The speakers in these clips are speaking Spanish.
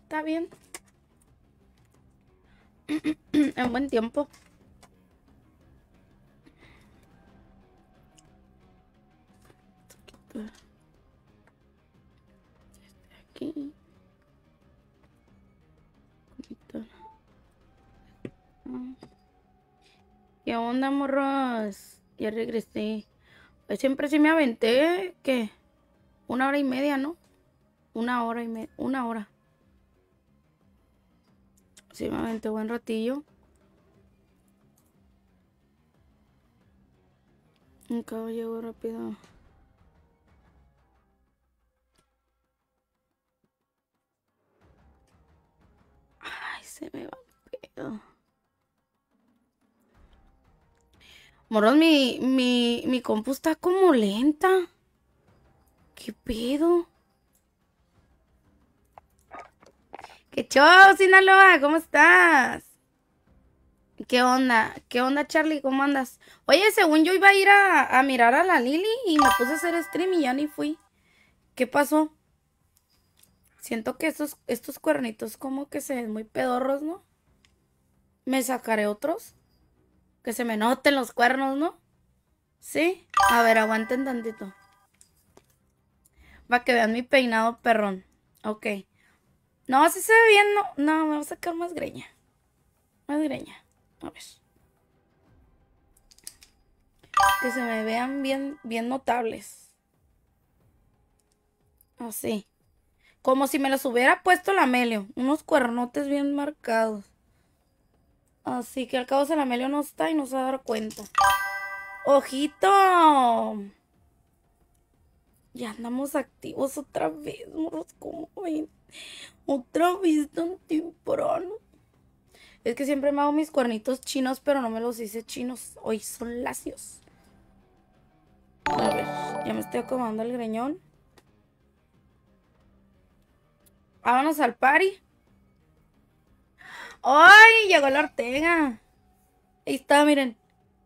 Está bien. En buen tiempo. Aquí. ¿Qué onda, morros? Ya regresé. Pues siempre sí me aventé, ¿qué? 1 hora y media, ¿no? 1 hora y media. 1 hora. Sí, me aventé buen ratillo. Un cabo llegó rápido. Ay, se me va el pedo. Morros, mi compu está como lenta. ¿Qué pedo? ¿Qué show, Sinaloa? ¿Cómo estás? ¿Qué onda? ¿Qué onda, Charlie? ¿Cómo andas? Oye, según yo iba a ir a mirar a la Lili y me puse a hacer stream y ya ni fui. ¿Qué pasó? Siento que estos cuernitos como que se ven muy pedorros, ¿no? ¿Me sacaré otros? Que se me noten los cuernos, ¿no? ¿Sí? A ver, aguanten tantito. Para que vean mi peinado perrón. Ok. No, así se ve bien, no. No, me voy a sacar más greña. Más greña. A ver. Que se me vean bien notables. Así. Como si me los hubiera puesto la Amelio. Unos cuernotes bien marcados. Así que al cabo el Amelio no está y no se va a dar cuenta. ¡Ojito! Ya andamos activos otra vez, morros. ¿Cómo ven? Otra vez tan temprano. Es que siempre me hago mis cuernitos chinos, pero no me los hice chinos. Hoy son lacios. A ver, ya me estoy acomodando el greñón. Vámonos al party. ¡Ay! Llegó la Ortega. Ahí está, miren.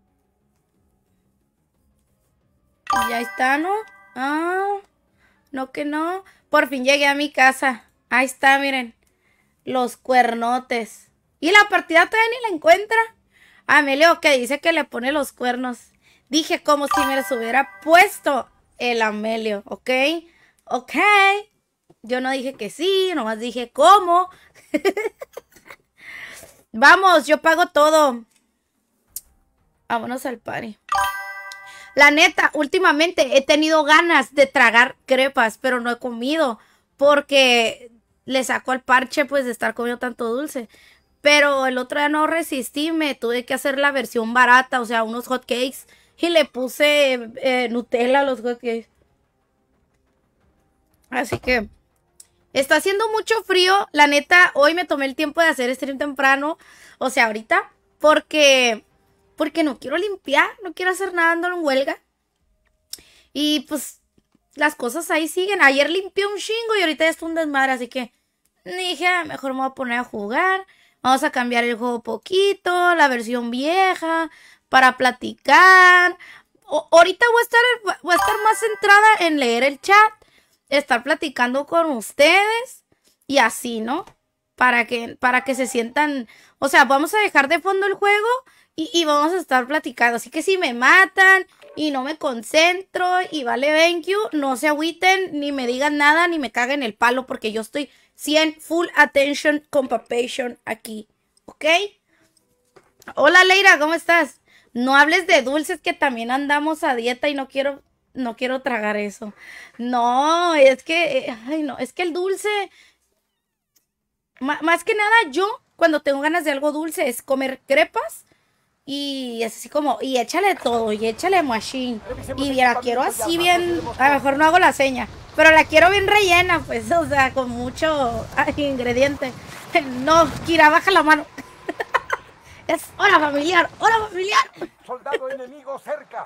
Y ya está, ¿no? Ah, no que no. Por fin llegué a mi casa. Ahí está, miren. Los cuernotes. Y la partida todavía ni la encuentra. Amelio que dice que le pone los cuernos. Dije como si me los hubiera puesto el Amelio, ¿ok? Ok. Yo no dije que sí, nomás dije cómo. Vamos, yo pago todo. Vámonos al party. La neta, últimamente he tenido ganas de tragar crepas, pero no he comido porque le saco al parche pues de estar comiendo tanto dulce. Pero el otro día no resistí, me tuve que hacer la versión barata, o sea, unos hot cakes y le puse Nutella a los hot cakes. Así que está haciendo mucho frío. La neta, hoy me tomé el tiempo de hacer stream temprano, o sea, ahorita, porque no quiero limpiar, no quiero hacer nada, ando en huelga. Y pues las cosas ahí siguen. Ayer limpié un chingo y ahorita ya está un desmadre, así que dije, mejor me voy a poner a jugar. Vamos a cambiar el juego poquito, la versión vieja, para platicar. Ahorita voy a estar más centrada en leer el chat, estar platicando con ustedes y así, ¿no? Para que se sientan, o sea, vamos a dejar de fondo el juego y vamos a estar platicando. Así que si me matan y no me concentro y vale thank you, no se agüiten, ni me digan nada, ni me caguen el palo, porque yo estoy 100 full attention compassion aquí, ¿ok? Hola Leira, ¿cómo estás? No hables de dulces, que también andamos a dieta y no quiero tragar eso. No, es que, ay no, es que el dulce, más que nada yo, cuando tengo ganas de algo dulce, es comer crepas. Y es así como, y échale todo, y échale machine. Y la quiero así bien, a lo mejor no hago la seña, pero la quiero bien rellena, pues, o sea, con mucho ingrediente. No, Kira, baja la mano. Es hora familiar, hora familiar. Soldado enemigo cerca.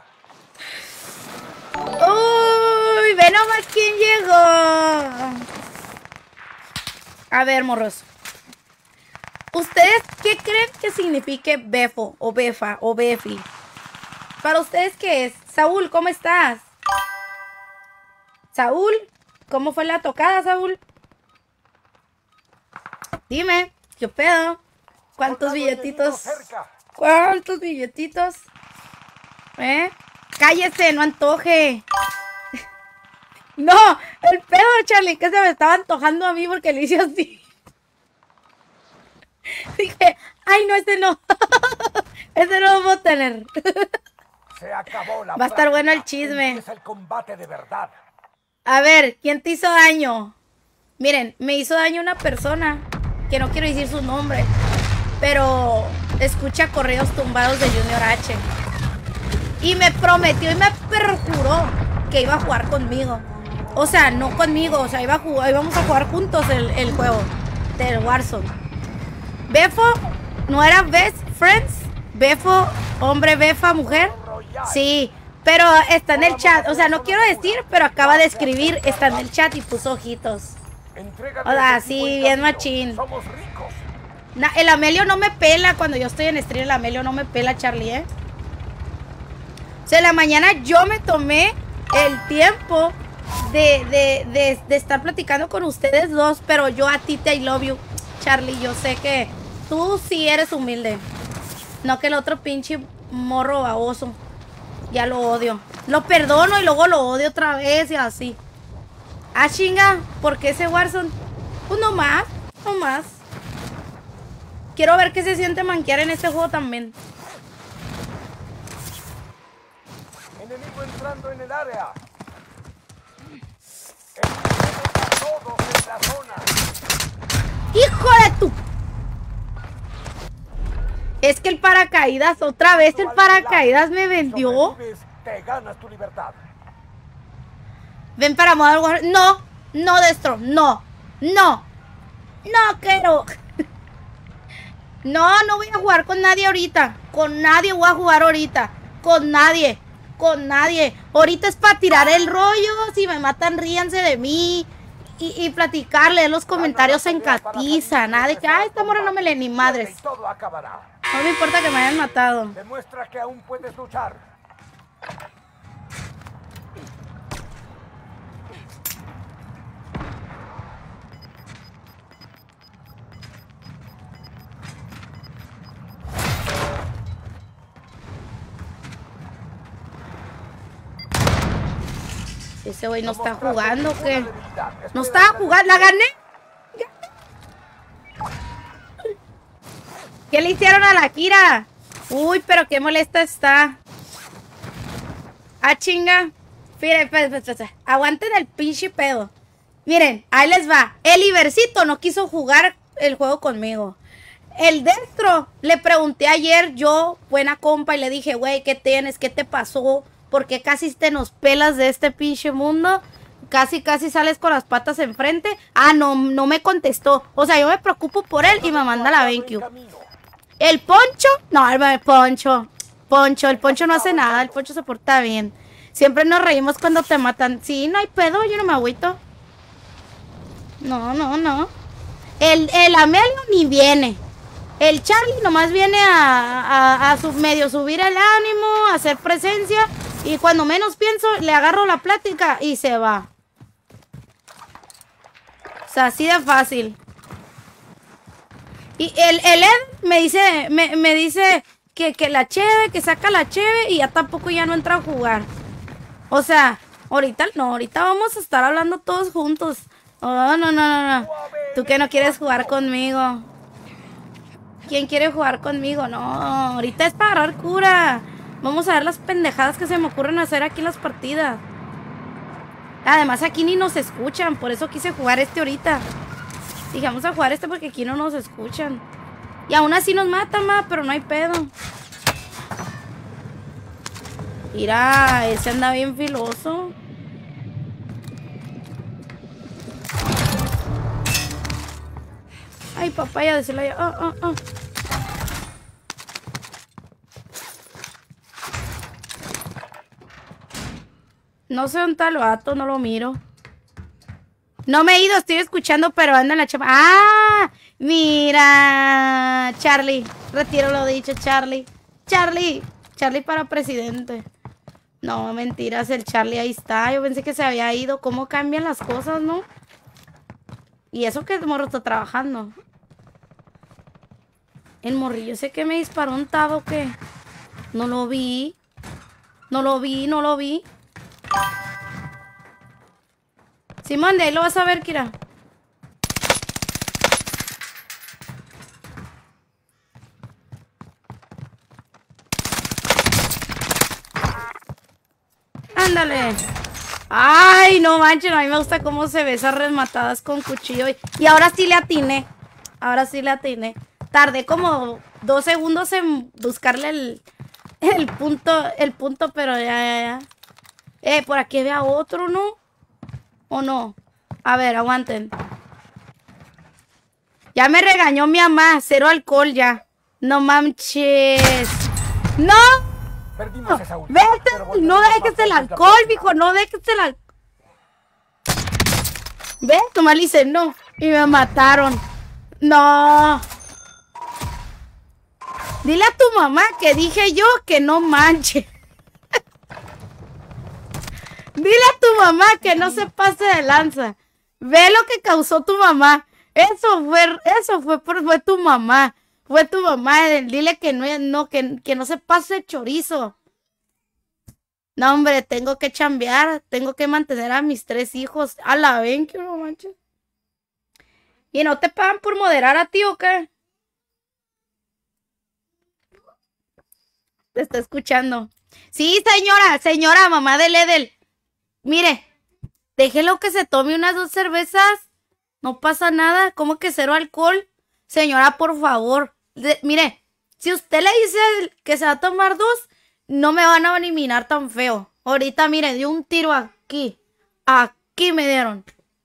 Uy, ve nomás quién llegó. A ver, morros. ¿Ustedes qué creen que signifique befo, o befa, o befi? ¿Para ustedes qué es? Saúl, ¿cómo estás? Saúl, ¿cómo fue la tocada, Saúl? Dime, ¿qué pedo? ¿Cuántos Soldado billetitos? enemigo cerca. ¿Cuántos billetitos? Cállese, no antoje. No, el pedo, Charlie, que se me estaba antojando a mí porque le hice así. Dije, ay, no, ese no. Ese no lo puedo tener. Se acabó la Va a estar bueno el práctica. chisme. Empieza el combate de verdad. A ver, ¿quién te hizo daño? Miren, me hizo daño una persona, que no quiero decir su nombre, pero escucha correos tumbados de Junior H. Y me prometió y me perjuró que iba a jugar conmigo. O sea, no conmigo, o sea, íbamos a jugar juntos el juego del Warzone. Befo, ¿no era best friends? Befo, hombre, Befa, mujer. Sí, pero está en el chat. O sea, no quiero decir, pero acaba de escribir, está en el chat y puso ojitos. Entrégate Hola, ese tipo sí, en bien camino. machín. Somos ricos. El Amelio no me pela cuando yo estoy en stream. El Amelio no me pela, Charlie, O sea, en la mañana yo me tomé el tiempo de estar platicando con ustedes dos, pero yo a ti te I love you, Charlie. Yo sé que tú sí eres humilde. No que el otro pinche morro baboso. Ya lo odio. Lo perdono y luego lo odio otra vez y así. Ah, chinga, ¿por qué ese Warzone? Pues no más, no más. Quiero ver qué se siente manquear en este juego también. Enemigo entrando en el área. Eliminemos a todos en la zona. ¡Hijo de tu! Es que el paracaídas, otra vez el paracaídas me vendió. Sobrevives, te ganas tu libertad. Ven para Modern Warfare. No, no, Destro, no, no, no quiero. No, no voy a jugar con nadie ahorita. Con nadie voy a jugar ahorita. Con nadie, con nadie. Ahorita es para tirar el rollo. Si me matan, ríanse de mí. Y platicarle los comentarios en catiza. Nada de que, ay, esta morra no me lee ni madres. Y todo acabará. No me importa que me hayan matado. Demuestra que aún puedes luchar. Ese güey no está mostraste jugando, ninguna ¿qué? debilidad. No Espera estaba la jugando, ¿la gané? ¿Qué le hicieron a la Kira? Uy, pero qué molesta está. Ah, chinga. Fíjate, aguanten el pinche pedo. Miren, ahí les va. El Ibercito no quiso jugar el juego conmigo. El Destro, le pregunté ayer, yo, buena compa, y le dije, güey, ¿qué tienes? ¿Qué te pasó? ¿Por qué casi te nos pelas de este pinche mundo? Casi sales con las patas enfrente. Ah, no me contestó. O sea, yo me preocupo por él y me manda la BenQ. El Poncho, no, el Poncho, el Poncho no hace nada, el Poncho se porta bien. Siempre nos reímos cuando te matan. Sí, no hay pedo, yo no me agüito. No. El Amelio ni viene. El Charlie nomás viene a medio subir el ánimo, a hacer presencia. Y cuando menos pienso, le agarro la plática y se va. O sea, así de fácil. Y el Ed me dice que la cheve, que saca la cheve y ya tampoco ya no entra a jugar. O sea, ahorita no, ahorita vamos a estar hablando todos juntos. Oh, no. Tú que no quieres jugar conmigo. ¿Quién quiere jugar conmigo? No, ahorita es para agarrar cura. Vamos a ver las pendejadas que se me ocurren hacer aquí en las partidas. Además aquí ni nos escuchan, por eso quise jugar este ahorita. Dije, vamos a jugar este porque aquí no nos escuchan. Y aún así nos matan, pero no hay pedo. Mira, ese anda bien filoso. Ay, papaya, decirlo ya. No sé dónde está el vato, no lo miro. No me he ido, estoy escuchando, pero anda en la chapa. ¡Ah! Mira, Charlie. Retiro lo dicho, Charlie. Charlie para presidente. No, mentiras, el Charlie ahí está. Yo pensé que se había ido. ¿Cómo cambian las cosas, no? Y eso que el morro está trabajando. El morrillo ese que me disparó un tabo que... No lo vi. No lo vi, no lo vi. Simón, de ahí lo vas a ver, Kira. Ándale. Ay, no manches, a mí me gusta cómo se ve esas rematadas con cuchillo. Y ahora sí le atiné. Ahora sí le atiné. Tardé como 2 segundos en buscarle el punto, pero ya. Por aquí había otro, ¿no? ¿O no? A ver, aguanten. Ya me regañó mi mamá. 0 alcohol ya. No manches. ¡No! Perdimos esa última, ¡Vete! No dejes el alcohol, mijo. No dejes el alcohol. ¿Ves? Nomás le hice no. Y me mataron. No. Dile a tu mamá que dije yo que no manche. Dile a tu mamá que no se pase de lanza. Ve lo que causó tu mamá. Fue tu mamá. Fue tu mamá. Dile que que no se pase de chorizo. No, hombre, tengo que chambear. Tengo que mantener a mis 3 hijos. A la ven que no manches. ¿Y no te pagan por moderar a ti o qué? Te está escuchando. Sí, señora, mamá de Edel. Mire, déjelo que se tome unas 2 cervezas. No pasa nada. ¿Cómo que 0 alcohol? Señora, por favor. Mire, si usted le dice que se va a tomar 2, no me van a eliminar tan feo. Ahorita, mire, dio un tiro aquí. Aquí me dieron.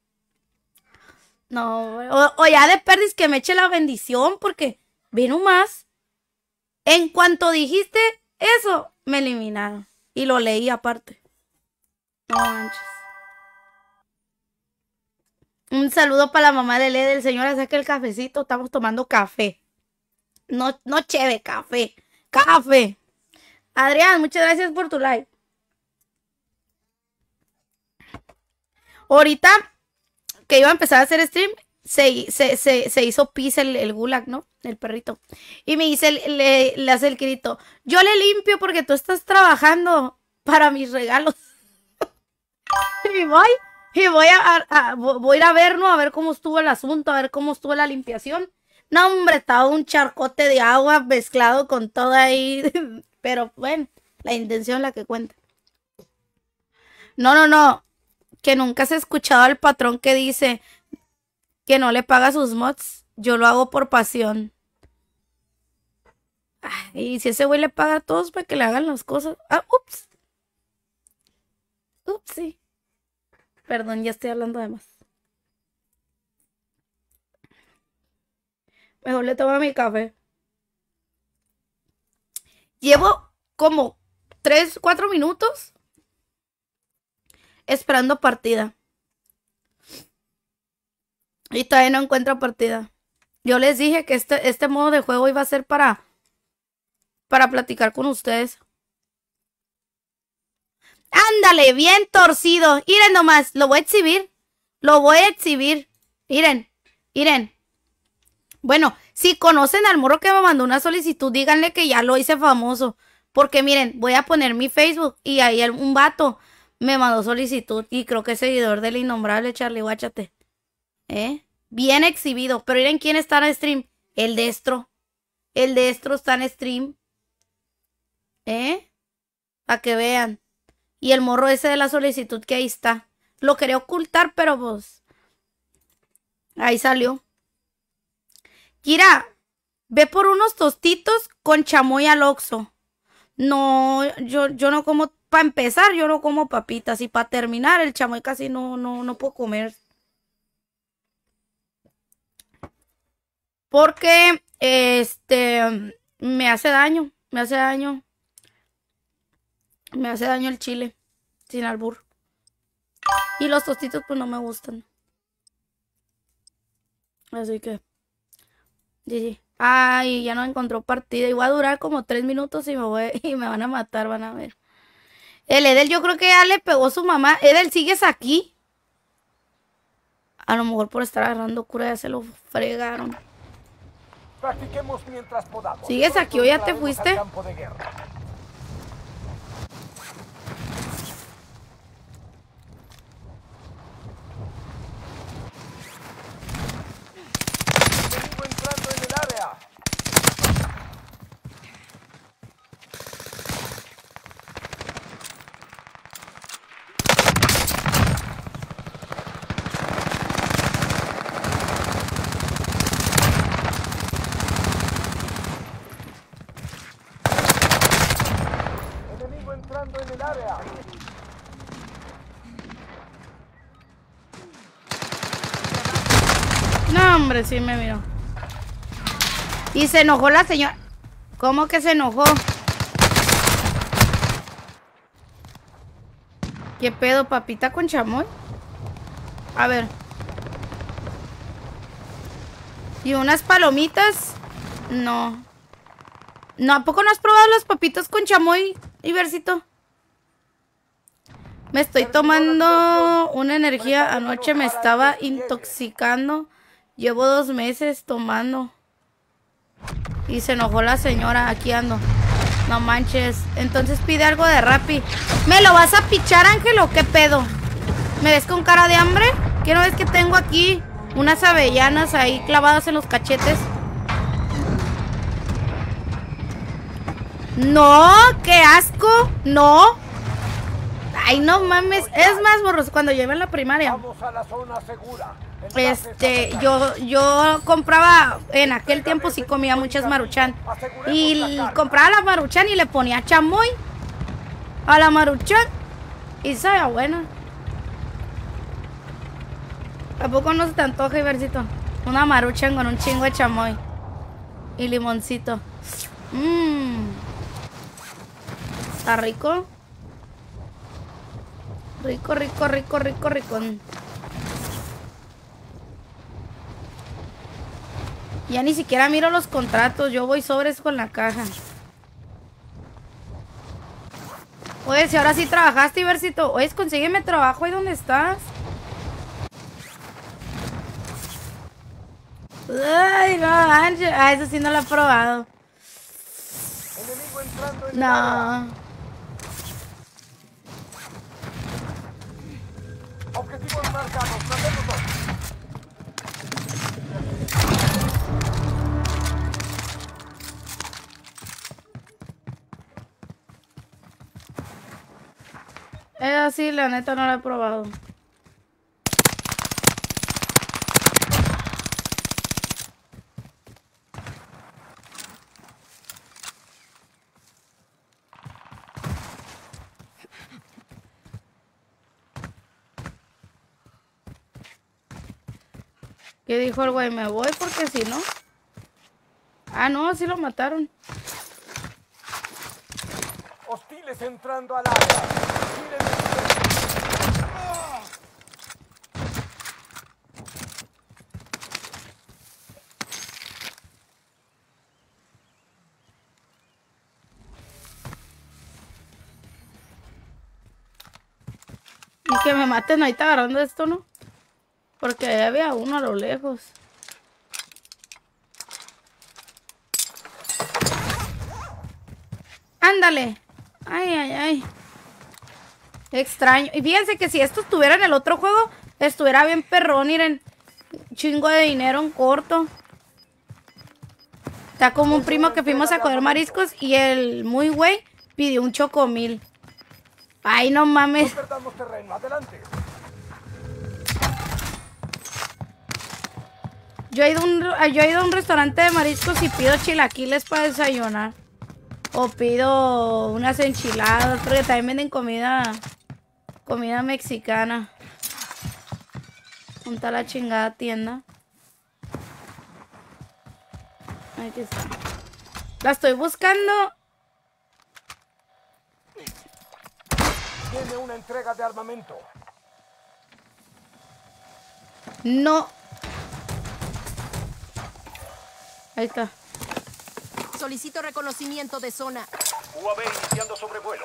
No, o ya de perdis que me eche la bendición, porque ve nomás. En cuanto dijiste eso, me eliminaron. Y lo leí aparte. No manches. Un saludo para la mamá de Edel. Señora, saque el cafecito. Estamos tomando café. No cheve, café. Café. Adrián, muchas gracias por tu like. Ahorita que iba a empezar a hacer stream, se hizo pis el gulag, ¿no? El perrito. Y me dice, le hace el grito. Yo le limpio porque tú estás trabajando para mis regalos. Y voy a ir a ver, ¿no? A ver cómo estuvo el asunto, a ver cómo estuvo la limpiación. No, hombre, estaba un charcote de agua mezclado con todo ahí. Pero bueno, la intención es la que cuenta. No. Que nunca has escuchado al patrón que dice que no le paga sus mods. Yo lo hago por pasión. Ay, y si ese güey le paga a todos para que le hagan las cosas. Ups. Sí. Perdón, ya estoy hablando de más. Mejor le tomo mi café. Llevo como 3, 4 minutos esperando partida. Y todavía no encuentro partida. Yo les dije que este modo de juego iba a ser para platicar con ustedes. Ándale, bien torcido. Miren nomás, lo voy a exhibir. Miren. Bueno, si conocen al morro que me mandó una solicitud, díganle que ya lo hice famoso. Porque miren, voy a poner mi Facebook y ahí un vato me mandó solicitud. Y creo que es seguidor del innombrable Charlie, guáchate. Bien exhibido. Pero miren quién está en stream. El Destro. El Destro está en stream. Para que vean. Y el morro ese de la solicitud que ahí está. Lo quería ocultar, pero pues... ahí salió. Kira, ve por unos tostitos con chamoy al Oxxo. No, yo no como... para empezar, yo no como papitas. Y para terminar, el chamoy casi no puedo comer. Porque, me hace daño. Me hace daño el chile. Sin albur. Y los tostitos pues no me gustan. Así que... GG. Ay, ya no encontró partida. Y voy a durar como 3 minutos y me van a matar, van a ver. El Edel yo creo que ya le pegó a su mamá. Edel, ¿sigues aquí? A lo mejor por estar agarrando cura ya se lo fregaron. Practiquemos mientras podamos. ¿Sigues aquí o ya te Pronto fuiste? entraremos al campo de guerra. Enemigo entrando en el área. Enemigo entrando en el área. No, hombre, sí me miró. Y se enojó la señora. ¿Cómo que se enojó? ¿Qué pedo, papita con chamoy? A ver. ¿Y unas palomitas? No. No, ¿a poco no has probado las papitas con chamoy, Iversito? Me estoy tomando una energía. Anoche me estaba intoxicando. Llevo 2 meses tomando. Y se enojó la señora. Aquí ando. No manches. Entonces pide algo de Rappi. ¿Me lo vas a pichar, Ángel, o qué pedo? ¿Me ves con cara de hambre? ¿Qué no ves que tengo aquí unas avellanas ahí clavadas en los cachetes? No, qué asco. No. Ay, no mames. Es más, morros, cuando llevé en la primaria. Vamos a la zona segura. Enlaces Yo compraba, en aquel tiempo sí comía muchas Maruchan. Y compraba la Maruchan y le ponía chamoy a la Maruchan. Y sabía buena. ¿A poco no se te antoja, Iversito? Una Maruchan con un chingo de chamoy y limoncito. ¿Está rico? Rico, rico, rico, rico, rico. Ya ni siquiera miro los contratos. Yo voy sobres con la caja. Oye, si ahora sí trabajaste, Iversito. Oye, consígueme trabajo ahí donde estás. Ay, no, Ángel. Ah, eso sí no lo he probado. Enemigo entrando en el área. No. Objetivos marcados. Tratemos. Sí, la neta no la he probado. ¿Qué dijo el güey? Me voy porque si no. Ah, no, sí lo mataron. Hostiles entrando al área. Miren. Y que me maten ahorita agarrando esto, ¿no? Porque ahí había uno a lo lejos. Ándale. Ay, ay, ay. Extraño. Y fíjense que si esto estuviera en el otro juego, estuviera bien perrón, miren. Chingo de dinero en corto. Está como un primo que fuimos a comer mariscos y el muy güey pidió un chocomil. Ay, no mames. No perdamos terreno. Adelante. Yo he ido a un restaurante de mariscos y pido chilaquiles para desayunar. O pido unas enchiladas, porque también venden comida mexicana. ¿Dónde está la chingada tienda? Aquí está. La estoy buscando. Tiene una entrega de armamento. No. Ahí está. Solicito reconocimiento de zona. UAV iniciando sobrevuelo.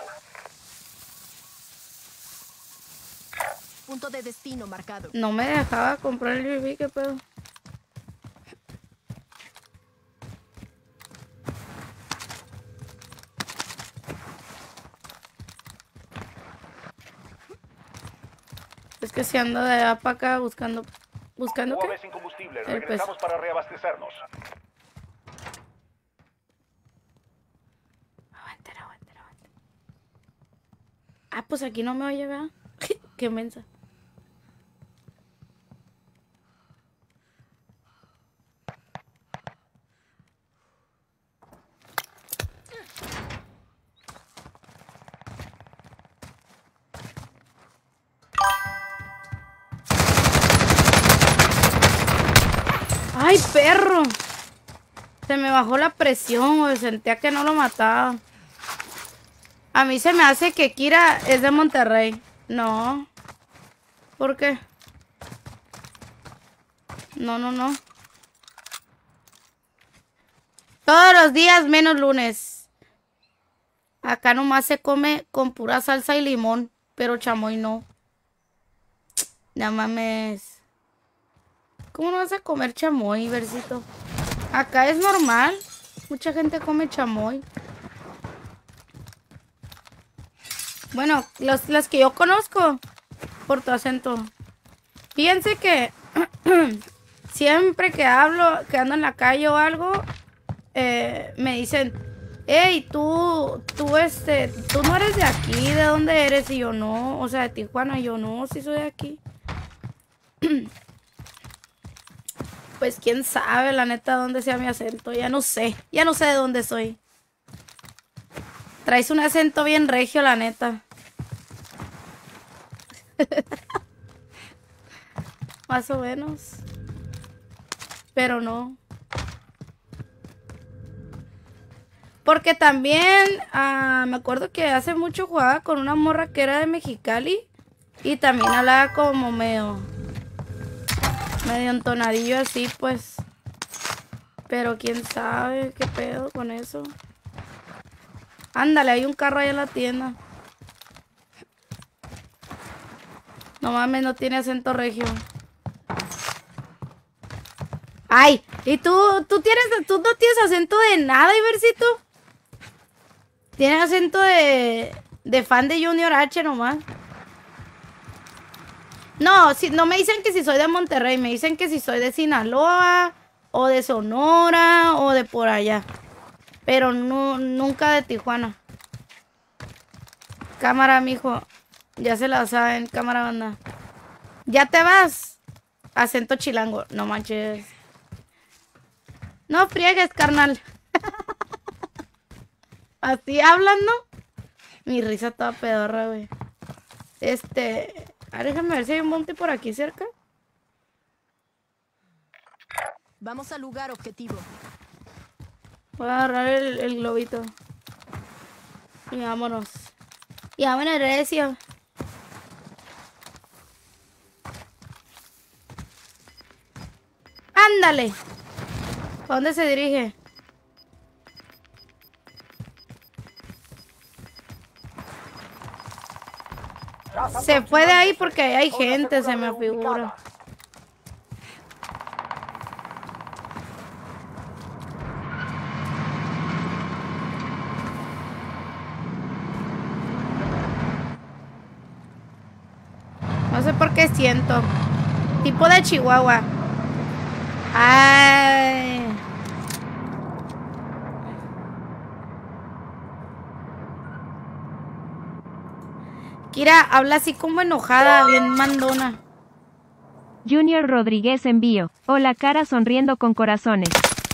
Punto de destino marcado. No me dejaba comprar el BB, qué pedo. que si anda de allá para acá buscando UAV qué. sin combustible. El Regresamos para reabastecernos. Aguanta. Ah, pues aquí no me oye, ¿verdad? Qué mensa. ¡Ay, perro! Se me bajó la presión, güey. Sentía que no lo mataba. A mí se me hace que Kira es de Monterrey. No. ¿Por qué? No. Todos los días menos lunes. Acá nomás se come con pura salsa y limón. Pero chamoy no. No mames. ¿Cómo no vas a comer chamoy, Versito? Acá es normal. Mucha gente come chamoy. Bueno, las que yo conozco. Por tu acento. Fíjense que siempre que ando en la calle o algo, me dicen, hey, tú no eres de aquí, ¿de dónde eres? Y yo no, o sea, de Tijuana. Y yo no, sí soy de aquí. Pues quién sabe, la neta, dónde sea mi acento. Ya no sé de dónde soy. Traes un acento bien regio, la neta. Más o menos. Pero no. Porque también me acuerdo que hace mucho jugaba con una morra que era de Mexicali. Y también hablaba como medio entonadillo así, pues. Pero quién sabe qué pedo con eso. Ándale, hay un carro ahí en la tienda. No mames, no tiene acento regio. Ay, ¿y tú no tienes acento de nada, Iversito? Tienes acento de fan de Junior H nomás. No, no me dicen que si soy de Monterrey, me dicen que si soy de Sinaloa, o de Sonora, o de por allá. Pero no, nunca de Tijuana. Cámara, mijo. Ya se la saben, cámara, banda. ¿Ya te vas? Acento chilango, no manches. No friegues, carnal. Así hablan, ¿no? Mi risa toda pedorra, güey. Déjame ver si hay un monte por aquí cerca. Vamos al lugar objetivo. Voy a agarrar el globito. Y vámonos. Y vámonos, recio. ¡Ándale! ¿Para dónde se dirige? Se fue de ahí porque ahí hay gente, se me figura. No sé por qué siento. Tipo de Chihuahua. Ay. Kira habla así como enojada, bien mandona. Junior Rodríguez envío. Hola, cara sonriendo con corazones.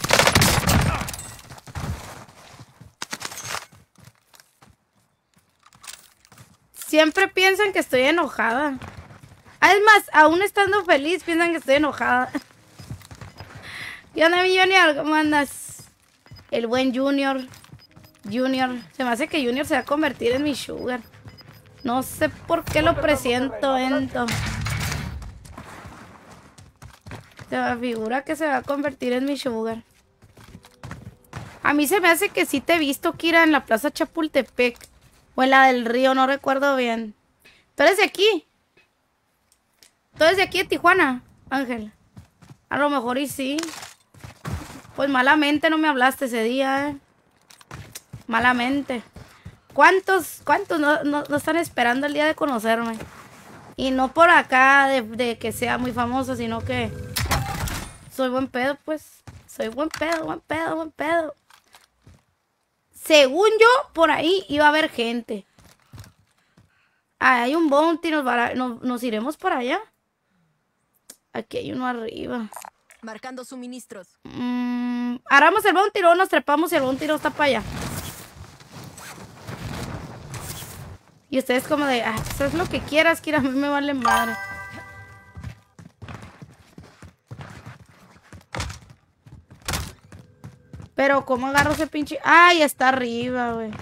Siempre piensan que estoy enojada. Es más, aún estando feliz, piensan que estoy enojada. ¿Qué onda, mi Junior? ¿Cómo andas? El buen Junior. Se me hace que Junior se va a convertir en mi sugar. No sé por qué lo presiento, Ento. Se me figura que se va a convertir en mi sugar. A mí se me hace que sí te he visto, Kira, en la Plaza Chapultepec. O en la del Río, no recuerdo bien. ¿Tú eres de aquí? ¿Tú eres de aquí de Tijuana, Ángel? A lo mejor y sí. Pues malamente no me hablaste ese día, ¿eh? Malamente. ¿Cuántos no están esperando el día de conocerme? Y no por acá de que sea muy famoso, sino que soy buen pedo, pues. Soy buen pedo, buen pedo, buen pedo. Según yo, por ahí iba a haber gente. Ah, hay un bounty, nos iremos para allá. Aquí hay uno arriba. Marcando suministros. Haramos el bounty, luego nos trepamos y el bounty no está para allá. Y ustedes como de, eso es lo que quieras, Kira, a mí me vale madre. Pero, ¿cómo agarro ese pinche? ¡Ay, está arriba, güey!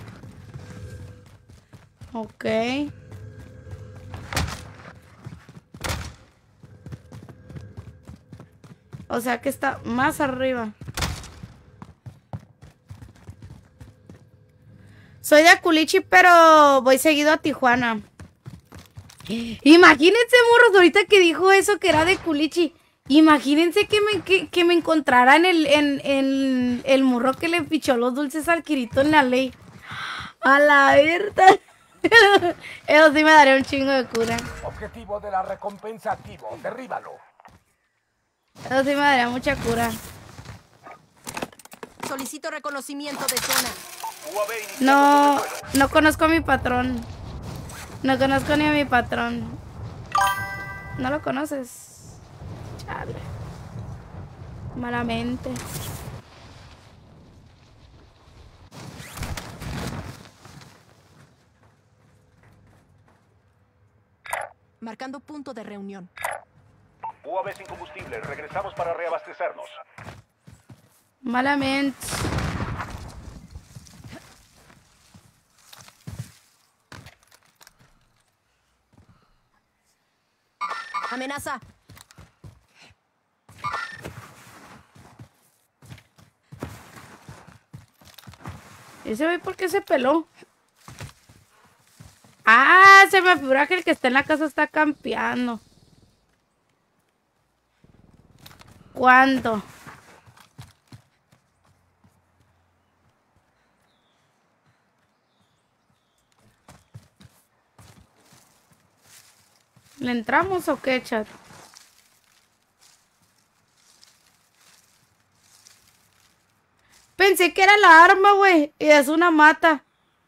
Ok. O sea que está más arriba. Soy de Aculichi, pero voy seguido a Tijuana. Imagínense, morros, ahorita que dijo eso que era de Culichi. Imagínense que me encontrara en el morro que le pichó los dulces al Kirito en la ley. A la verdad. Eso sí me daría un chingo de cura. Objetivo de la recompensa activo. Derríbalo. Eso sí me daría mucha cura. Solicito reconocimiento de zona. No conozco a mi patrón. No conozco ni a mi patrón. ¿No lo conoces? Chale. Malamente. Marcando punto de reunión. UAV sin combustible. Regresamos para reabastecernos. Malamente. Amenaza. ¿Ese güey por qué se peló? Ah, se me figura que el que está en la casa está campeando. ¿Cuándo? ¿Le entramos o qué, chat? Pensé que era la arma, güey. Y es una mata.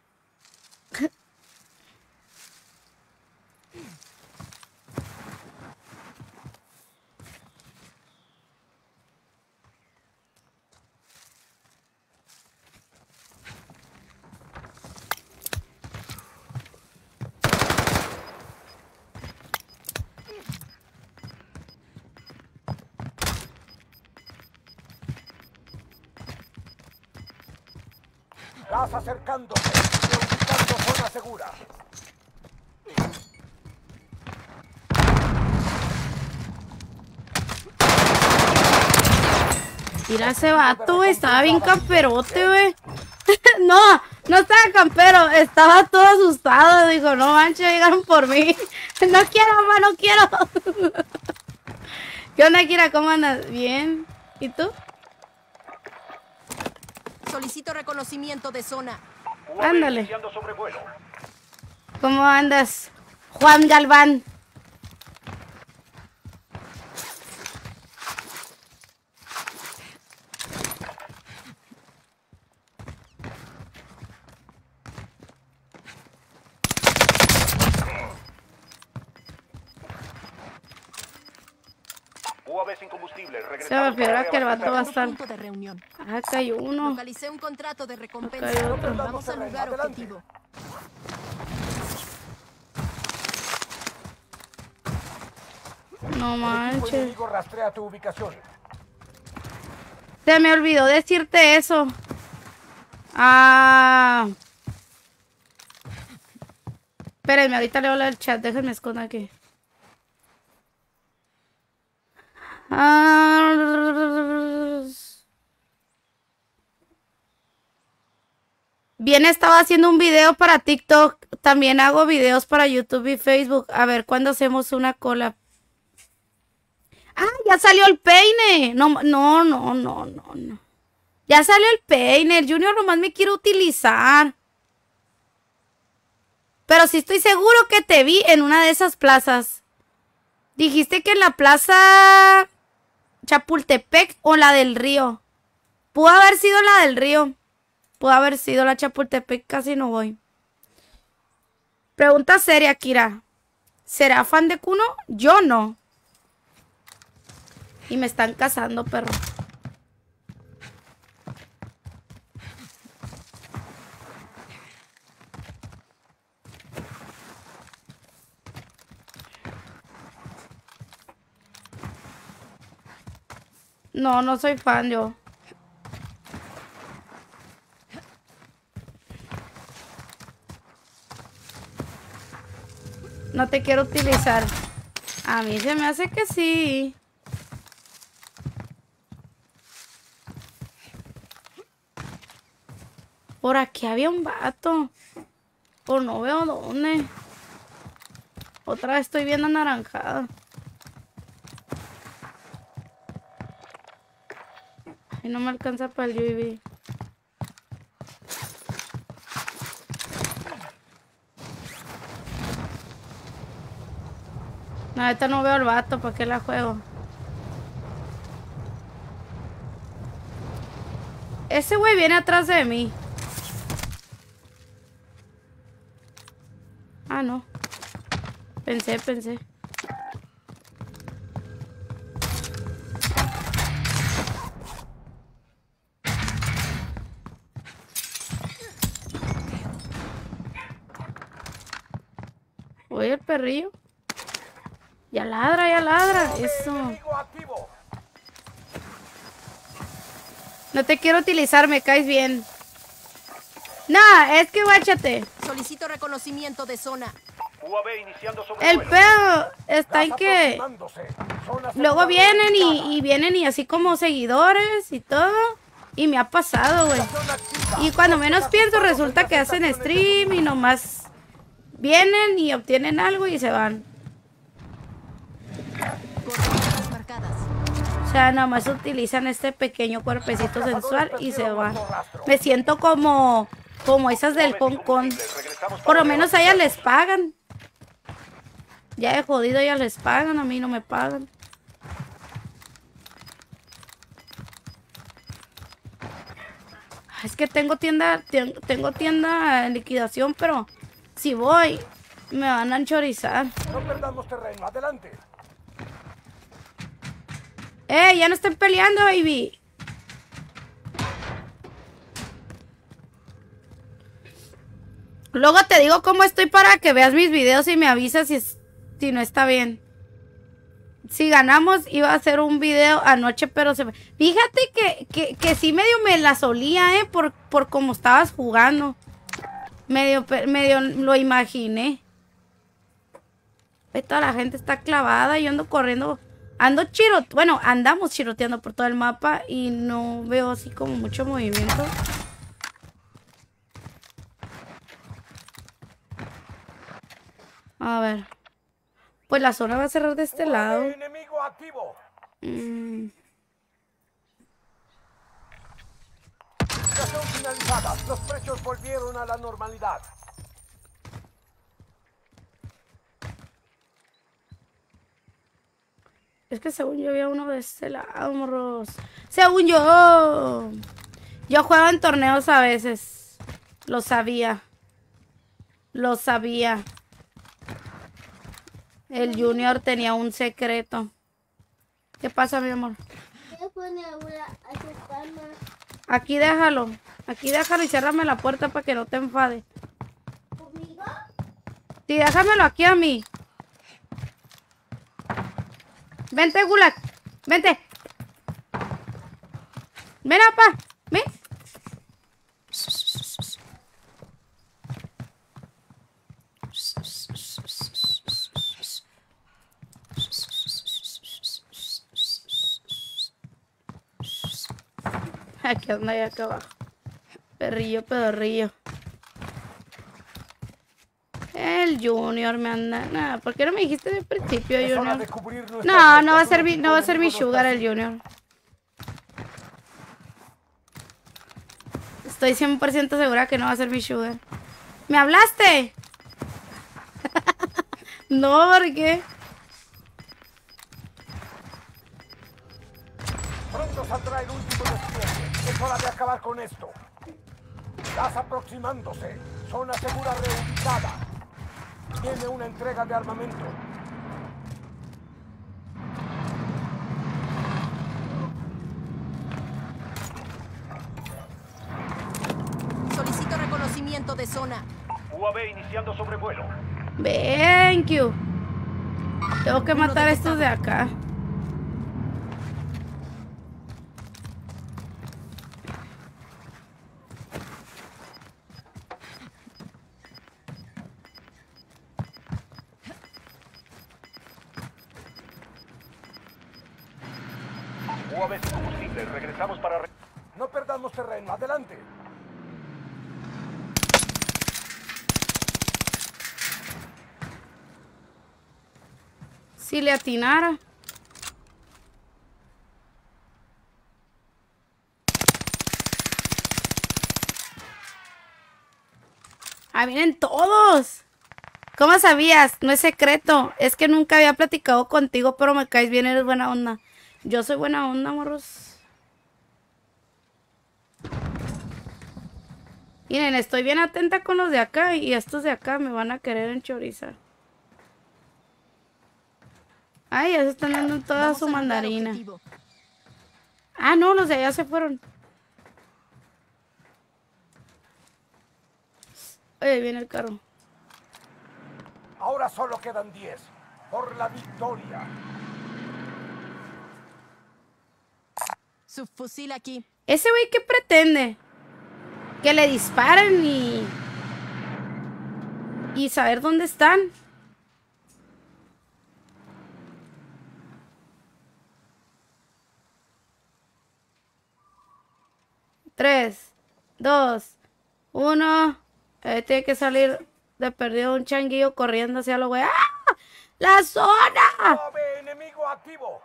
Gas acercándose. Ubicando zona segura. Mira ese vato, güey. Estaba bien camperote, güey. No estaba campero. Estaba todo asustado. Dijo, no manches, llegaron por mí. No quiero, mamá, no quiero. ¿Qué onda, Kira? ¿Cómo andas? Bien. ¿Y tú? Solicito reconocimiento de zona. Ándale. ¿Cómo andas, Juan Galván? UAV sin combustible. Se me figura que el vato va a estar. Punto de reunión. Ah, cayó uno. Localicé un contrato de recompensa. Acá hay otro. Vamos al lugar objetivo. No manches. Enemigo rastrea tu ubicación. Se me olvidó decirte eso. Ah. Espérenme, ahorita leo el chat. Déjenme esconder aquí. Bien, estaba haciendo un video para TikTok. También hago videos para YouTube y Facebook. A ver, ¿cuándo hacemos una collab? ¡Ah, ya salió el peine! No. Ya salió el peine. El Junior nomás me quiere utilizar. Pero sí estoy seguro que te vi en una de esas plazas. Dijiste que en la plaza Chapultepec o la del Río. Pudo haber sido la del Río. Pudo haber sido la Chapultepec, casi no voy. Pregunta seria, Kira. ¿Será fan de Kuno? Yo no. Y me están cazando, perro. No, no soy fan yo. No te quiero utilizar. A mí se me hace que sí. Por aquí había un vato. Pero no veo dónde. Otra vez estoy viendo anaranjada. Y no me alcanza para el UAV. No, ahorita no veo al vato, ¿para qué la juego? Ese güey viene atrás de mí. Ah, no. Pensé. Oye, el perrillo. Ya ladra. Eso. Enemigo activo. No te quiero utilizar, me caes bien. Nah, es que guáchate. Solicito reconocimiento de zona. UAV iniciando sobre El pedo está en que aproximándose. Zona luego segura vienen identificada. y vienen y así como seguidores y todo. Y me ha pasado, güey. Zona activa. Y cuando menos pienso resulta que hacen stream y nomás vienen y obtienen algo y se van. Coordenadas marcadas. O sea, nomás utilizan este pequeño cuerpecito sensual y se van. Me siento como esas del Hong Kong. Por lo menos a ellas les pagan. Ya de jodido ellas les pagan, a mí no me pagan. Es que tengo tienda en liquidación, pero si voy, me van a anchorizar. No perdamos terreno. Adelante. Ya no estén peleando, baby. Luego te digo cómo estoy para que veas mis videos y me avisas si no está bien. Si ganamos, iba a hacer un video anoche, pero fíjate que sí medio me la solía, por cómo estabas jugando. Medio lo imaginé. Toda la gente está clavada, yo ando corriendo. Andamos chiroteando por todo el mapa y no veo así como mucho movimiento. A ver. Pues la zona va a cerrar de este lado. Enemigo activo. Misión finalizada. Los precios volvieron a la normalidad. Es que según yo había uno de este lado, morros. Según yo. Yo juego en torneos a veces. Lo sabía. El Junior tenía un secreto. ¿Qué pasa, mi amor? Aquí déjalo y ciérrame la puerta para que no te enfade. ¿Conmigo? Sí, déjamelo aquí a mí. Vente, Gulag. Vente. Ven, apa. Ven. Aquí anda allá acá abajo. Perrillo, pedorrillo. El Junior me anda. Nada, ¿por qué no me dijiste de principio, Es hora Junior? de cubrir nuestras No va a fuerzas. ser mi, no va a ser mi Enemigo sugar nos el Junior. Estoy 100% segura que no va a ser mi sugar. ¿Me hablaste? No, ¿por qué? Pronto saldrá el último despliegue. Es hora de acabar con esto. Gas aproximándose. Zona segura reubicada. Tiene una entrega de armamento. Solicito reconocimiento de zona. UAV iniciando sobrevuelo. Thank you. Tengo que matar a estos de acá. UAV sin combustible. Regresamos para... No perdamos terreno. Adelante. Si le atinara. Ah, vienen todos. ¿Cómo sabías? No es secreto. Es que nunca había platicado contigo, pero me caes bien, eres buena onda. Yo soy buena onda, morros. Miren, estoy bien atenta con los de acá y estos de acá me van a querer enchorizar. Ay, ya se están dando toda Vamos su al lugar mandarina. objetivo. Ah, no, los de allá se fueron. Oye, ahí viene el carro. Ahora solo quedan 10. Por la victoria. Subfusil aquí. ¿Ese güey qué pretende? Que le disparen y saber dónde están. Tres, dos, uno. Tiene que salir de perdido un changuillo corriendo hacia lo güey. ¡Ah! ¡La zona! UAV enemigo activo.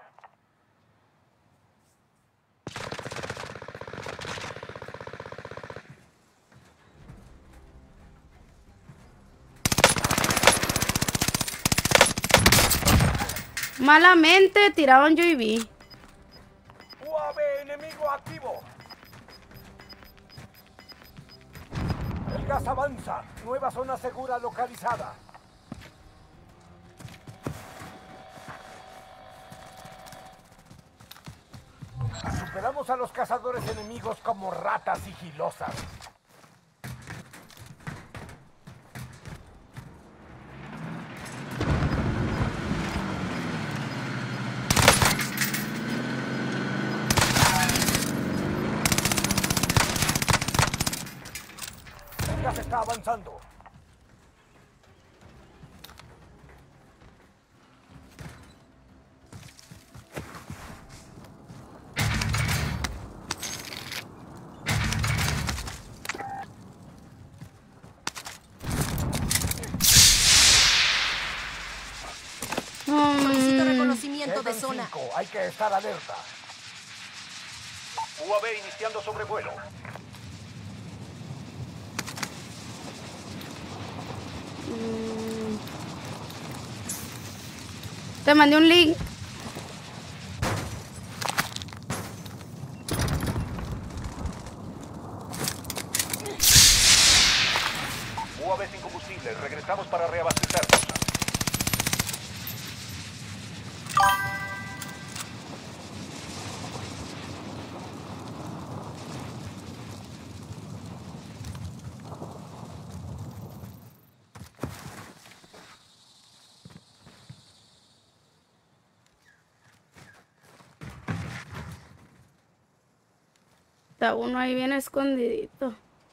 Malamente tiraron yo y vi. UAV enemigo activo. El gas avanza. Nueva zona segura localizada. Superamos a los cazadores enemigos como ratas sigilosas. El gas está avanzando. Solicito reconocimiento de Quedan zona. 5. Hay que estar alerta. UAV iniciando sobrevuelo. Te mandé un link. UAV sin combustible. Regresamos para reabastecernos. Está uno ahí bien escondidito.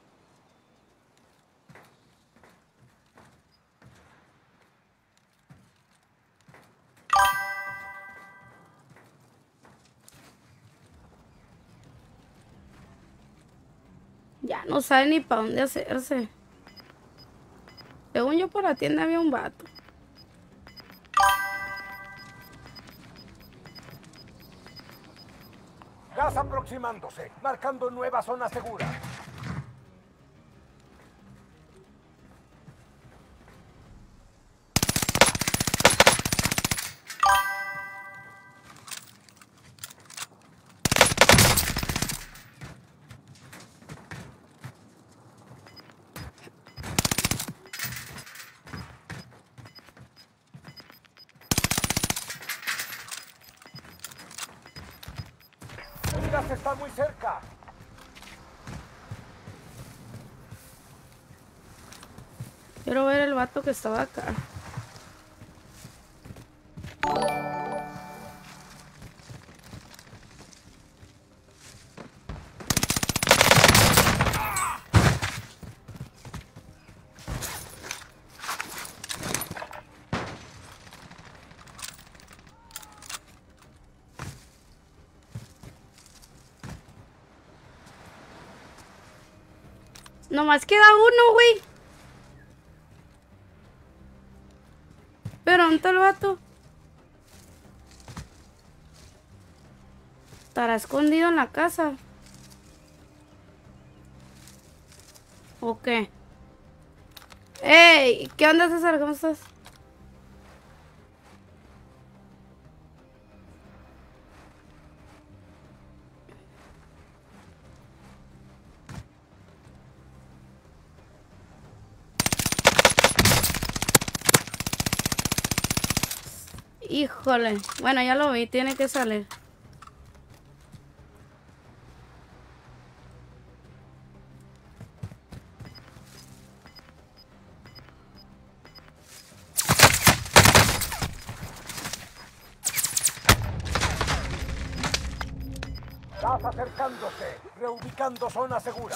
Ya no sabe ni para dónde hacerse. Según yo, por la tienda había un vato. Gas aproximándose, marcando nueva zona segura. El gas está muy cerca. Quiero ver el vato que estaba acá. Nomás queda uno, güey. Pero ¿dónde está el vato? ¿Estará escondido en la casa? ¿O qué? ¡Ey! ¿Qué onda, César? ¿Cómo estás? Híjole. Bueno, ya lo vi. Tiene que salir. Gas acercándose. Reubicando zona segura.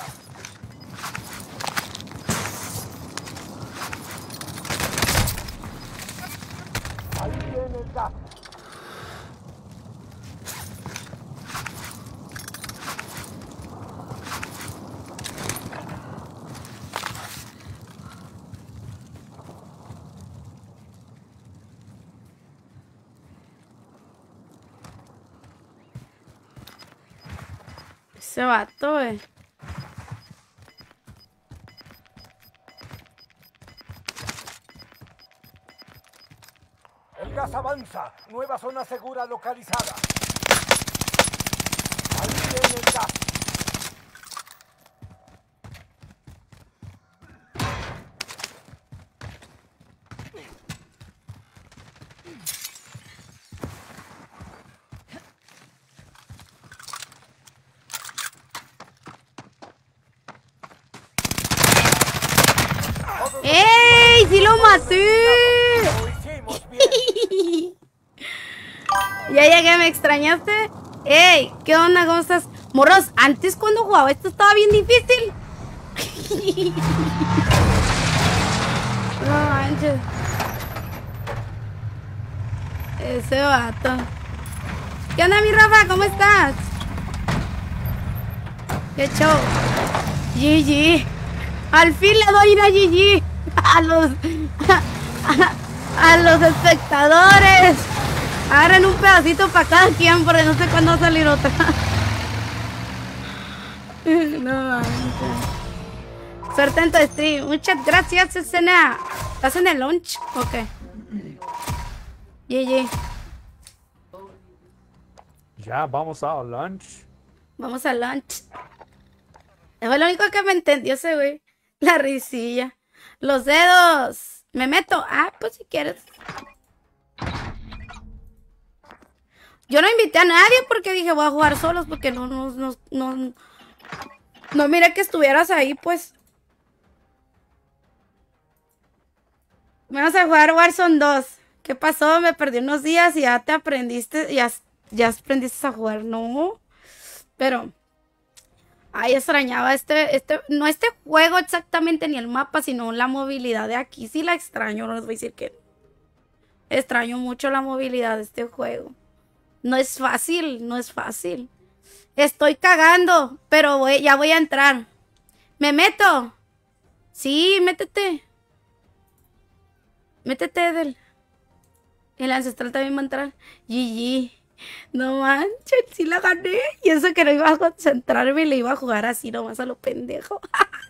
Ahí viene el gas. Ese vato, El gas avanza. Nueva zona segura localizada. Ahí viene el gas. ¡Ey! ¡Sí lo maté! Lo hicimos bien. Ya llegué, ¿me extrañaste? ¡Ey! ¿Qué onda? ¿Cómo estás? Morros, antes cuando jugaba esto estaba bien difícil. No manches. Ese vato. ¿Qué onda, mi Rafa? ¿Cómo estás? ¿Qué show? GG. Al fin le doy una GG a los espectadores. Agarren un pedacito para cada quien porque no sé cuándo va a salir otra. No manches. Suerte en tu stream. Muchas gracias, Escena. ¿Estás en el lunch? Ok. GG. Ya, vamos a lunch. Vamos al lunch. Fue lo único que me entendió ese güey. La risilla. Los dedos. ¿Me meto? Ah, pues si quieres. Yo no invité a nadie porque dije voy a jugar solos porque no mira que estuvieras ahí, pues. Vamos a jugar Warzone 2. ¿Qué pasó? Me perdí unos días y ya te aprendiste, ya aprendiste a jugar, ¿no? Pero, ay, extrañaba no este juego exactamente ni el mapa, sino la movilidad de aquí. Sí la extraño, no les voy a decir que no. Extraño mucho la movilidad de este juego. No es fácil, no es fácil. Estoy cagando, pero ya voy a entrar. ¿Me meto? Sí, métete. Métete, Edel. El ancestral también va a entrar. GG. No manches, sí la gané. Y eso que no iba a concentrarme y le iba a jugar así nomás a lo pendejo.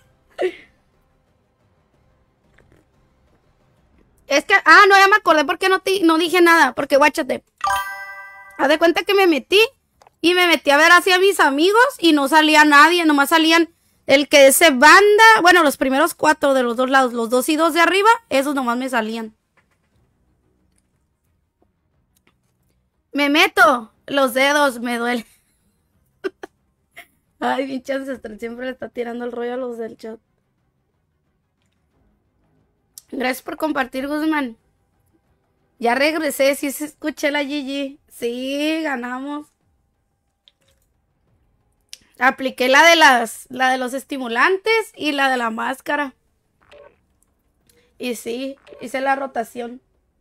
Es que, no, ya me acordé porque no dije nada. Porque guáchate. Haz de cuenta que me metí. Y me metí a ver hacia mis amigos. Y no salía nadie. Nomás salían el que ese banda. Bueno, los primeros 4 de los dos lados. Los 2 y 2 de arriba. Esos nomás me salían. Me meto. Los dedos me duelen. Ay, pinche ancestral siempre le está tirando el rollo a los del chat. Gracias por compartir, Guzmán. Ya regresé, sí se escuché la Gigi. Sí, ganamos. Apliqué la de los estimulantes y la de la máscara. Y sí, hice la rotación.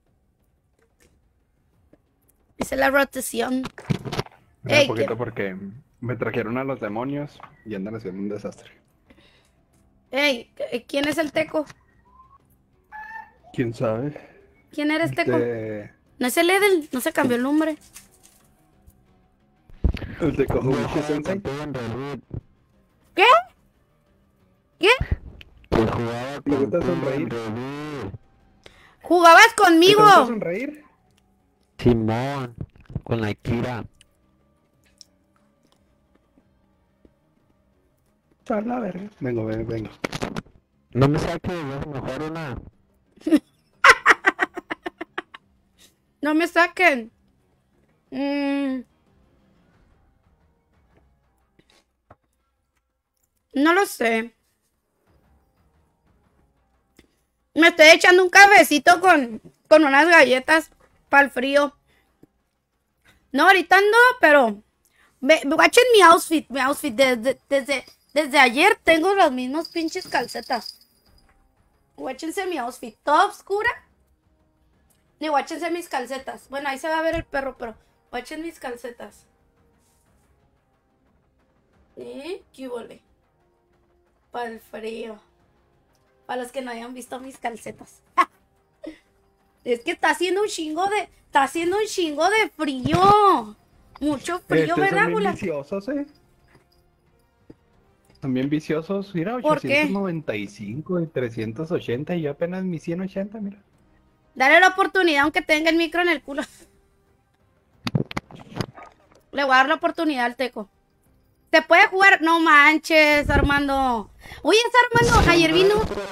Hice la rotación. Era Ey, poquito porque me trajeron a los demonios y andan haciendo un desastre. Ey, ¿quién es el Teco? ¿Quién sabe? ¿Quién eres, Teco? De... No es el Edel, no se cambió el nombre. El de Kohuichi Sensei. ¿Qué? ¿Qué? ¿Le gusta sonreír? ¿Jugabas ¿Te conmigo? gusta sonreír? Simón, con la Kira. A la verga. Vengo. No me saques, es mejor una. No me saquen. No lo sé. Me estoy echando un cafecito con unas galletas para el frío. No, ahorita no, pero... Watchen mi outfit. Desde ayer tengo las mismas pinches calcetas. Watchense mi outfit. Toda oscura. Y watchense mis calcetas. Bueno, ahí se va a ver el perro, pero... Watchen mis calcetas. ¿Qué huele? Para el frío. Para los que no hayan visto mis calcetas. Es que está haciendo un chingo de... Está haciendo un chingo de frío. Mucho frío, ¿verdad, Son bien Gula? viciosos, Son bien viciosos. Mira, ¿Por qué? 895 y 380 y yo apenas mi 180, mira. Dale la oportunidad aunque tenga el micro en el culo. Le voy a dar la oportunidad al Teco. ¿Se puede jugar? No manches, Armando. Oye, Armando, ayer vino...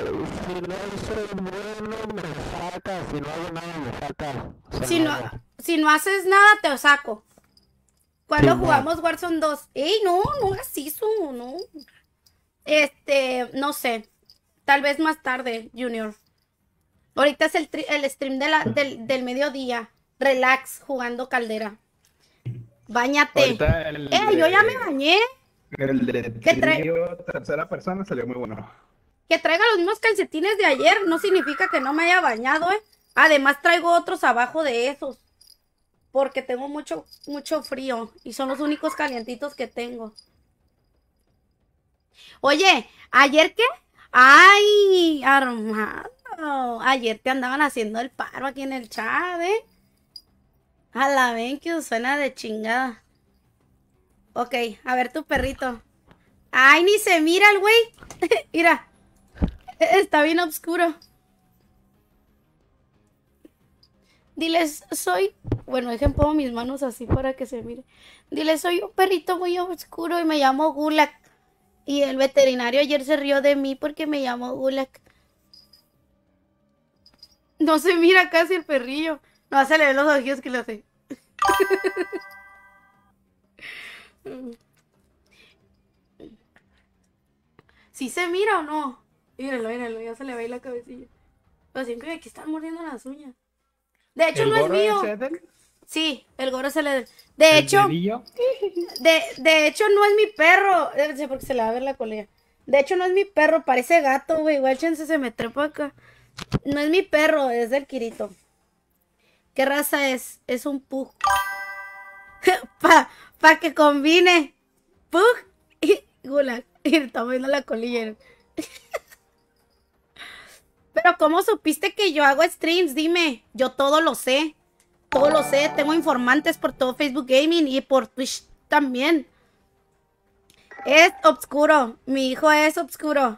Si no haces nada, te saco. Cuando jugamos Warzone 2. Ey, no hagas eso, no. No sé. Tal vez más tarde, Junior. Ahorita es el stream del mediodía. Relax, jugando caldera. Báñate. Yo ya me bañé. El de trío, tercera persona salió muy bueno. Que traiga los mismos calcetines de ayer no significa que no me haya bañado, Además traigo otros abajo de esos. Porque tengo mucho frío. Y son los únicos calientitos que tengo. Oye, ¿ayer qué? Ay, Armando. Ayer te andaban haciendo el paro aquí en el chat, A la ven que suena de chingada. Ok, a ver tu perrito. Ay, ni se mira el güey. Mira. Está bien oscuro. Diles, soy... Bueno, dejen pongo mis manos así para que se mire. Diles, soy un perrito muy oscuro y me llamo Gulak. Y el veterinario ayer se rió de mí porque me llamo Gulak. No se mira casi el perrillo. No, se le ven los ojillos que le hace. ¿Sí se mira o no? Míralo, ya se le ve la cabecilla. Pero siempre aquí están mordiendo las uñas. De hecho, no es mío. Sí, el gorro se le... De hecho, de hecho no es mi perro. Porque se le va a ver la colilla. De hecho no es mi perro, parece gato, güey. Igual chance se me trepa acá. No es mi perro, es del Kirito. ¿Qué raza es? Es un pug. Pa que combine. Pug y Gulag. Y estamos viendo la colilla. Pero ¿cómo supiste que yo hago streams? Dime. Yo todo lo sé. Todo lo sé. Tengo informantes por todo Facebook Gaming y por Twitch también. Es obscuro. Mi hijo es obscuro.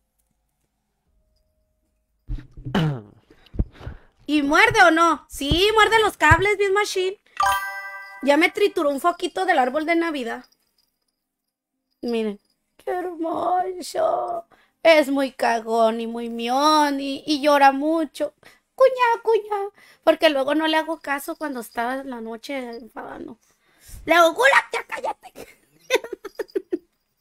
¿Y muerde o no? Sí, muerde los cables, bien machine. Ya me trituró un foquito del árbol de Navidad. Miren. ¡Qué hermoso! Es muy cagón y muy mión y llora mucho. Cuña. Porque luego no le hago caso cuando estaba en la noche enfadando. Le hago, Gula, ya cállate.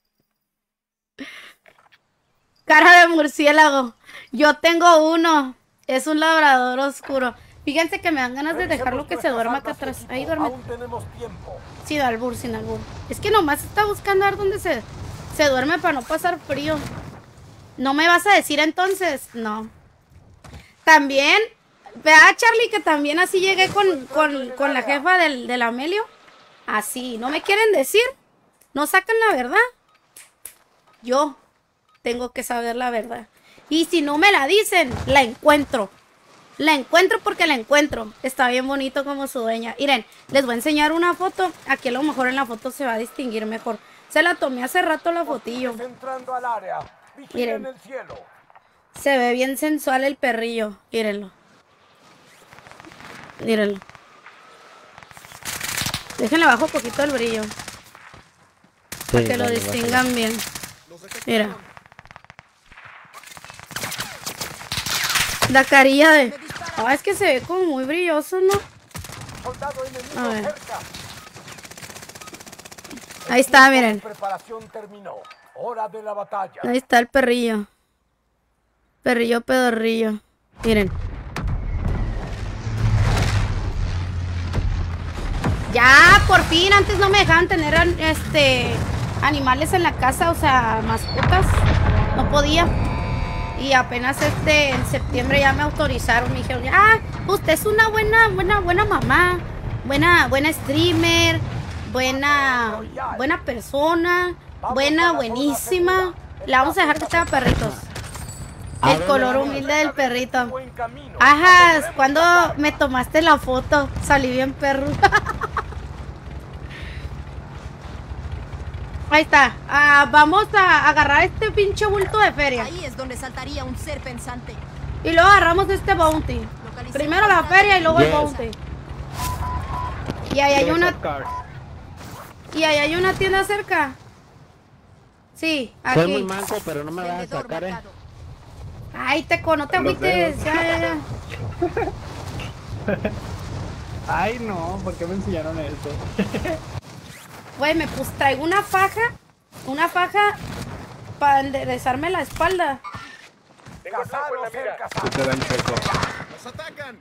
cara de murciélago. Yo tengo uno. Es un labrador oscuro. Fíjense que me dan ganas de dejarlo que se duerma acá atrás. Ahí duerme. Aún tenemos tiempo. Sin albur, sin albur. Es que nomás está buscando a ver dónde se duerme para no pasar frío. ¿No me vas a decir entonces? No. También, vea Charlie, que también así llegué con la jefa del Amelio. Así, ¿no me quieren decir? ¿No sacan la verdad? Yo tengo que saber la verdad. Y si no me la dicen, la encuentro. La encuentro porque la encuentro. Está bien bonito como su dueña. Miren, les voy a enseñar una foto. Aquí a lo mejor en la foto se va a distinguir mejor. Se la tomé hace rato la fotillo. Entrando al área. Miren. Vigilen el cielo. Se ve bien sensual el perrillo. Mírenlo. Mírenlo. Déjenle bajo un poquito el brillo. Para que lo distingan bien. Mira. La carilla de... Ah, es que se ve como muy brilloso, ¿no? Soldado enemigo A ver. cerca. Ahí está, miren. La preparación terminó. Hora de la batalla. Ahí está el perrillo. Perrillo pedorrillo. Miren. Ya, por fin. Antes no me dejaban tener animales en la casa, o sea, mascotas. No podía. Y apenas en septiembre ya me autorizaron. Me dijeron, ah, usted es una buena mamá. Buena streamer. Buena persona. Buenísima. Le vamos a dejar que tenga perritos. El color humilde del perrito. Ajá, cuando me tomaste la foto, salí bien perro. Ahí está. Vamos a agarrar este pinche bulto de feria. Ahí es donde saltaría un ser pensante. Y luego agarramos este bounty. Primero la feria y luego el bounty. Y ahí hay una... ¿Y ahí hay una tienda cerca? Sí, aquí. Soy muy manco, pero no me vas a Vendedor sacar, marcado. Ay, Teco, no te agüites. Ya. Ay, no, ¿por qué me enseñaron esto? Güey, traigo una faja para enderezarme la espalda. Cazado cerca. Sí te dan checo. ¡Nos atacan!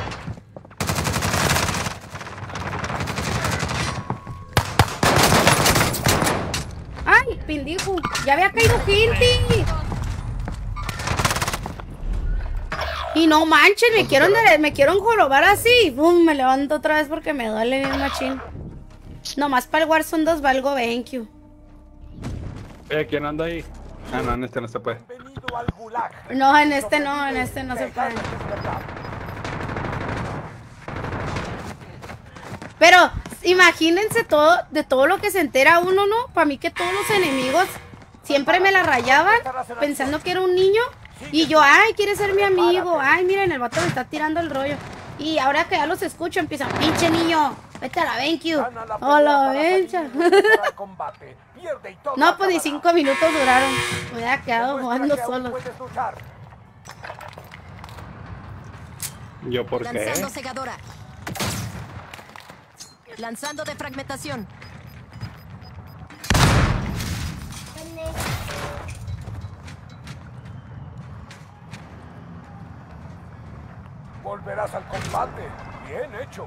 Ay, pendejo, ya había caído gente. Y no manchen, me quiero enjorobar así. Bum, me levanto otra vez porque me duele bien machín. Nomás para el Warzone 2 valgo BenQ. ¿Quién anda ahí? Ah, no, en este no se puede. Bienvenido al Gulag. No, en este no se puede. Pero imagínense de todo lo que se entera uno, ¿no? Para mí que todos los enemigos siempre me la rayaban pensando que era un niño. Y yo, ay, quiere ser mi amigo. Ay, miren, el vato me está tirando el rollo. Y ahora que ya los escucho, empiezan, pinche niño, vete a la BenQ. Oh, la bencha. No, pues ni 5 minutos duraron. Me hubiera quedado jugando solo. ¿Yo por qué? Lanzando segadora. Lanzando de fragmentación. Volverás al combate. Bien hecho.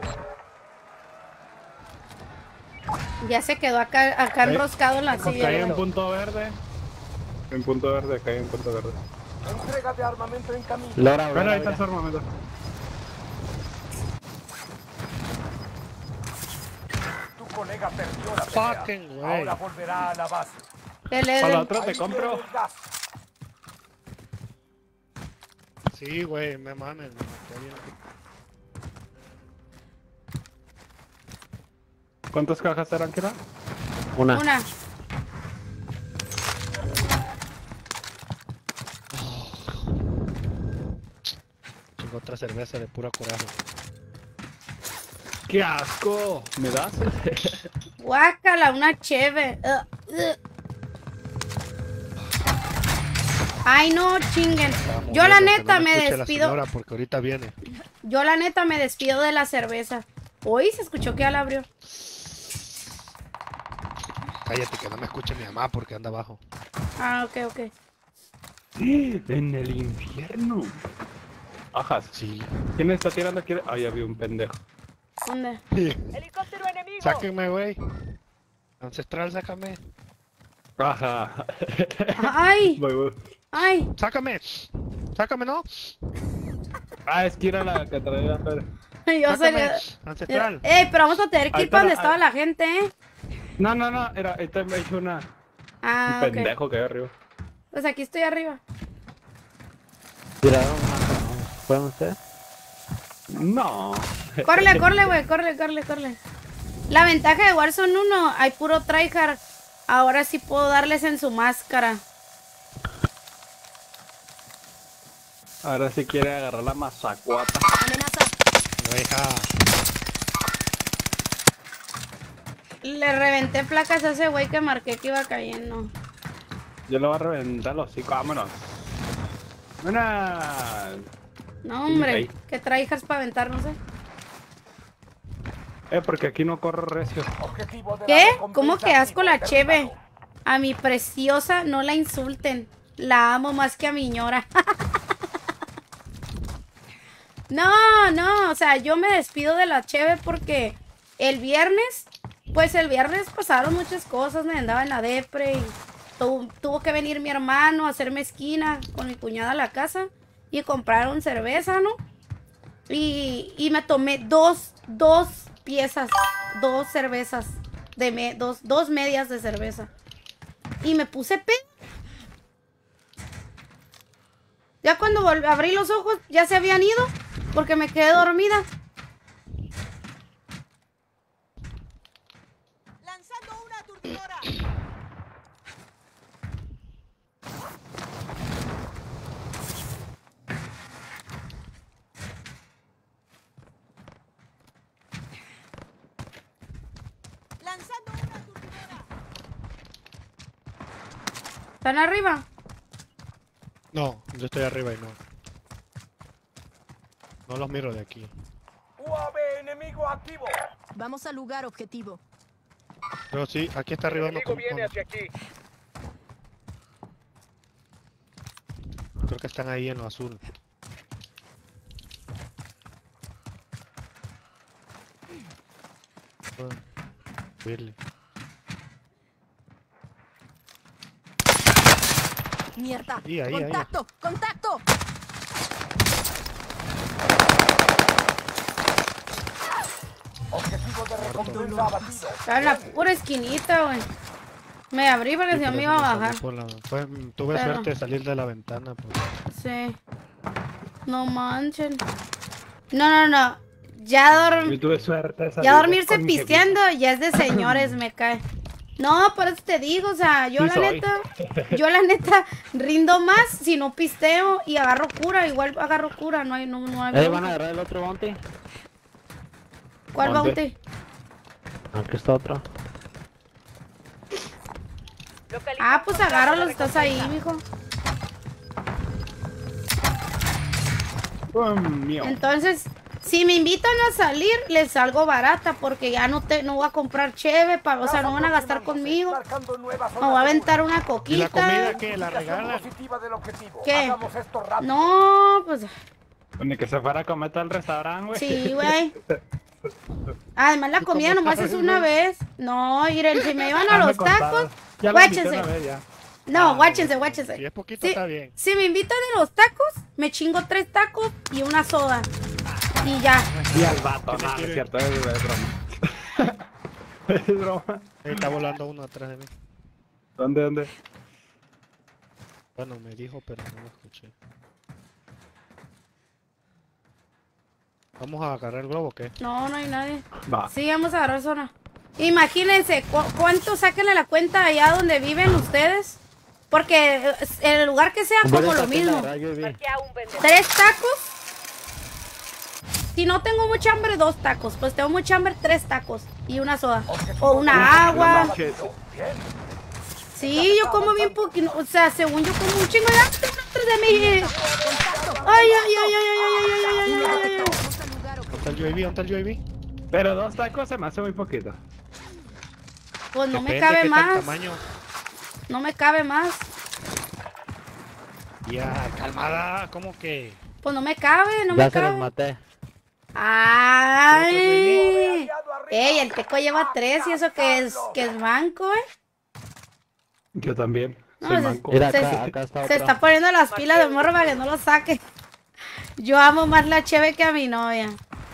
Ya se quedó acá enroscado en la silla. Caí en punto verde. En punto verde, caí en punto verde. Entrega de armamento en camino. Lora, Bueno, Lora, ahí está su armamento. Tu colega perdió la pelea. Fucking way. Ahora volverá a la base. Para la otra te Ahí compro. viene el gas. Sí, güey, me mames. Está bien. ¿Cuántas cajas eran, Kira? Una. Tengo otra cerveza de pura coraje. ¡Qué asco! ¿Me das? Guácala, una cheve. Ay, no, chinguen. Yo la neta me despido. Señora, porque ahorita viene. Yo la neta me despido de la cerveza. Hoy se escuchó que ya la abrió. Cállate, que no me escuche mi mamá porque anda abajo. Ah, ok. En el infierno. Ajá, sí. ¿Quién está tirando aquí? Ah, ya vi un pendejo. ¿Dónde? ¡Helicóptero enemigo! Sáquenme, güey. Ancestral, sácame. Ajá. ¡Ay! Voy. ¡Ay! Sácame. Sácame, ¿no? Ah, es que era la que traía, pero... Yo Sácame. salí. Ancestral. Pero vamos a tener que Ahí ir para donde está, estaba la gente, ¿eh? No, era, esta me hizo una... Ah, un ok. pendejo que hay arriba. Pues aquí estoy arriba. Tiraron ¿Fueron ustedes? No. Córrele, güey, córrele. La ventaja de Warzone 1, hay puro tryhard. Ahora sí puedo darles en su máscara. Ahora sí quiere agarrar la mazacuata. Amenaza. Deja. Le reventé placas a ese güey que marqué que iba cayendo. Yo le voy a reventar los hocico, vámonos. Una... No, hombre, ahí. que tryhards para aventar, no sé. Porque aquí no corro recio. Objetivo de la ¿Qué? recompensa ¿Cómo que asco la terminado. cheve? A mi preciosa no la insulten. La amo más que a mi ñora. No, o sea, yo me despido de la cheve porque el viernes pasaron muchas cosas, me andaba en la depre y tuvo que venir mi hermano a hacerme esquina con mi cuñada a la casa y compraron cerveza, ¿no? Y me tomé dos piezas, dos cervezas, dos medias de cerveza. Y me puse pedo. Ya cuando abrí los ojos, ya se habían ido, porque me quedé dormida. Lanzando una aturdidora. Lanzando una aturdidora. ¿Están arriba? No, yo estoy arriba y no. No los miro de aquí. UAV enemigo activo. Vamos al lugar objetivo. Pero sí, aquí está arriba. Enemigo viene hacia aquí. Creo que están ahí en lo azul. Subirle. Mierda. Ahí. Contacto, contacto. Objetivo de recompensa abatido. Estaba en la pura esquinita, güey. Me abrí porque Sí, si no pero me eso iba a me salió bajar. por tuve Pero- suerte de salir de la ventana. Pues. Sí. No manchen. No. Ya Yo tuve suerte de salir Ya dormirse con mi pisteando ya es de señores, me cae. No, por eso te digo, o sea, yo Sí la soy. la neta rindo más si no pisteo y agarro cura, igual agarro cura, no hay ¿Van a bronca. agarrar el otro bounty? ¿Cuál ¿Dónde? bounty? Aquí está otro. Ah, pues agárralo, estás ahí, mijo. Mío. Entonces, si me invitan a salir, les salgo barata porque ya no voy a comprar cheve, o sea, no van a gastar conmigo. Marcando nueva Me zona voy a segura. aventar una ¿Y la comida coquita. qué? ¿La regalan? Positiva del objetivo. ¿Qué? Hagamos esto rápido. No, pues Ni que se fuera a comer todo el restaurante, güey. sí, güey. Además, la comida nomás es una vez. No, miren, si me llevan a los tacos, Ya lo invité guáchense. una vez ya. No, guáchense. Si es poquito, Sí, está bien. si me invitan a los tacos, me chingo 3 tacos y una soda. Y ya. Y al vato, ¿Qué me no, es quiere? cierto, es broma. Es broma. Ahí está volando uno atrás de mí. ¿Dónde? Bueno, me dijo, pero no lo escuché. ¿Vamos a agarrar el globo o qué? No, no hay nadie. Va. Sí, vamos a agarrar zona. Imagínense, ¿cuánto sáquenle la cuenta allá donde viven ustedes? Porque en el lugar que sea, como lo mismo. 3 tacos. Si no tengo mucha hambre, 2 tacos. Pues tengo mucha hambre, 3 tacos. Y una soda. O una agua. Sí, yo como bien poquito. O sea, según yo como un chingo de hambre atrás de mí. Ay. Vamos al lugar objetivo. ¿Dónde está el UAV? ¿Dónde está el UAV? Pero 2 tacos se me hace muy poquito. Pues no me Depende cabe qué tal más. tamaño. No me cabe más. Ya, calmada, ¿cómo que? Pues no me cabe, no Ya me se los cabe. maté. Ay. Ey, el Teco lleva 3 y eso que es manco, Yo también. No, Soy se- manco. Mira, Se- acá está Se otra. está poniendo las pilas de morro para que no lo saque. Yo amo más la cheve que a mi novia.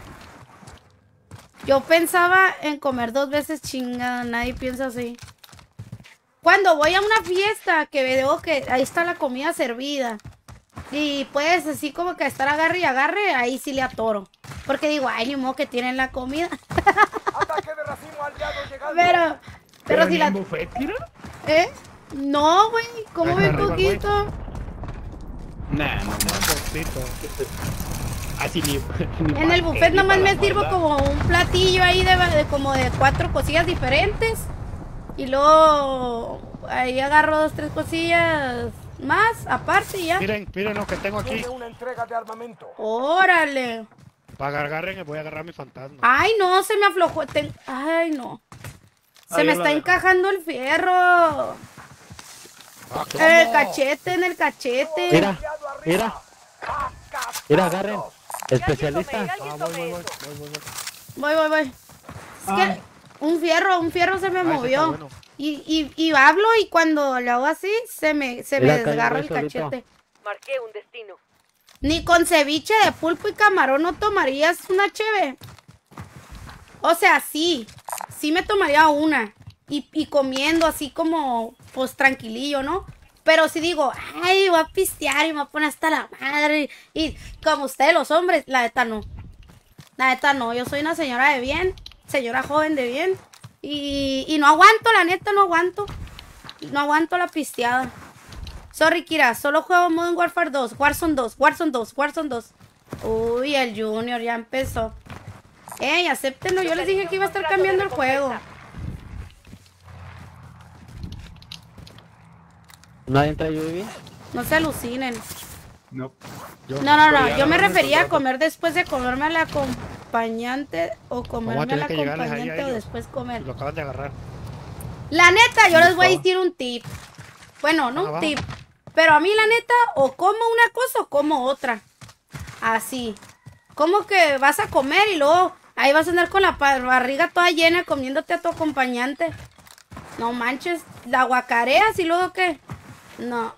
Yo pensaba en comer 2 veces chingada, nadie piensa así. Cuando voy a una fiesta que veo que ahí está la comida servida y puedes así como que estar agarre y agarre, ahí sí le atoro. Porque digo, ay, ni modo que tienen la comida. Ataque de racimo aliado llegando. Pero si ni la... en buffet, tira? ¿Eh? No, güey, ¿cómo Venga, ven arriba, güey. poquito? Nah, no, no. Poquito. Así ni En el buffet nomás me sirvo como un platillo ahí como de 4 cosillas diferentes. Y luego ahí agarro 2, 3 cosillas más, aparte y ya. Miren lo que tengo aquí. Tiene una entrega de armamento. Órale. Para agarren, voy a agarrar mi fantasma. Ay, no, se me aflojó. Ay, no. Se Ah, me ya está la dejo. encajando el fierro. Ah, ¿cómo? En el cachete, en el cachete. Mira, Aliado arriba. mira, mira, agarren. Especialista. Ah, voy. Voy. Es que un fierro se me Ah, ese movió. está bueno. Y hablo y cuando lo hago así, se me Mira, acá desgarra hay el un hueso cachete. Marqué un destino. Ni con ceviche de pulpo y camarón no tomarías una cheve. O sea, sí me tomaría una. Y comiendo así como, pues tranquilillo, ¿no? Pero si digo, ay, voy a pistear y me voy a poner hasta la madre. Y como ustedes los hombres, la neta no. La neta no, yo soy una señora de bien, señora joven de bien. Y no aguanto, la neta no aguanto. No aguanto la pisteada. Sorry, Kira, solo juego Modern Warfare 2, Warzone 2. Uy, el Junior ya empezó. Ey, acéptenlo, yo les dije que iba a estar cambiando el juego. ¿Nadie trae UAV? No se alucinen. No. No, yo me refería a comer después de comerme al acompañante o comerme al tener que llegarles ahí a acompañante o ellos. después comer. Lo acaban de agarrar. La neta, yo les voy a decir un tip. Bueno, no Ah, un va. tip. Pero a mí la neta, o como una cosa o como otra. Así. Como que vas a comer y luego ahí vas a andar con la barriga toda llena comiéndote a tu acompañante. No manches, la guacareas y luego qué. No.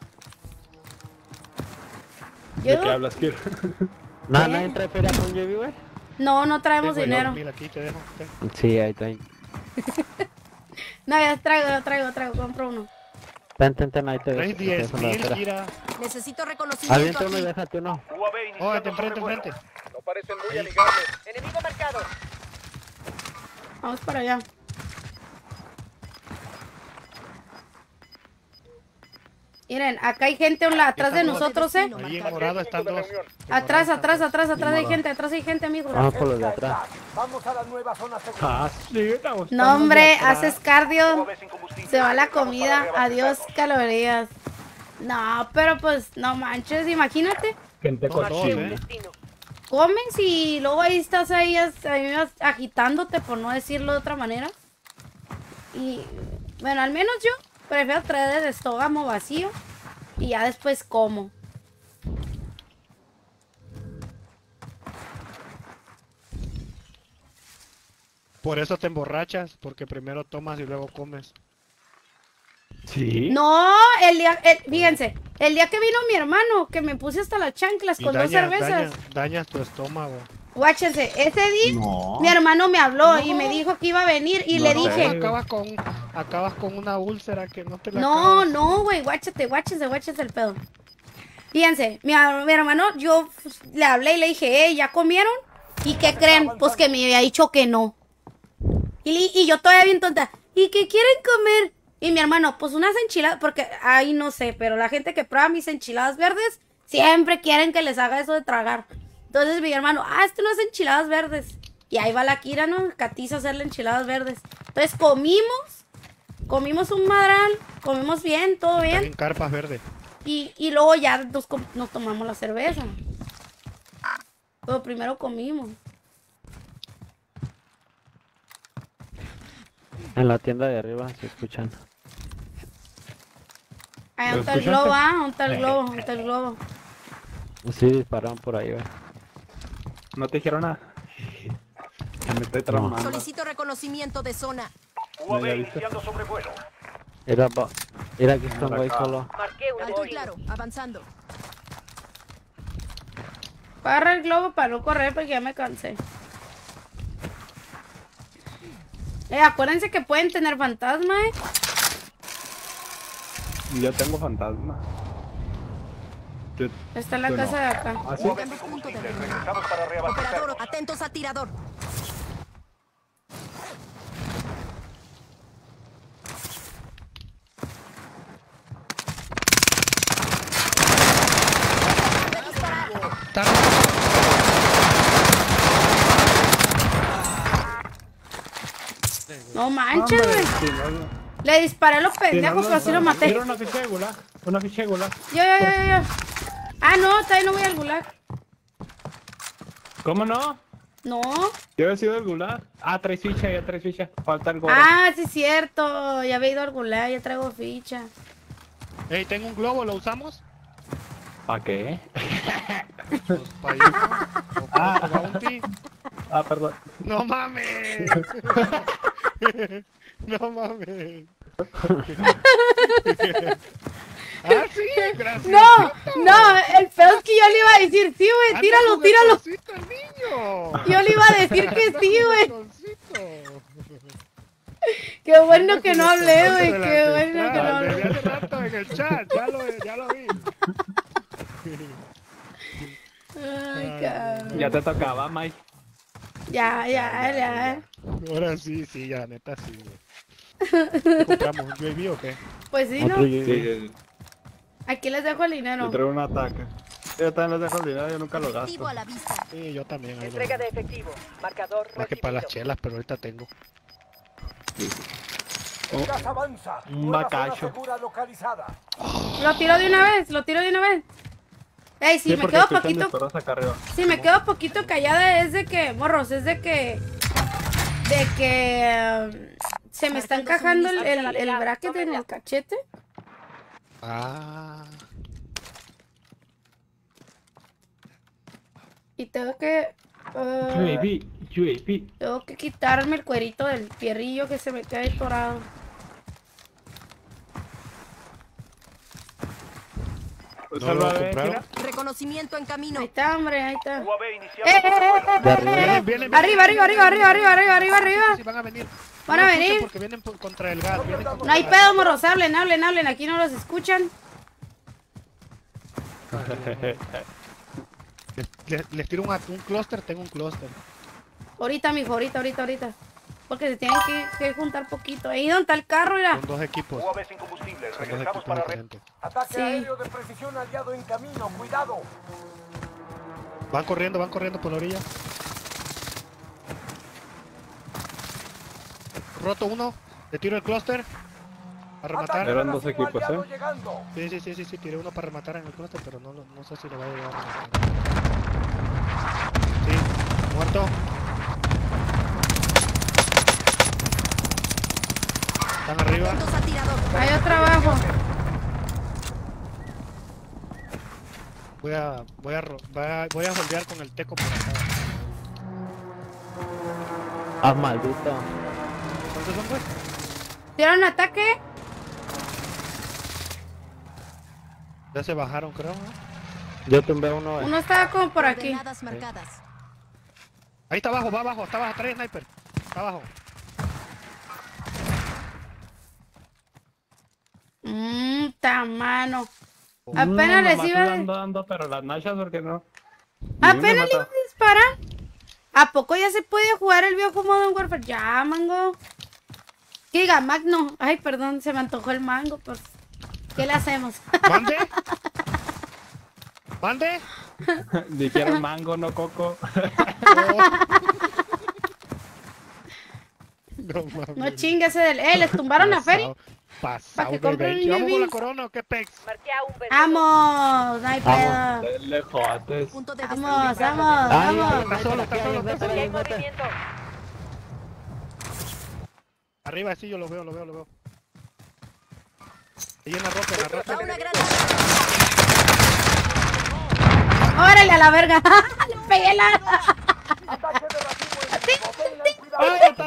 ¿De qué Yo hablas, Kir? ¿Nadie trae feria con UAV, güey? no traemos Tengo yo dinero. 1000 aquí, te dejo. Sí, ahí traen. No, ya traigo, compro uno. Ten, ahí te Traes dejo. 10,000, Kira. Necesito reconocimiento Avienta uno y aquí. déjate uno. Oh, de enfrente. No parecen muy amigables. Enemigo marcado. Vamos para allá. Miren, acá hay gente atrás de nosotros, ¿eh? Ahí en morado están dos. Atrás hay gente, amigos. Vamos por los de atrás. Vamos a la nueva zona segura. Ah, sí, estamos. No, hombre, estamos de haces cardio, Sin combustible. se va la Vamos para comida, reabastecernos. adiós calorías. No, pero pues, no manches, imagínate. Gente Son dos, cochina. Comes y luego ahí estás ahí agitándote, por no decirlo de otra manera. Y, bueno, al menos yo prefiero traer el estómago vacío y ya después como. Por eso te emborrachas, porque primero tomas y luego comes. Sí. No, fíjense, el día que vino mi hermano, que me puse hasta las chanclas Y con 2 cervezas. dañas tu estómago. Guáchense, ese día No. mi hermano me habló y me dijo que iba a venir y No le sé. dije, Acabas con una úlcera que no te la no, acabas. no, güey, guáchense el pedo. Fíjense, mi hermano, yo le hablé y le dije, ¿ya comieron? ¿Y qué creen? Pues que me había dicho que no. Y yo todavía bien tonta, ¿y qué quieren comer? Y mi hermano, pues unas enchiladas, porque, ay, no sé, pero la gente que prueba mis enchiladas verdes, siempre quieren que les haga eso de tragar. Entonces mi hermano, unas enchiladas verdes. Y ahí va la Kira, ¿no? Catiza a hacerle enchiladas verdes. Entonces comimos un madral, comimos bien, todo bien. También carpas verdes. Y luego ya nos tomamos la cerveza. Pero primero comimos. En la tienda de arriba se escuchan. Ahí ¿Lo está el escuchaste? globo, ¿ah? ¿Dónde está el globo? ¿Dónde está el globo? Sí, dispararon por ahí, güey. No te dijeron nada. Ya me estoy tramando. Solicito reconocimiento de zona. UAV ¿Ya viste? iniciando sobrevuelo. Era que están güey acá. solo. Marqué un alto y claro. Avanzando. Agarra el globo para no correr porque ya me cansé. Acuérdense que pueden tener fantasma, Yo tengo fantasma. Yo- Está en la yo no. casa de acá. ¿Ah, sí? Buscando punto de reunión. Regresamos para Operador, reabastecernos. atentos a tirador. No manches, Hombre, güey. si no- Le disparé a los si no pendejos, casi lo maté. Era una ficha de gulag. Una ficha de gulag. Yo. Ah, no, todavía no voy al gulag. ¿Cómo no? No. Yo había sido el gulag. Ah, traes ficha, ya traes ficha. Falta el gorro. Ah, sí es cierto. Ya había ido al gulag, ya traigo ficha. Ey, tengo un globo, ¿lo usamos? ¿Para qué? Pues para ir, ¿no? O para bounty. Ah, perdón. No mames. No mames. Ah, sí, gracias. No, el peor es que yo le iba a decir, sí, güey, tíralo. El niño. Yo le iba a decir que sí, güey. Corazoncito. Qué bueno que no hablé, güey. De la Qué bueno que no central, desde hablé. hace rato en el chat, ya lo vi. Ay, cabrón. Ya te tocaba, Mike. Ya. Ahora sí, ya, neta sí, güey. ¿Compramos un UAV o qué? Pues sí, Otro ¿no? UAV. Aquí les dejo el dinero. traigo un ataque. Yo también les dejo el dinero, yo nunca lo Efectivo gasto. a la vista. Sí, yo también. ahí lo Entrega de veo. efectivo. Marcador Más que para las recibido. chelas, pero ahorita tengo. El gas avanza. Un Nueva zona bacacho. segura localizada. Lo tiro de una vez. Ey, si me porque quedo escuchan poquito, disparos acá arriba. si me quedo poquito callada es de que, morros, de que se me está encajando el bracket en el cachete. Ah. Y tengo que UAV. tengo que quitarme el cuerito del fierrillo que se me queda ahí torado. ¿No lo compraron? Reconocimiento en camino. Ahí está, hombre, ahí está. UAV iniciando sobrevuelo. Vienen. Arriba. Sí, van a venir. Van a No lo escuchen venir. porque vienen contra el gas. Vienen contra No hay el gas. pedo, morros, hablen, aquí no los escuchan. Les tiro un clúster, tengo un clúster. Ahorita, mijo, ahorita. Porque se tienen que juntar poquito. Ahí donde está el carro, mira. Son dos equipos. UAV sin combustible. Son dos Regresamos equipos para diferentes. Ataque Sí. aéreo de precisión aliado en camino. Cuidado. Van corriendo por la orilla. Roto uno. Le tiro el clúster. A rematar. Eran dos Ataque equipos, aliado llegando. Sí, tiré uno para rematar en el clúster, pero no sé si lo va a llegar a rematar. Sí, muerto. Están arriba. Atentos a tirador. Hay otro abajo. Voy a holdear con el teco por acá. Ah, maldito. ¿Cuántos son, pues? ¿Tiraron ataque? Ya se bajaron, creo, ¿no? Yo tumbé uno, güey. Uno estaba como por aquí. Coordenadas marcadas. Ahí está abajo, va abajo, está abajo, trae sniper. Está abajo. Mano. Apenas les iba a... Ando, pero las nachas, ¿por qué no? Apenas le iba a disparar. ¿A poco ya se puede jugar el viejo Modern Warfare? Ya, mango. ¿Qué diga, Magno? Ay, perdón, se me antojó el mango, pues. ¿Qué le hacemos? ¿Mande? ¿Mande? Dijeron mango, no coco. No mames. No chingue del... les tumbaron la feria. Pasado Pa' que de compren 20. ¿Vamos por la UAVs. corona o qué pex? Marqué a un vencedor. Vamos, no hay pedo. Lejotes. Punto de Vamos. Está solo, está solo. destino. Hay movimiento. Arriba, sí, yo lo veo. Ahí en la roca, en la roca. Va una granada. ¡Órale a la verga! ¡Le pegué la... Ataque de racimo enemigo. Tengan cuidado.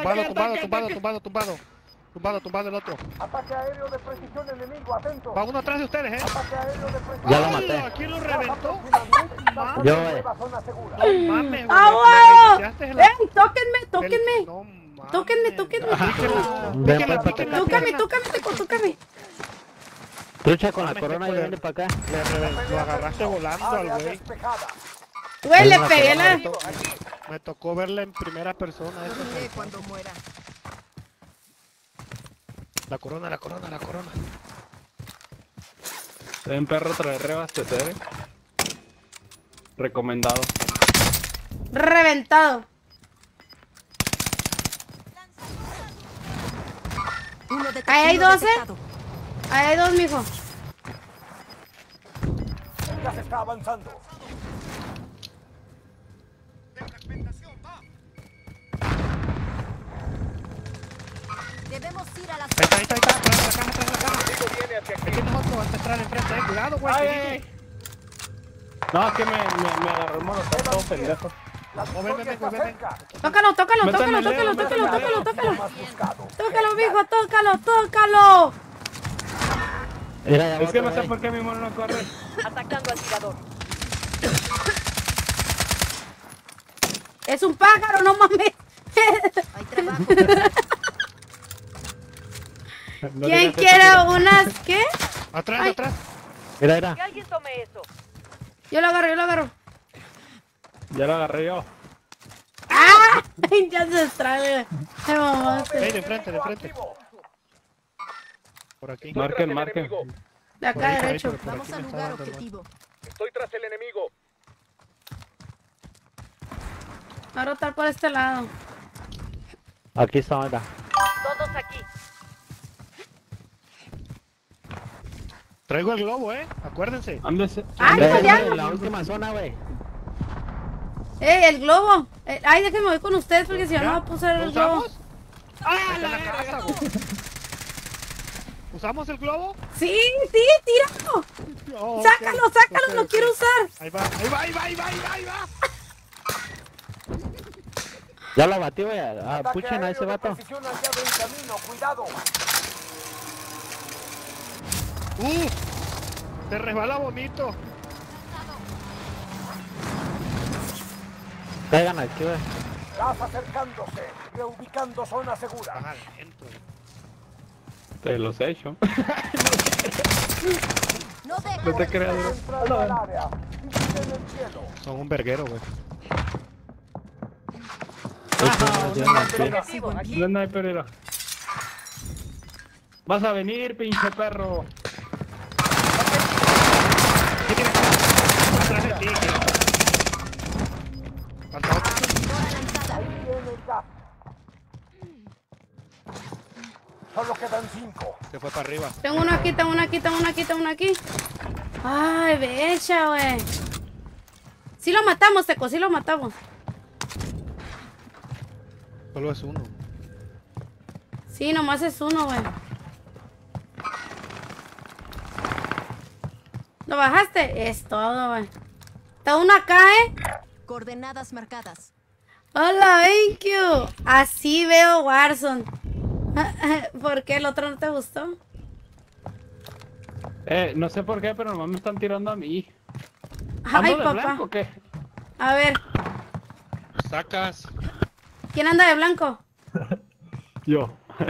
Tumbado el otro. Ataque aéreo de precisión enemigo. Atento. Va uno atrás de ustedes, Ataque aéreo de precisión. Ya lo maté. ¿Quién lo reventó? Yo, Nueva zona segura. No mames, ¡Ah, güey. wow! Le reiniciaste ¡Ey, tóquenme, tóquenme! No mames. Tóquenme, tóquenme. Ven, pues, pa' acá. Tócame, tócame. Trucha con la corona y viene para acá. Le reventó, lo agarraste volando al Área güey. despejada. Güey, le la pegué corona. la... Me tocó verla en primera persona. Moriré cuando muera. La corona. En perro trae reabastecer. Recomendado. Reventado. Uno de Ahí hay uno 12. detectado. Ahí hay dos, mijo. Ya se está avanzando. Debemos ir a la Ahí está. Atrás de la caja. Aquí tiene otro, hasta atrás enfrente, cuidado, güey. Ay. No, es que me agarró el molotov todo pendejo. La victoria está cerca. Tócalo. Métame el dedo. Más buscado. Tócalo, mijo, tócalo. Mira, ya Es que otro, no sé güey. por qué mi mono no corre. atacando al tirador. Es un pájaro, no mames. Hay trabajo. No ¿Quién digas quiere eso, unas qué? Atrás. Mira. Que alguien tome eso. Yo lo agarro. que ya lo agarré yo. ¡Ah! Ya se extrae. Se mamaste. Ahí de frente. Por aquí. Marquen. De acá Por derecho. aquí Vamos me al está lugar dando el objetivo. Estoy tras el enemigo. Va a rotar por este lado. Aquí está, mira. Todos aquí. Traigo el globo, acuérdense. Ándese. ¡Ay, Ve, pues ya! en la última zona, güey. El globo. Ay, déjenme voy con ustedes porque si no, no ¿Ya? voy a pusar ¿Lo el globo. usamos? ¡Ah, la casa, güey! ¿Usamos el globo? Sí, tíralo. Oh, Sácalo, ok. lo quiero usar. Ahí va. Ya lo batí, güey. Ataque Puchen a ese aéreo de vato. precisión aliado en camino. Cuidado. Te resbala bonito. Caigan aquí, güey. Gas acercándose. Reubicando zona segura. Baja lento. Te los he hecho. No dejes. No te creas, bro. Entrando al área. Divide en el cielo. Son un verguero, güey. Sigo en pie. No, no hay peligro. Vas a venir, pinche perro. Atrás de ti. Falta otro. Hora lanzada. Viene el gas. Solo quedan 5. Se fue para arriba. Tengo uno aquí. Ay, becha, güey. Sí lo matamos, Teco, sí lo matamos. Solo es uno. Sí, nomás es uno, güey. ¿Lo bajaste? Es todo, güey. Está uno acá, Coordenadas marcadas. Hola, thank you. Así veo Warzone. ¿Por qué el otro no te gustó? No sé por qué, pero nomás me están tirando a mí. Ay, ¿Ando de papá. blanco o qué? A ver, Sacas. ¿quién anda de blanco? Yo.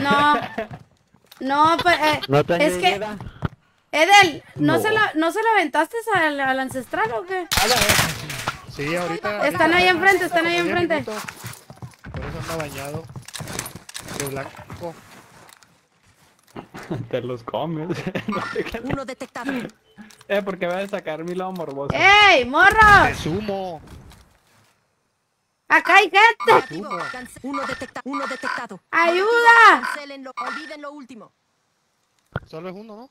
No, pues, No tengo es que, idea. Edel, ¿no No. se la aventaste al ancestral o qué? Sí, ahorita. Están ahí enfrente, como 10 enfrente. minutos. Por eso anda bañado. De blanco. Te los comes. No sé qué. Uno detectado. Porque voy a sacar mi lado morboso. ¡Ey, morros! Te sumo. ¡Acá hay gente! Negativo. Uno detectado. ¡Ayuda! Cancélenlo. Olviden lo último. Solo es uno, ¿no?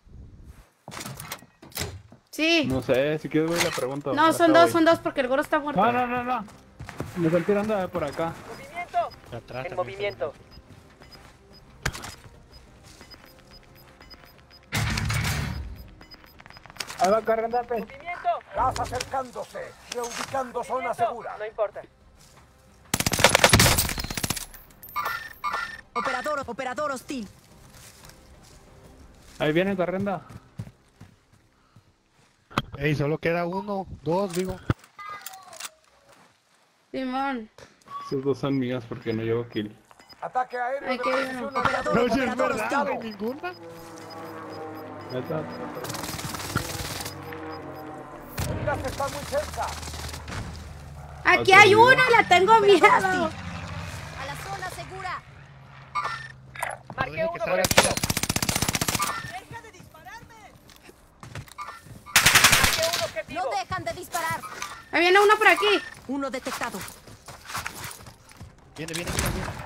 Sí. No sé, si quieres voy y le pregunto. No, son dos porque el gorro está muerto. No. Me están tirando de por acá. De atrás. En movimiento. Ahí va cargando. Gas acercándose. Reubicando zona segura. No importa. Operador hostil. Ahí viene Carrenda. Ey, solo queda uno, dos, digo. Simón. Esos dos son míos porque no llevo kill. Ataque aéreo Ay, de qué precisión bueno. aliado. No, si es operador verdad, hostil. güey, ninguna. ¿Neta? El gas está muy cerca. Aquí Otro hay vivo. una, la tengo miedo. A la zona segura. Marqué Deje que uno por salga aquí. aquí. Marqué un objetivo. No dejan de disparar. Ahí viene uno por aquí. Uno detectado. Viene, viene, viene, viene.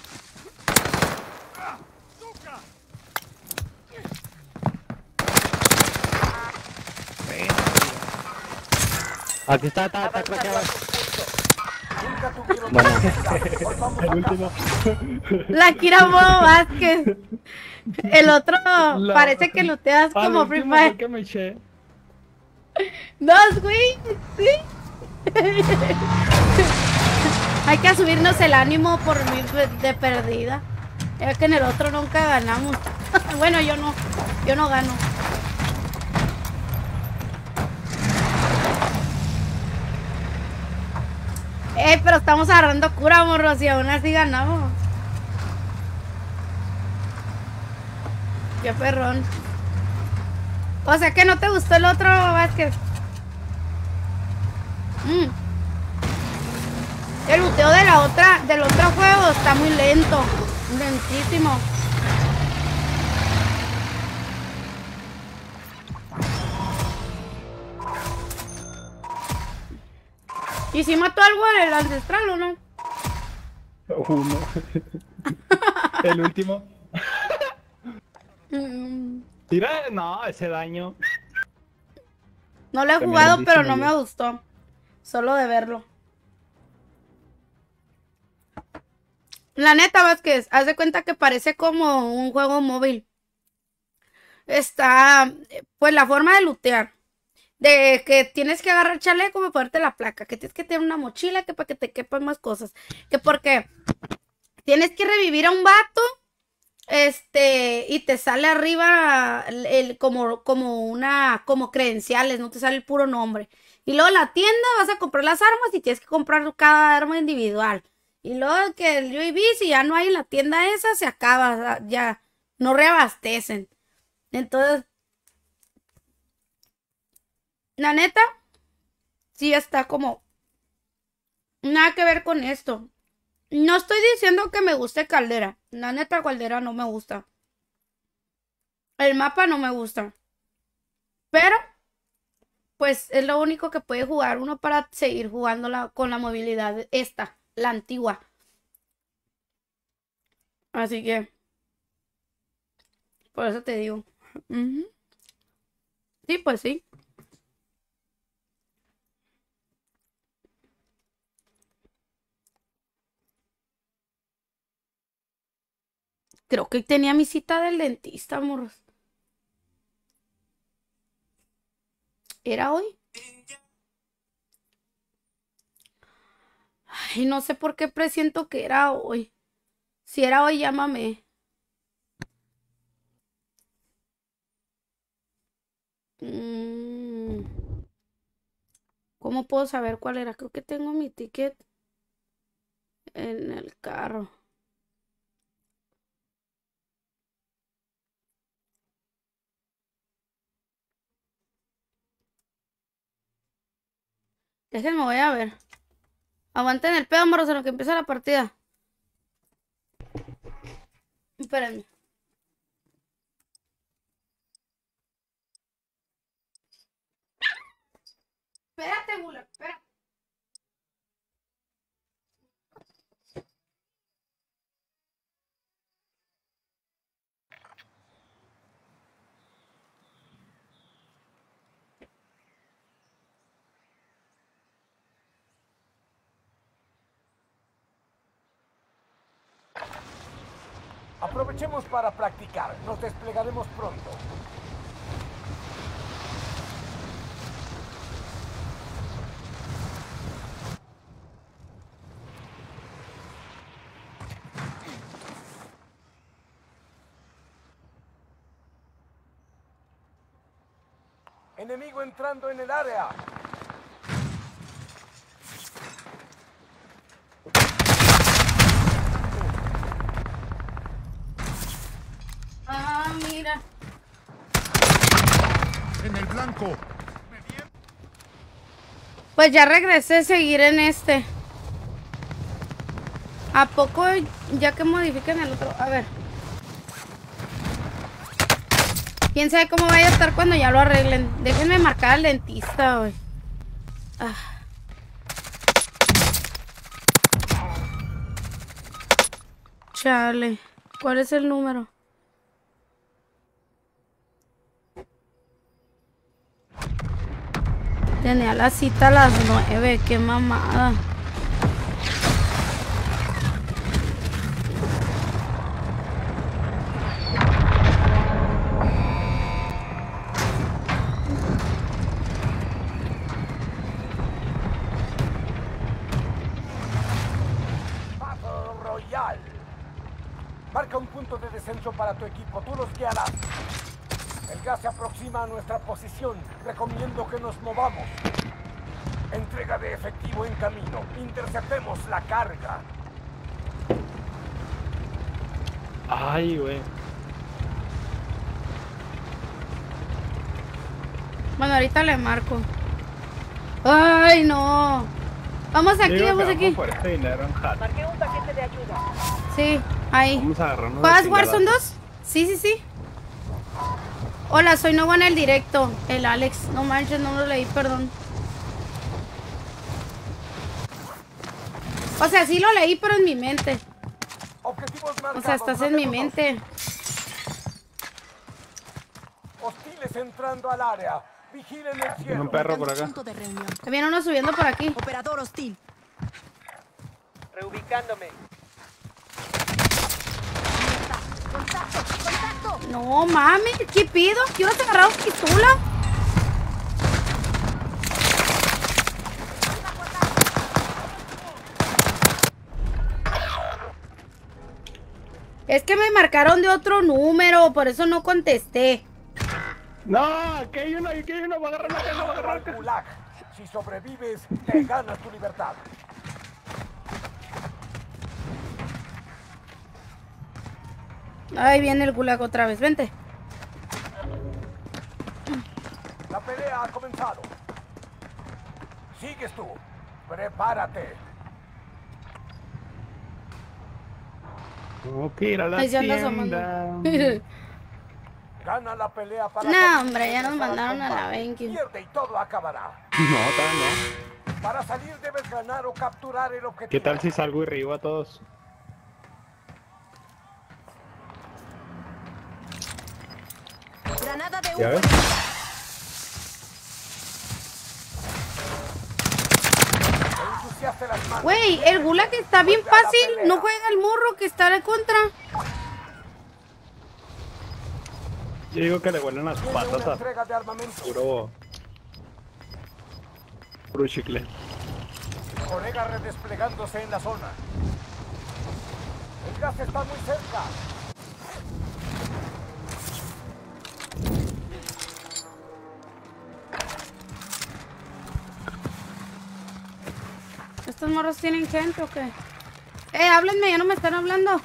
Aquí está craqueado. Nunca tuvieron Bueno. necesidad. Volvamos El acá. último. La Kira Modo Vázquez. El otro parece que looteas Ah, el como Free último Fire. fue que me eché. Dos, güey. Sí. Hay que subirnos el ánimo por mí de perdida. Es que en el otro nunca ganamos. Bueno, yo no gano. Pero estamos agarrando cura, morros, y aún así ganamos. Qué perrón. O sea que no te gustó el otro, Vázquez. El luteo de del otro juego está muy lento. Lentísimo. ¿Y si mató algo del ancestral o no? Uno. El último. Tira, no, ese daño. No lo he También jugado, pero lindísimo, no yo. me gustó. Solo de verlo. La neta, Vázquez, haz de cuenta que parece como un juego móvil. Está, pues, la forma de lootear. De que tienes que agarrar chaleco para ponerte la placa. Que tienes que tener una mochila que para que te quepan más cosas. Que porque tienes que revivir a un vato. Y te sale arriba como credenciales, no te sale el puro nombre. Y luego la tienda vas a comprar las armas y tienes que comprar cada arma individual. Y luego que el UAV, si ya no hay en la tienda esa, se acaba, ya no reabastecen. Entonces, la neta, sí está como nada que ver con esto. No estoy diciendo que me guste Caldera. La neta, Caldera no me gusta. El mapa no me gusta. Pero, pues, es lo único que puede jugar uno para seguir jugándola con la movilidad esta, la antigua. Así que, por eso te digo. Sí, pues sí. Creo que tenía mi cita del dentista, morros. ¿Era hoy? Ay, no sé por qué presiento que era hoy. Si era hoy, llámame. ¿Cómo puedo saber cuál era? Creo que tengo mi ticket en el carro. Déjenme, voy a ver. Aguanten el pedo, morros, en lo que empieza la partida. Espérenme. Espérate, Gula, espérate. Aprovechemos para practicar. Nos desplegaremos pronto. Enemigo entrando en el área. Ah, mira. En el blanco. Pues ya regresé a seguir en este. ¿A poco ya que modifiquen el otro? A ver. ¿Quién sabe cómo vaya a estar cuando ya lo arreglen? Déjenme marcar al dentista, güey. Ah. Chale. ¿Cuál es el número? Tenía la cita a las 9. Qué mamada. Battle Royale. Marca un punto de descenso para tu equipo. Tú los guiarás. El gas se aproxima a nuestra posición. Recomiendo que nos movamos. Entrega de efectivo en camino. Interceptemos la carga. Ay, güey. Bueno, ahorita le marco. Ay, no. Vamos aquí, Digo que vamos aquí. por este dinero en hat. Marqué un paquete de ayuda. Sí, ahí. Vamos a agarrarnos. ¿Juegas de Warzone chingadas. 2? Sí, sí, sí. Hola, soy nuevo en el directo. El Alex. No manches, no lo leí, perdón. O sea, sí lo leí, pero en mi mente. Objetivos marcados. O sea, estás en mi Marquemos mente. hostiles entrando al área. Vigilen el Tiene cielo. un perro por acá. Punto de reunión. Viene uno subiendo por aquí. Operador hostil. Reubicándome. Contacto, contacto. No mames, ¿qué pido? ¿Quiero agarrar pistola? Es que me marcaron de otro número, por eso no contesté. No, aquí hay uno, va a agarrar la caja, va a agarrar la Al caja. Gulag. Si sobrevives, te ganas tu libertad. Ahí viene el gulag otra vez, vente. La pelea ha comenzado. Sigues tú. Prepárate. Tengo que ir a la Ahí se anda tienda. asomando. Gana la pelea para... No, hombre, ya nos mandaron a la Benki. Pierde y todo acabará. No, todavía no. Para salir debes ganar o capturar el objetivo. ¿Qué tal si salgo y río a todos? Granada de ¿Ya humo. ves? Ensuciaste las manos. Güey, el gulag está bien fácil. No juega el morro que está en contra. Yo digo que le huelen las Tiene patas una a entrega de armamento. puro chicle. Colega redesplegándose en la zona. El gas está muy cerca. ¿Estos morros tienen gente o qué? Háblenme, ya no me están hablando.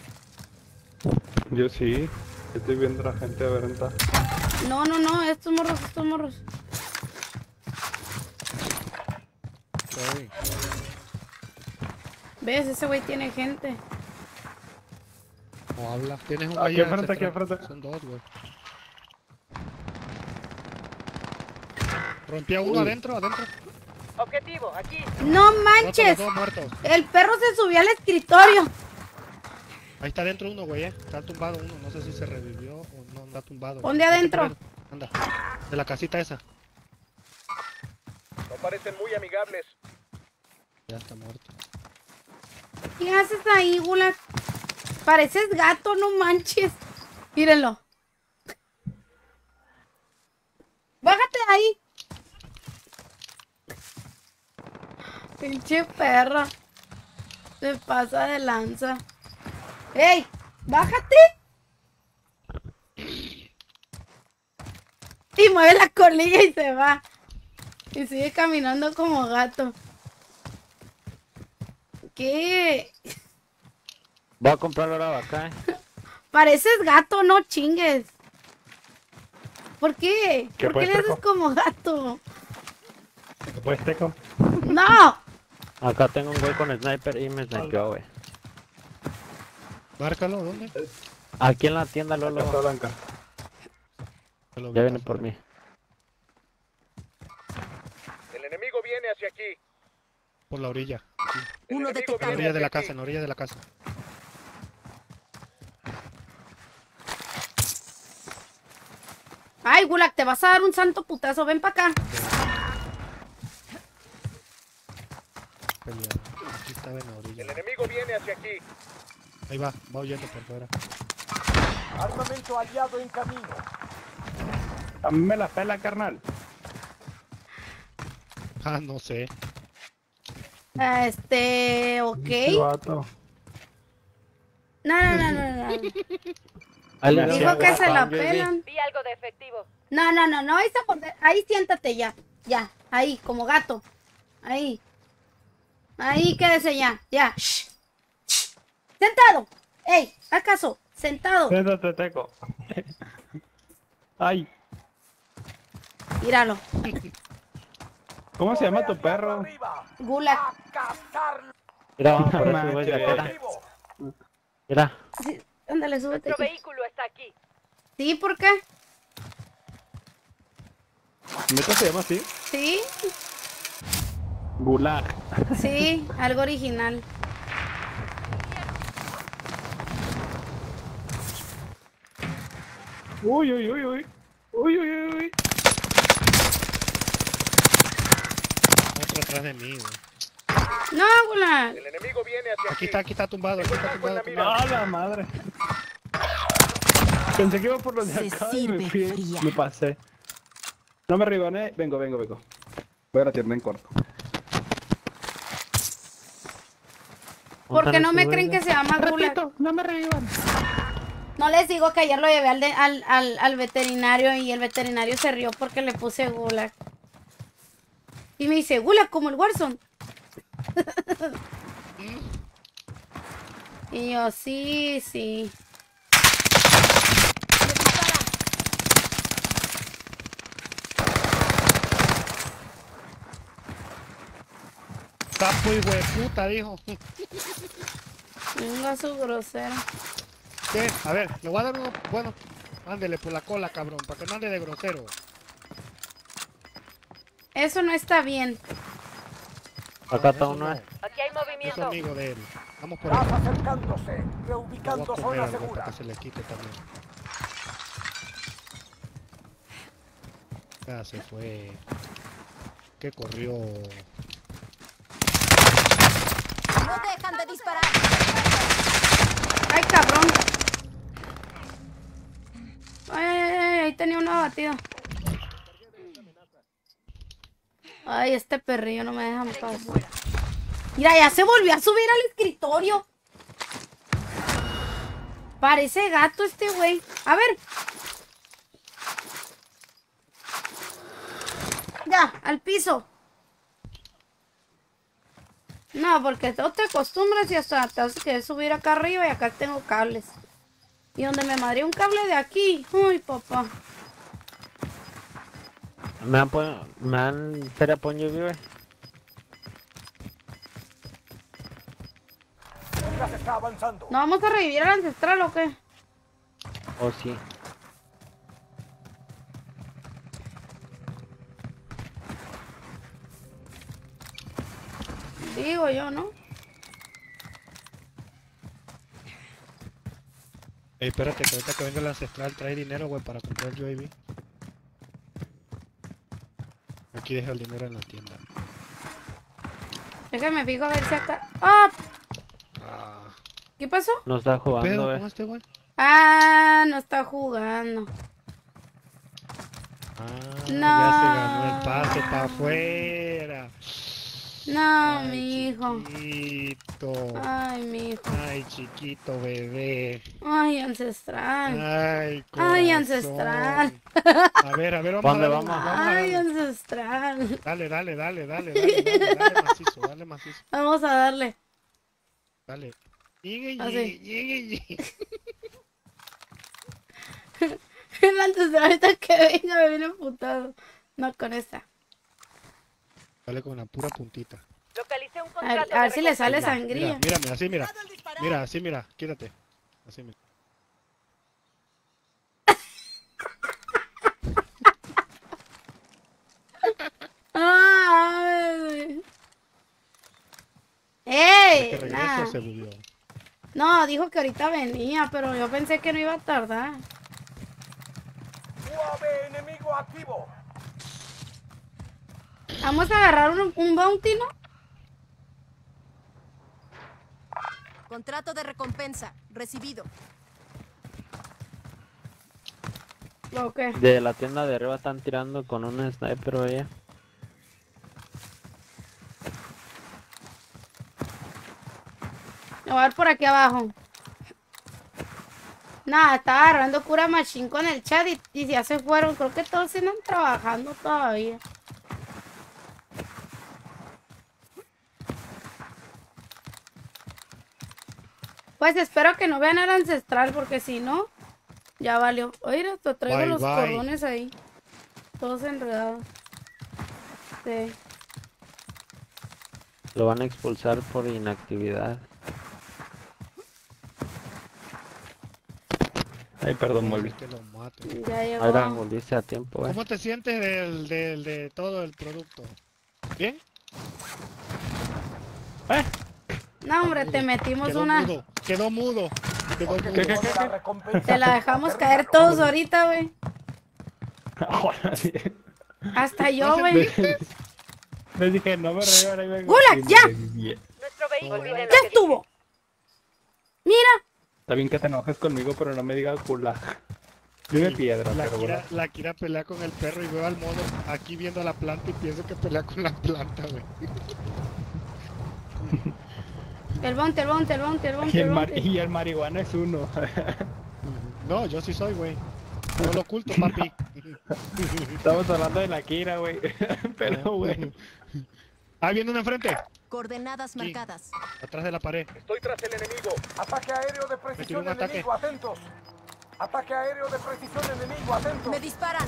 Yo sí. Estoy viendo a la gente de venta. No, no, no, estos morros, estos morros. Sorry. ¿Ves? Ese güey tiene gente. No habla. Tienes un Aquí güey enfrente, aquí atrás. enfrente. Son dos, güey. Rompí a uno adentro. Objetivo, aquí. ¡No Otros manches! dos muertos. El perro se subió al escritorio. Ahí está adentro uno, güey, Está tumbado uno. No sé si se revivió o no anda tumbado. ¿Dónde Vete adentro? por él. Anda. De la casita esa. No parecen muy amigables. Ya está muerto. ¿Qué haces ahí, gulag? Pareces gato, no manches. Mírenlo. Bájate de ahí. Pinche perra. Se pasa de lanza. ¡Ey! ¡Bájate! Y mueve la colilla y se va. Y sigue caminando como gato. ¿Qué? Voy a comprar ahora vaca, Pareces gato, no chingues. ¿Por qué? ¿Qué ¿Por qué pues, le haces Teco? como gato? ¿Qué puedes, Teco? ¡No! Acá tengo un güey con sniper y me snipeó, güey. Márcalo, ¿dónde? Aquí en la tienda, Lolo. Casa Blanca. Te lo Ya vi viene pasar. por mí. El enemigo viene hacia aquí. Por la orilla. Uno En la detectado. orilla de la casa, en la orilla de la casa. Ay, Gulag, te vas a dar un santo putazo. Ven para acá. Peleado. Aquí estaba en la orilla. El enemigo viene hacia aquí. Ahí va huyendo por fuera. Armamento aliado en camino. A mí me la pela, carnal. Ah, no sé. Ok. Este vato. No. Ahí le Dijo Dijo que se la Juan, Judy. pelan. Vi algo de efectivo. No. Ahí siéntate ya. Ya. Ahí, como gato. Ahí. Ahí quédese ya. Ya. Shh. Shh. Sentado. Ey, ¿acaso? Sentado. Siéntate, Teco. Ay, Míralo. ¿cómo se llama tu perro? Arriba. Gulag. A cazarlo. Mira, vamos por Madre. eso, güey, de acá. Vivo. Mira. Sí, ándale, súbete Nuestro aquí. vehículo está aquí. Sí, ¿por qué? ¿Neta se llama así? Sí, Gulag. sí, algo original. Uy, uy, uy, uy. Uy, uy, uy, uy. Otro atrás de mí, güey. No, Gulag. El enemigo viene hacia Aquí está tumbado, aquí está tumbado. ¡Ah, la madre! Pensé que iba por los de Se acá y me sirve fui. fría. Me pasé. No me ribané. Vengo. Voy a la tienda en corto. ¿Por qué no me creen que se llama Gulag? Repito, no me revivan. No les digo que ayer lo llevé al veterinario y el veterinario se rió porque le puse Gulag. Y me dice, Gulag, como el Warzone. Y yo, sí. Sapo y hueputa, dijo. Venga su grosero. ¿Qué? A ver, le voy a dar uno. Bueno, ándele por la cola, cabrón, para que no ande de grosero. Eso no está bien. Acá está Eso uno, no. Aquí hay Es movimiento. amigo de él. Vamos por Gas él. acercándose. Lo voy Reubicando a comer zona algo segura. para que se le quite también. Ah, se fue. ¿Qué corrió? No dejan de disparar. Ay, cabrón. Ay, ahí tenía uno abatido. Ay, este perrillo no me deja en paz. Mira, ya se volvió a subir al escritorio. Parece gato este güey. A ver. Ya, al piso. No, porque tú te acostumbras y hasta te haces que subir acá arriba y acá tengo cables. Y donde me madré un cable de aquí. Uy, papá. Me han feria por lluvia, güey. El gas está avanzando. ¿No vamos a revivir al ancestral o qué? Oh, sí. Digo yo, ¿no? Ey, espérate, que ahorita que venga el ancestral trae dinero, güey, para comprar el UAV. Aquí deja el dinero en la tienda. Déjame fijo a ver si acá... ¡Ah! Ah, ¿Qué pasó? No está jugando, ¿pedo güey. con este güey? Ah, no está jugando. Ah, No. ya se ganó el pase para afuera. No, Ay, mi hijo. Chiquito. Ay, mi hijo. Ay, chiquito bebé. Ay, ancestral. Ay, Ay, corazón. ancestral. A ver, vamos ¿Dónde a darle, vamos? a Ay, darle. ancestral. Dale macizo, dale macizo. Vamos a darle. Dale. Así. El ancestral ahorita que venga me viene putado. No, con esta. Dale con la pura puntita. Localicé un A contrato ver, a ver de si le sale recompensa. sangría. Mira, así mira. Mira, así mira, quítate. Así mira. Ay. Que ¡Ey! regrese Nah. o se bugueó. No, dijo que ahorita venía, pero yo pensé que no iba a tardar. UAV enemigo activo. Vamos a agarrar un bounty, ¿no? Contrato de recompensa. Recibido. Ok. De la tienda de arriba están tirando con un sniper, vaya. Me voy a ver por aquí abajo. Nada, estaba agarrando cura machine con el chat y ya se fueron. Creo que todos siguen trabajando todavía. Pues espero que no vean el ancestral porque si no, ya valió. Oye, te traigo Bye, los bye. cordones ahí. Todos enredados. Sí. Lo van a expulsar por inactividad. Ay, perdón, Molly. Que lo mato. Ya llegó. Ahora volviste a tiempo, ¿Cómo te sientes de todo el producto? ¿Bien? No, hombre, te metimos Quedó una. mudo. Quedó mudo. Objetivo de la recompensa. Te la dejamos caer todos ahorita, güey. Ahora sí. Hasta yo, güey. Les dije, no me reían, ahí vengo. ¡Gulag, Y me ya! reviví. Nuestro vehículo viene en lo ¡Ya que estuvo! Mira. Está bien que te enojes conmigo, pero no me digas gulag. Dime piedra, pero bueno. La Kira pelea con el perro y veo al modo aquí viendo la planta y pienso que pelea con la planta, güey. El bounty, el bounty, el bounty, el bounty, Y el el, bounty. y el marihuana es uno. No, yo sí soy, güey. No lo oculto, papi. Estamos hablando de la Kira, güey. Pero, güey. Ahí viene una enfrente, Coordenadas Sí. marcadas. atrás de la pared. Estoy tras el enemigo. Ataque aéreo de Metieron precisión un ataque. enemigo, atentos. Ataque aéreo de precisión enemigo, atentos. Me disparan.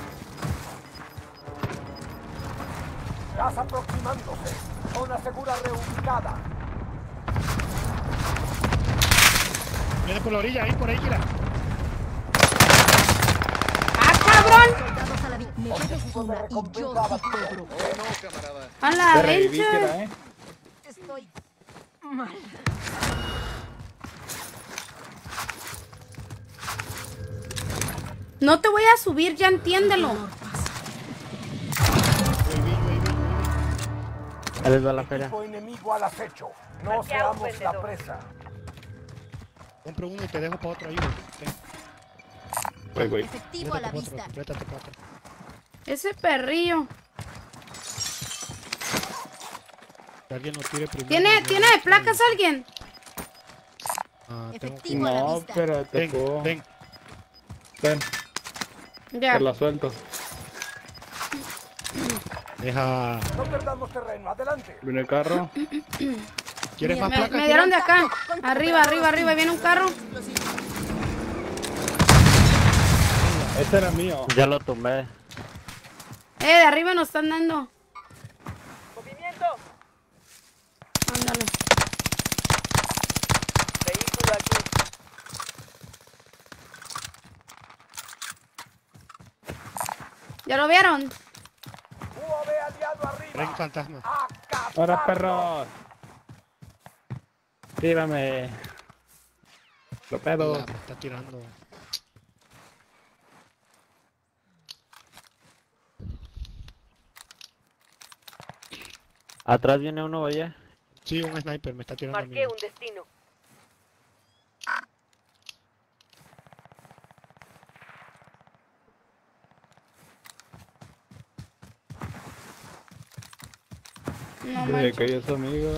Gas aproximándose. Zona segura reubicada. Viene por la orilla, ahí, por ahí, Kira. ¡Ah, cabrón! Soldados a la me debes una y yo sí cobro. A la Te reviví, vencha. Kira, Estoy mal. No te voy a subir, ya entiéndelo. Ahí les va la feria. Equipo enemigo al acecho. No Marqué a un seamos la vendedor. presa. Compro uno y te dejo para otro ahí, güey. Ten, Pues, güey. Efectivo a la vete pa' vista. otro, vete pa' otro. Ese perrillo. Que alguien lo tire primero. ¿Tiene placas alguien? Ah, tengo Efectivo a la No, vista. pero te Ven, puedo. ven. Ven, Ya. te la suelto. Deja. No perdamos terreno. Adelante. Viene el carro. ¿Quieres más Me placas? dieron de Kira? acá. Arriba, arriba, arriba. Viene un carro. Este era mío. Ya lo tumbé. De arriba nos están dando. movimiento. Ándale. Vehículo aquí. ¿Ya lo vieron? UAV aliado arriba. Traen fantasma. Ahora, perros. Tírame. Lo pedo. Me está tirando. Atrás viene uno, vaya. Sí, un sniper me está tirando a mí. Marqué un destino. No Me manches. cayó su amigo.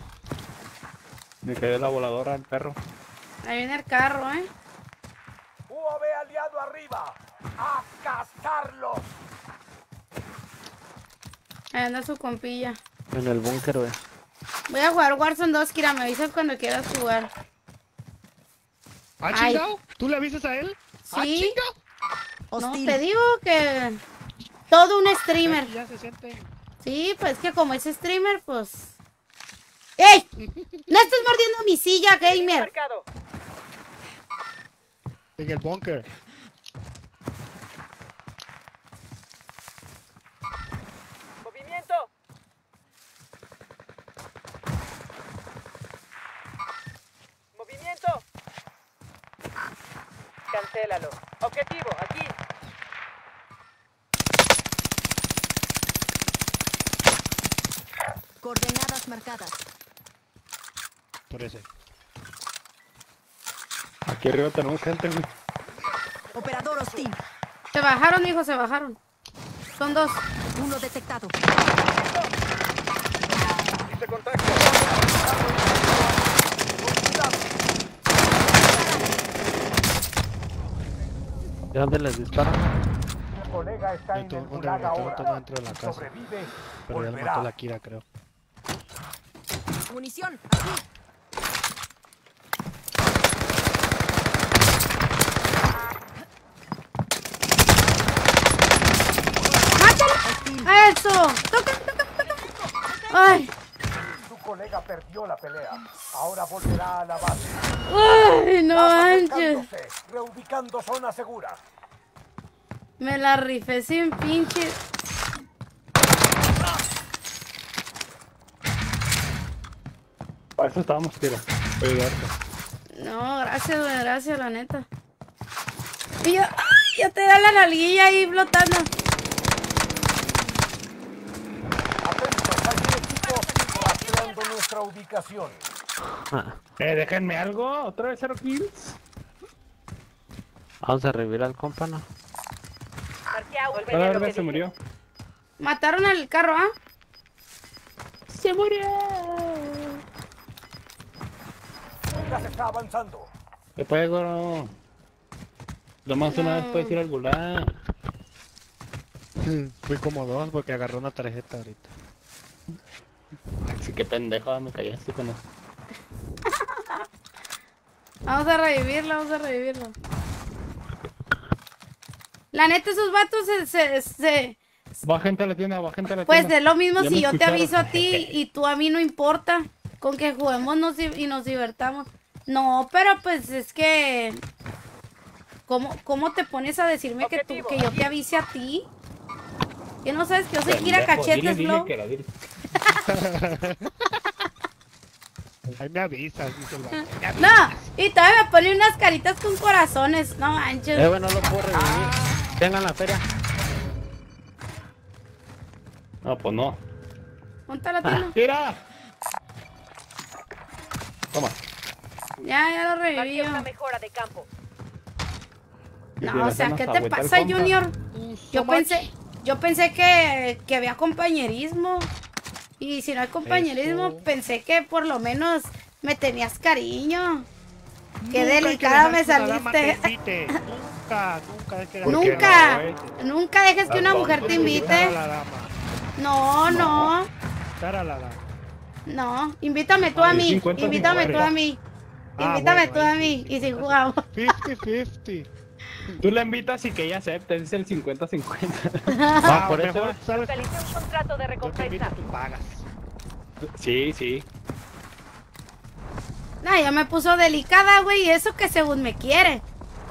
Me cayó la voladora al perro. Ahí viene el carro, UAV aliado arriba. cazarlos. Ahí anda su compilla. En el búnker, güey. Voy a jugar Warzone 2, Kira, me avisas cuando quieras jugar. ¿Ah, Ay. chingado? ¿Tú le avisas a él? ¿Ah, Sí. chingado? No, Hostil. te digo que todo un streamer. Ya se siente. Sí, pues que como es streamer, pues... ¡Ey! ¡No estés mordiendo mi silla, gamer! Marcado. En el búnker. Movimiento. Movimiento. Cancélalo. Objetivo, aquí. Coordenadas marcadas. Por ese. Aquí arriba tenemos gente, güey. Operador hostil. Se bajaron, hijo, se bajaron. Son dos. Uno detectado. Hice contacto. ¿De dónde les disparan? Tu colega está en el Dentro gulag ahora. dentro de la Si casa. sobrevive, Pero ya lo volverá. mató la Kira, creo. Munición. Aquí. ¡Mátalo! ¡Eso! ¡Toca, toca, toca! ¡Ay! Tu colega perdió la pelea. Ahora volverá a la base. ¡Ay, no Vas manches! acercándose, reubicando zona segura. Me la rifé sin pinche... Para eso estábamos, tira. Voy a ayudarte. No, gracias, güey, gracias, la neta. Y yo... ¡Ay! Ya te da la nalguilla ahí flotando. Atentos, hay un equipo rastreando nuestra ubicación. Ah, Déjenme algo. Otra vez 0 kills. vamos a revivir al compa, ¿no? Marqueado. La verdad se murió. Mataron al carro, ¿ah? ¡Se murió! Ya se está avanzando. Te pego. Lo más una vez puedes ir al gulag. Fui como dos porque agarró una tarjeta ahorita. Así que pendejo, me callaste con eso. Vamos a revivirlo, vamos a revivirlo. La neta, esos vatos se... Va gente a la tienda, va gente a la Pues tienda. es lo mismo Ya si me yo te escucharon. aviso a ti y tú a mí, no importa. Con que juguemos y nos divertamos. No, pero pues es que... ¿Cómo te pones a decirme que yo te avise a ti? ¿Que no sabes que yo soy Kira Pendejo, Cachetes, dile Flow? que la dile. Ahí me avisas, dice el vato. Me avisas. No, y todavía me pone unas caritas con corazones. No manches. Bueno, no lo puedo revivir. Tengan la feria. No, pues no. Ponte la tienda. ¡Tira! Toma. Ya lo reviví Marqué yo. una mejora de campo. No, o sea, ¿qué te Agüita el pasa, compa. Junior? Yo pensé que había compañerismo. Y si no hay compañerismo, Eso. pensé que por lo menos me tenías cariño. Qué Nunca hay que delicada dejar me que una dama te saliste. invite. Nunca hay que dejar ¿Por qué Nunca, no, güey? nunca dejes que una mujer te Invitar a invite. la dama. No. Invitar a la dama. No, invítame tú a Ay, mí. 50, Invítame tú 50. a mí. Ah, Invítame bueno, tú a ahí mí. sí. Y si jugamos. 50-50. Tú la invitas y que ella acepte, es el 50-50. Ah, por eso. mejor, ¿sabes? Localicé un contrato de Yo te invito, recompensa. tú pagas. Sí, sí. No, ya me puso delicada, güey. Eso que según me quiere.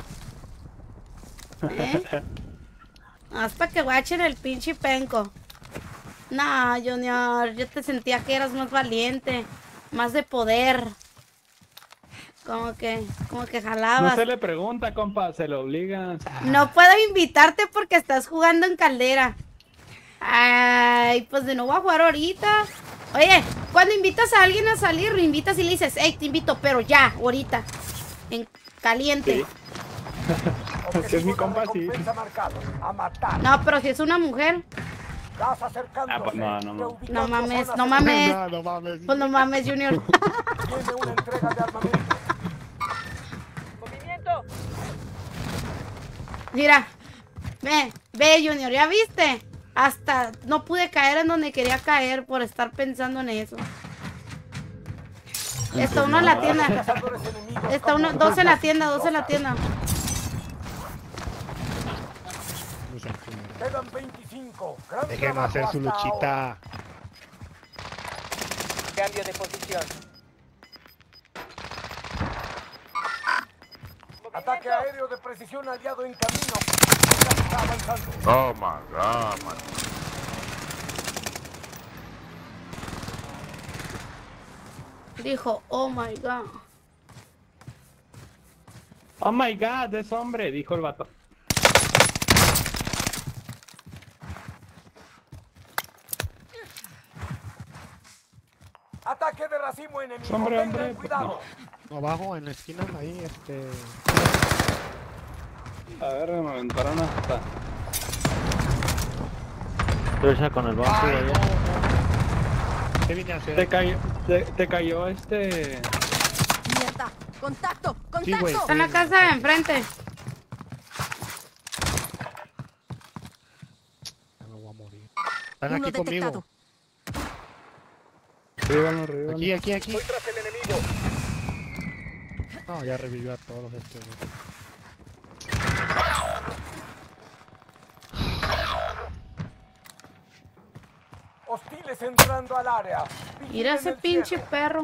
¿Eh? Hasta que guachen el pinche penco. No, Junior, yo te sentía que eras más valiente, más de poder. Como que No jalabas. se le pregunta, compa, se lo obligan. No puedo invitarte porque estás jugando en caldera. Ay, pues de no voy a jugar ahorita. Oye, cuando invitas a alguien a salir, lo invitas y le dices, hey, te invito, pero ya, ahorita. En caliente. Sí. Si es mi compa, sí. Recompensa marcado. A matar. No, pero si es una mujer, Gas acercándose. Ah, pues no, no, no. Reubicando no mames, zona no segura. mames. No mames. Pues no mames, Junior. Tiene una entrega de armamento. Movimiento. Mira, Ve, Junior, ¿ya viste? Hasta no pude caer en donde quería caer por estar pensando en eso. Está uno en la tienda. Está uno, dos en la tienda, dos en la tienda. Quedan 25. Déjenme hacer su luchita. Cambio de posición. Ataque aéreo de precisión aliado en camino. Ya está avanzando. Oh my god, man. Dijo, oh my god. Oh my god, es hombre, dijo el vato. Ataque de racimo enemigo. Hombre, Tengan hombre. cuidado. Abajo en la esquina, ahí, A ver, me aventaron hasta. Trucha con el bombo, Ay, güey. no, no. ¿Qué vine a hacer? Te cayó Mierda. ¡Contacto! ¡Contacto! Sí, güey. Está en la casa de enfrente. Ya me voy a morir. Están Uno aquí conmigo. detectado. Arriba. Aquí. Voy tras el enemigo. No, ya revivió a todos estos. Hostiles entrando al área. Mira ese pinche perro.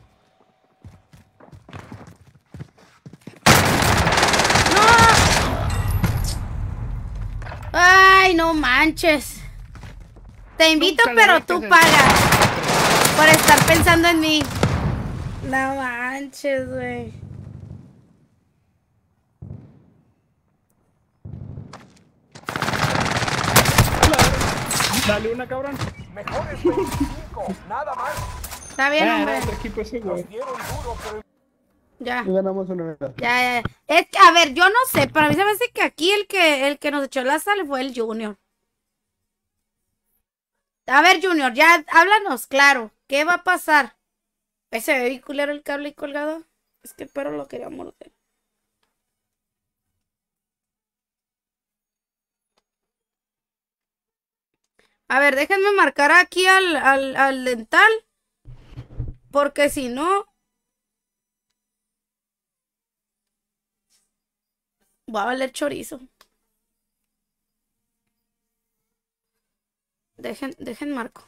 ¡No! Ay, no manches. Te invito, Nunca le pero metes tú el- pagas por estar pensando en mí. No manches, güey. Dale una, cabrón. Mejores 25. Nada más. Está bien, hombre. Otro equipo ese, güey. Nos dieron duro, pero Ya. Ganamos una vez. Ya. Es que, a ver, yo no sé, pero a mí se me hace que aquí el que nos echó la sal fue el Junior. A ver, Junior, ya háblanos, claro. ¿Qué va a pasar? ¿Ese ve bien culero el cable ahí colgado? Es que el perro lo quería morder. A ver, déjenme marcar aquí al dental. Porque si no... va a valer chorizo. Dejen marco.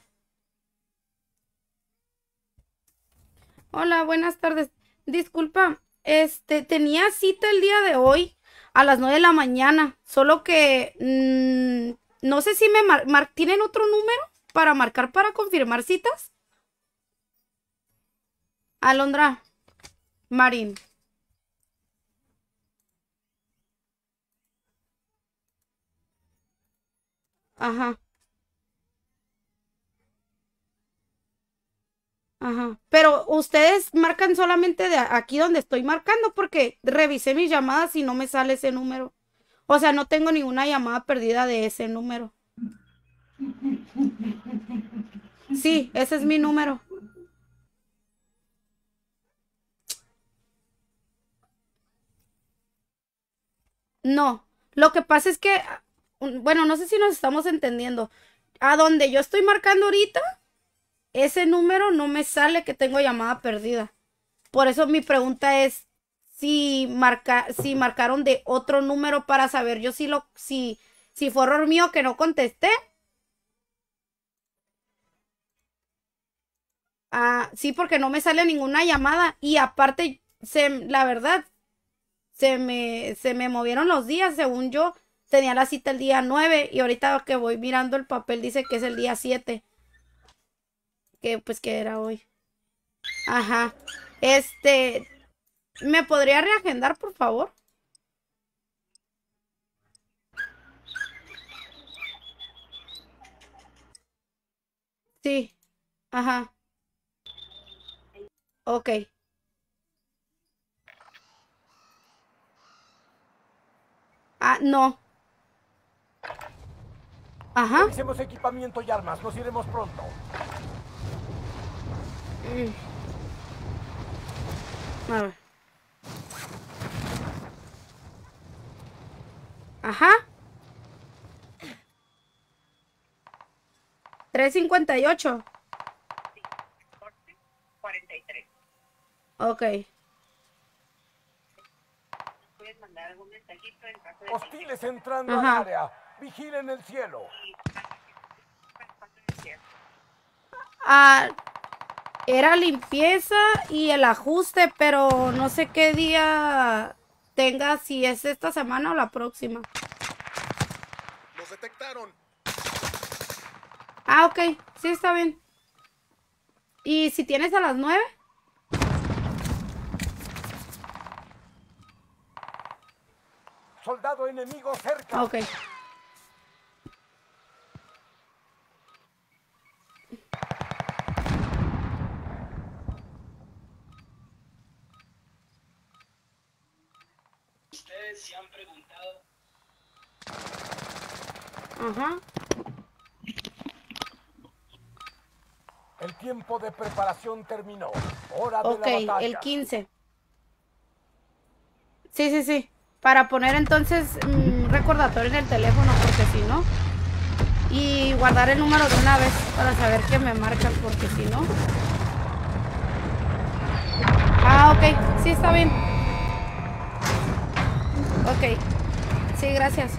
Hola, buenas tardes. Disculpa, tenía cita el día de hoy a las 9 de la mañana. Solo que no sé si me ¿tienen otro número para marcar para confirmar citas? Alondra, Marín. Ajá. Ajá. Pero ustedes marcan solamente de aquí donde estoy marcando porque revisé mis llamadas y no me sale ese número. O sea, no tengo ninguna llamada perdida de ese número. Sí, ese es mi número. No, lo que pasa es que, bueno, no sé si nos estamos entendiendo. A donde yo estoy marcando ahorita, ese número no me sale que tengo llamada perdida. Por eso mi pregunta es si marcaron de otro número para saber yo si fue error mío que no contesté. Ah, sí, porque no me sale ninguna llamada. Y aparte, la verdad, se me movieron los días. Según yo, tenía la cita el día 9 y ahorita que voy mirando el papel dice que es el día 7. Que pues que era hoy. Ajá. ¿Me podría reagendar, por favor? Sí. Ajá. Ok. Ah, no. Ajá. revisemos equipamiento y armas. Nos iremos pronto. A ver. Ajá. 358. 43. Ok. Puedes mandar algún mensajito en caso de... Hostiles entrando Ajá. al área. Vigilen el cielo. Ah, era limpieza y el ajuste, pero no sé qué día tenga, si es esta semana o la próxima. ¡Los detectaron! Ah, ok. Sí, está bien. ¿Y si tienes a las 9? Soldado enemigo cerca. Ok. Ustedes se han preguntado. Ajá. El tiempo de preparación terminó. Hora de Ok, la batalla. el 15. Sí. Para poner entonces recordatorio en el teléfono, porque si no. Y guardar el número de una vez para saber que me marcan, porque si no. Ah, ok. Sí, está bien. Ok. Sí, gracias.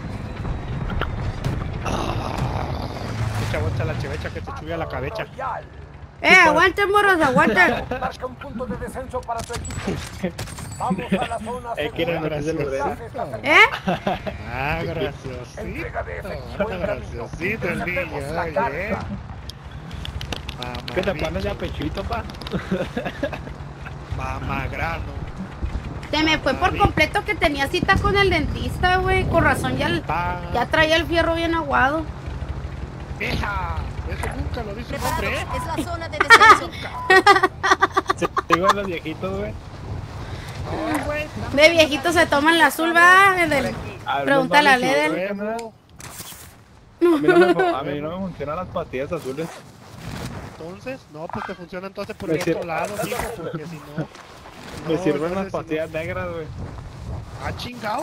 Aguanta la chevecha que te chubía la cabeza. Aguanten, moros, aguanten. Marca un punto de descenso para tu equipo. Vamos a la zona ¿quieren segura. meterse el Mensaje ¿Eh? Ah, graciosito. Entrega de efectivo en camino. Graciosito el niño, Encendemos la oye. carga. ¿Qué te Mamá, pones ya pechito, pa? mamagrano. Se me fue por completo que tenía cita con el dentista, güey. Con razón, ya traía el fierro bien aguado. ¡Vieja! Eso nunca lo dice un hombre, ¿eh? Es la zona de descenso. Se digo a los viejitos, güey. No, güey. De viejitos se toman la azul, va. Pregúntale a Leder. A mí no me funcionan las patillas azules. Entonces, no, pues te funciona entonces por Me el otro sirve. lado, mijo, porque si no... Me no, sirven las entonces, patillas negras, güey. ¿Ah, chingao?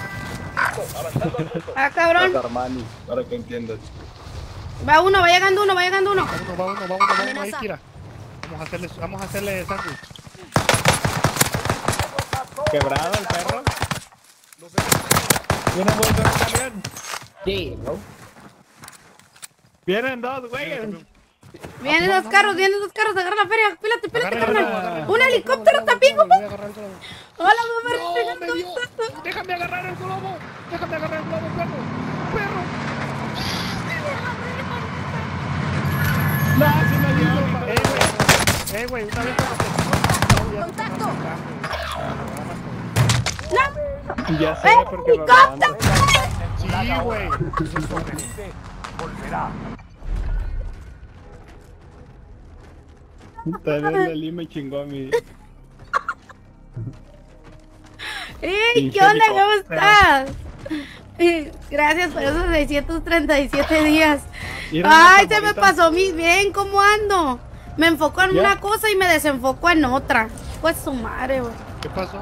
Ah, cabrón. Las Armani, para que entiendas. Va uno, va llegando uno. Va uno, ahí, Amenaza. tira. Vamos a hacerle sándwich. Quebrado el perro. ¿Viene un buen camión? Sí, ¿no? Vienen dos, güey. Vienen dos carros, agarra la feria. Pílate, Agárralo, carnal. Un helicóptero también, Voy compa. a agarrar el globo. Hola, ¡No, me dio! ¡Déjame agarrar el globo! ¡Déjame agarrar el globo, perro! ¡Perro! No, sí me dio. Güey, una vez ¡Contacto! Ya sé, porque lo ¡Helicóptero! Sí, güey. Si sobrevive, volverá. También la Lima chingó a mí. ¡Ey! ¿Qué onda? ¿Cómo estás? Gracias por esos 637 días. Ay, se me pasó bien. ¿Cómo ando? Me enfoco en una cosa y me desenfoco en otra. Pues su madre, güey. ¿Qué pasó?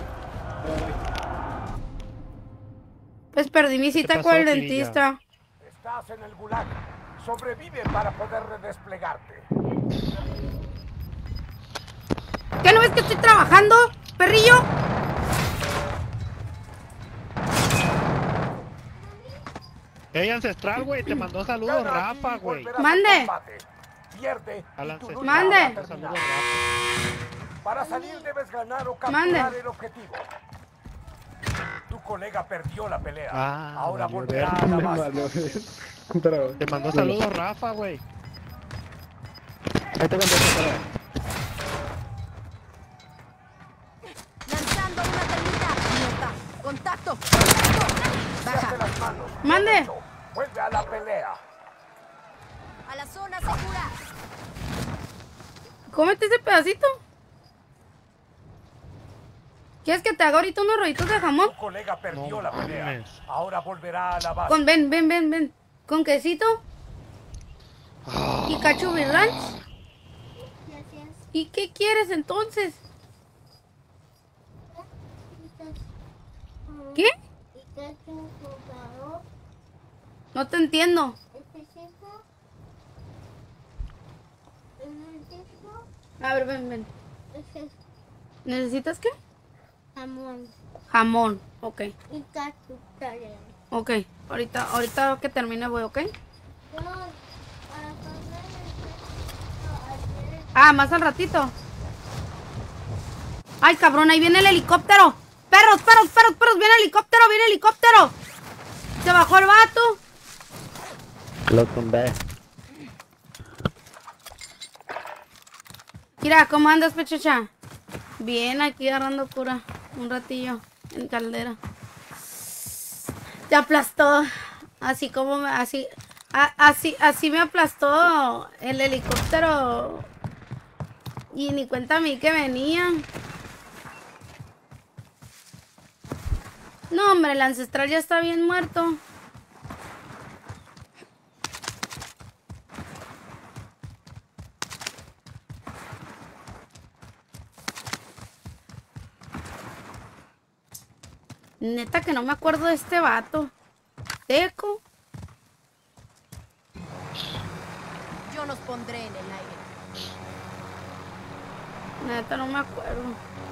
Pues perdí mi cita pasó, con el Finilla? dentista. Estás en el gulag. Sobrevive para poder redesplegarte. ¿Qué no ves que estoy trabajando, perrillo? Ella ancestral, güey, te mandó saludos, Gana aquí Rafa, y güey. volverás al Mande. combate. Pierde Al y tu ancestral. lucha Mande. habrá Saludos, terminado. Rafa. Para salir debes ganar o Mande. capturar el objetivo. Tu colega perdió la pelea. Ah, Ahora valió volverá a verga. la base. Pero, Te mandó saludos, Rafa, güey. Ahí te contesto, Lanzando una termita. Muerta. ¡Contacto! Hace las manos. Mande. Hecho. Vuelve a la pelea. A la zona segura. Cómete ese pedacito. ¿Quieres que te haga ahorita unos rollitos de jamón? Tu colega perdió No la pelea. mames. Ahora volverá a la base. Con ven. Con quesito. Y cachubri ranch. ¿Y qué quieres entonces? ¿Qué? No te entiendo. A ver, ven. ¿Necesitas qué? Jamón. Jamón, ok. Y cachutare. Ok, ahorita que termine voy, ¿ok? Ah, más al ratito. Ay, cabrón, ahí viene el helicóptero. Perros, viene el helicóptero. Se bajó el vato. Lo tumbé. Mira, ¿cómo andas, pechucha? Bien, aquí agarrando cura. Un ratillo en caldera. Te aplastó. Así me aplastó el helicóptero. Y ni cuenta a mí que venía. No, hombre, el ancestral ya está bien muerto. Neta que no me acuerdo de este vato. Teco. Yo los pondré en el aire. Neta no me acuerdo.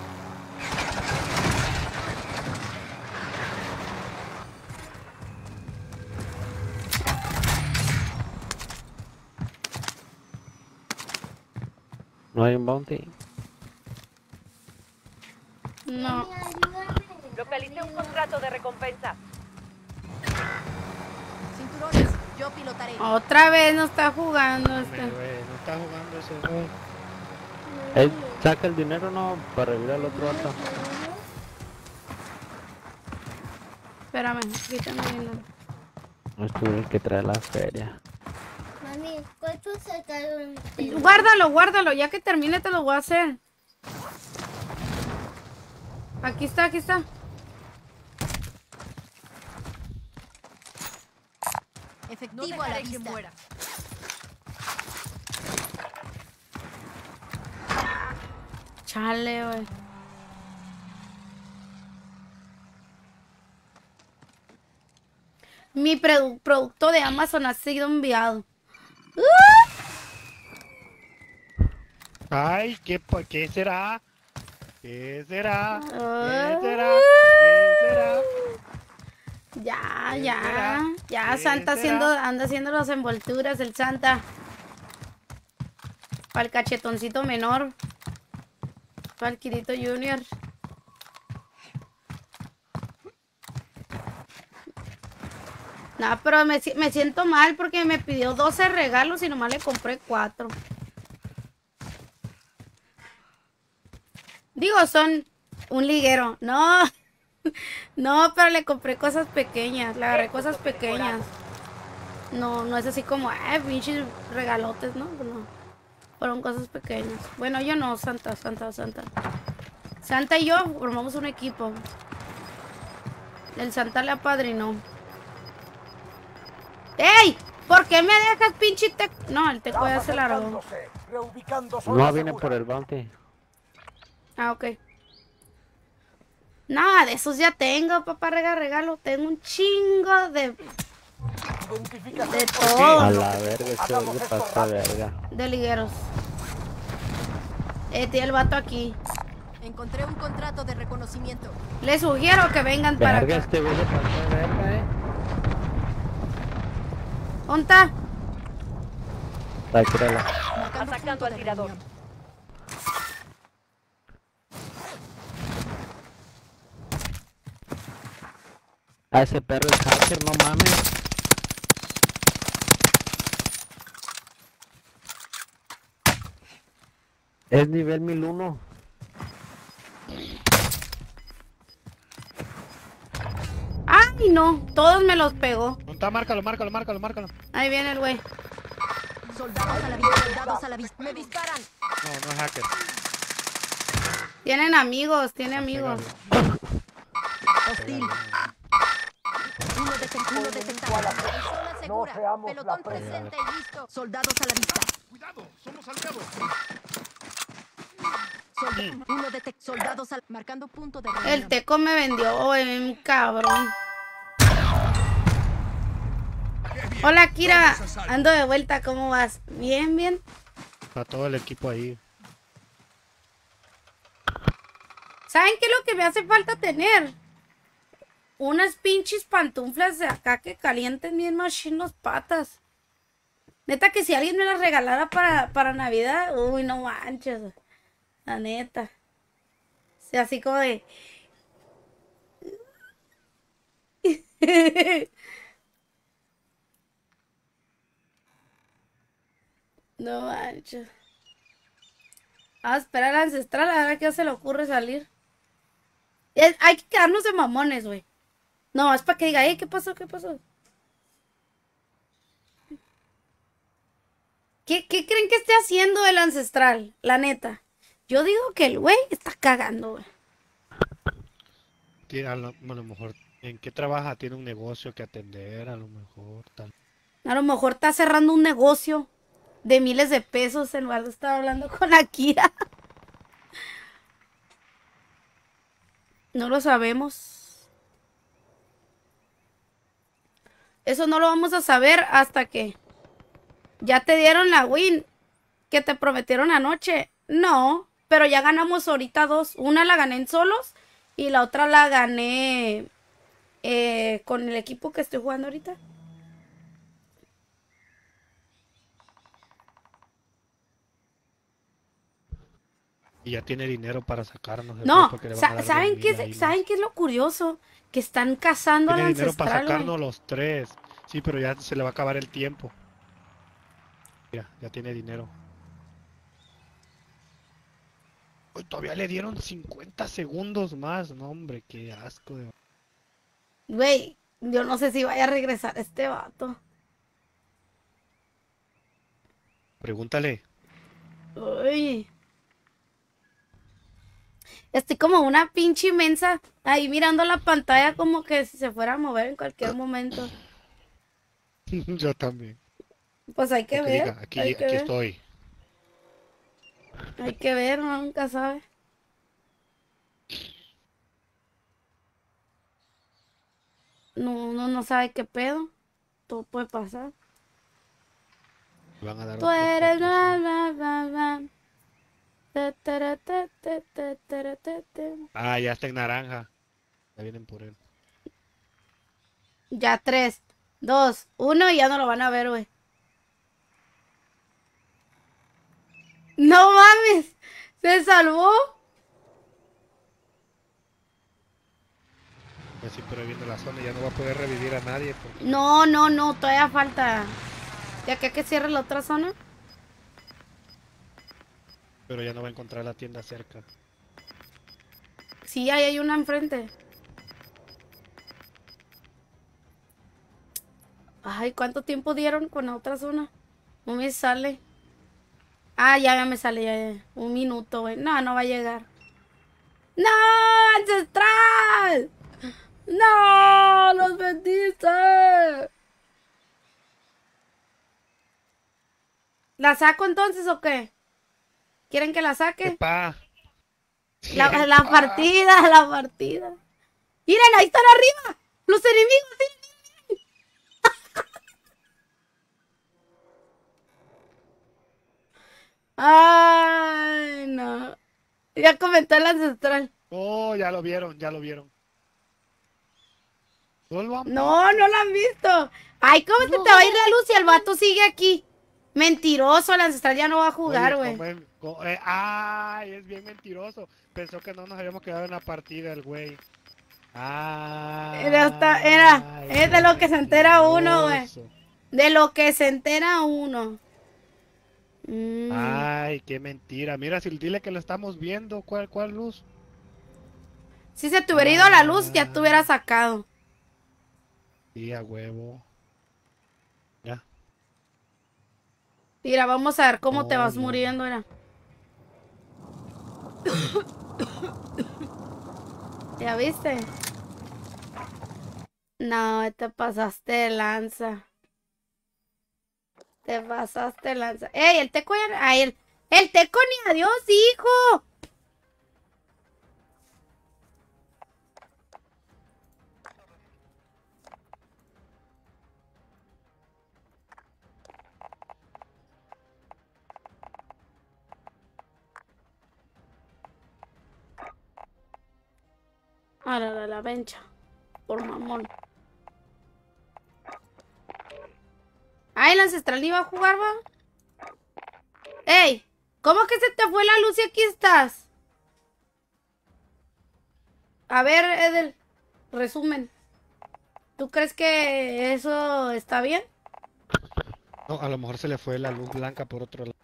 No hay un bounty. No. Localicé un contrato de recompensa. Cinturones, yo pilotaré. Otra vez no está jugando este. No está jugando ese güey. Saca el dinero, no, para revivir al otro vato. Espérame, quítame dinero. No estuve el que trae la feria. Mami, ¿cuánto sacaron? Guárdalo, ya que termine te lo voy a hacer. Aquí está. Efectivo a la vista. Chale, güey. Mi producto de Amazon ha sido enviado. Ay, ¿qué será? ¿Qué será? Ya, Santa anda haciendo las envolturas, el Santa. Para el cachetoncito menor. Para el Kirito Junior. No, pero me siento mal porque me pidió 12 regalos y nomás le compré 4. Digo, son un liguero. No, pero le compré cosas pequeñas. Le agarré cosas pequeñas. No es así como, pinches regalotes, ¿no? No. Fueron cosas pequeñas. Bueno, yo no, Santa. Santa y yo formamos un equipo. El Santa le apadrinó. ¡Ey! ¿Por qué me dejas, pinche teco? No, el teco ya se largó. No, viene por el bounty. Ah, ok. Nada, de esos ya tengo, papá, regalo. Tengo un chingo de todo. A la verga, este hombre pasa verga. De ligueros. Tiene el vato aquí. Encontré un contrato de reconocimiento. Les sugiero que vengan para acá. Este güey le pasó de verga, ¿Dónde está? Atacando al tirador. A ese perro es hacker, no mames. Es nivel 1001. ¡Ay, no! Todos me los pegó. ¿Dónde está? Márcalo. Ahí viene el güey. Soldados a la vista. Me disparan. No es hacker. Tiene amigos. Hostil. Uno detectado. Zona segura. Pelotón presente y listo. Soldados a la vista. Cuidado, somos aliados. Soldados marcando punto de El teco me vendió, cabrón. Hola, Kira. Ando de vuelta, ¿cómo vas? Bien. Está todo el equipo ahí. ¿Saben qué es lo que me hace falta tener? Unas pinches pantuflas de acá que calienten bien machín las patas. Neta que si alguien me las regalara para Navidad, uy, no manches. La neta. O sea, así como de... No manches. Vamos a esperar al ancestral a ver qué se le ocurre salir. Hay que quedarnos de mamones, güey. No, es para que diga, ¿qué pasó? ¿Qué pasó? ¿Qué creen que esté haciendo el ancestral? La neta. Yo digo que el güey está cagando, güey. A lo mejor, ¿en qué trabaja? Tiene un negocio que atender, a lo mejor, tal. A lo mejor está cerrando un negocio de miles de pesos en lugar de estar hablando con Akira. No lo sabemos. Eso no lo vamos a saber hasta que ya te dieron la win que te prometieron anoche. No, pero ya ganamos ahorita 2. Una la gané en solos y la otra la gané con el equipo que estoy jugando ahorita. Y ya tiene dinero para sacarnos. No, porque le van a dar ¿saben 2000 ahí ¿saben más. qué es lo curioso? Que están cazando al Tiene dinero para ancestral, güey. sacarnos los 3. Sí, pero ya se le va a acabar el tiempo. Mira, ya tiene dinero. Uy, todavía le dieron 50 segundos más. No, hombre, qué asco de... Güey, yo no sé si vaya a regresar este vato. Pregúntale. Uy. Estoy como una pinche inmensa ahí mirando la pantalla como que si se fuera a mover en cualquier momento. Yo también. Pues hay que Porque ver. diga, aquí, hay que aquí ver. estoy. Hay que ver, uno nunca sabe. No, uno no sabe qué pedo. Todo puede pasar. Van a dar Tú otro eres foto, bla, sí. bla, bla, bla. Ta, tara, ta, ta, ta, tara, ta, ta. Ah, ya está en naranja. Ya vienen por él. Ya 3, 2, 1 y ya no lo van a ver, güey. No mames, se salvó. Así, pero viendo la zona ya no va a poder revivir a nadie. Porque... No, todavía falta. De acá que cierre la otra zona. Pero ya no va a encontrar la tienda cerca. Sí, ahí hay una enfrente. Ay, ¿cuánto tiempo dieron con la otra zona? No me sale. Ah, ya me sale, ya. 1 minuto, güey. No, no va a llegar. ¡No! ¡Ancestral! ¡No! ¡Los vendiste! ¿La saco entonces o qué? ¿Quieren que la saque? ¡Epa! La partida, la partida. ¡Miren, ahí están arriba! ¡Los enemigos! ¡Sí! ¡Ay, no! Ya comentó el ancestral. Oh, ya lo vieron, ya lo vieron. No lo han visto. Ay, ¿cómo se te va a ir la luz si el vato sigue aquí? Mentiroso, el ancestral ya no va a jugar, güey. Ay, es bien mentiroso. Pensó que no nos habíamos quedado en la partida el güey. Es de lo que se entera uno, güey. De lo que se entera uno. Ay, qué mentira. Mira, si dile que lo estamos viendo. ¿Cuál luz? Si se te hubiera ido la luz, ya te hubiera sacado. Sí, a huevo. Ya. Mira, vamos a ver cómo te vas muriendo, era. ¿Ya viste? No, te pasaste de lanza. Te pasaste de lanza. ¡Ey, el teco ya! ¡Ay, el teco ni adiós, hijo! A la bencha. Por mamón. Ay, el ancestral iba a jugar, va. ¡Ey! ¿Cómo que se te fue la luz y aquí estás? A ver, Edel. Resumen. ¿Tú crees que eso está bien? No, a lo mejor se le fue la luz blanca por otro lado.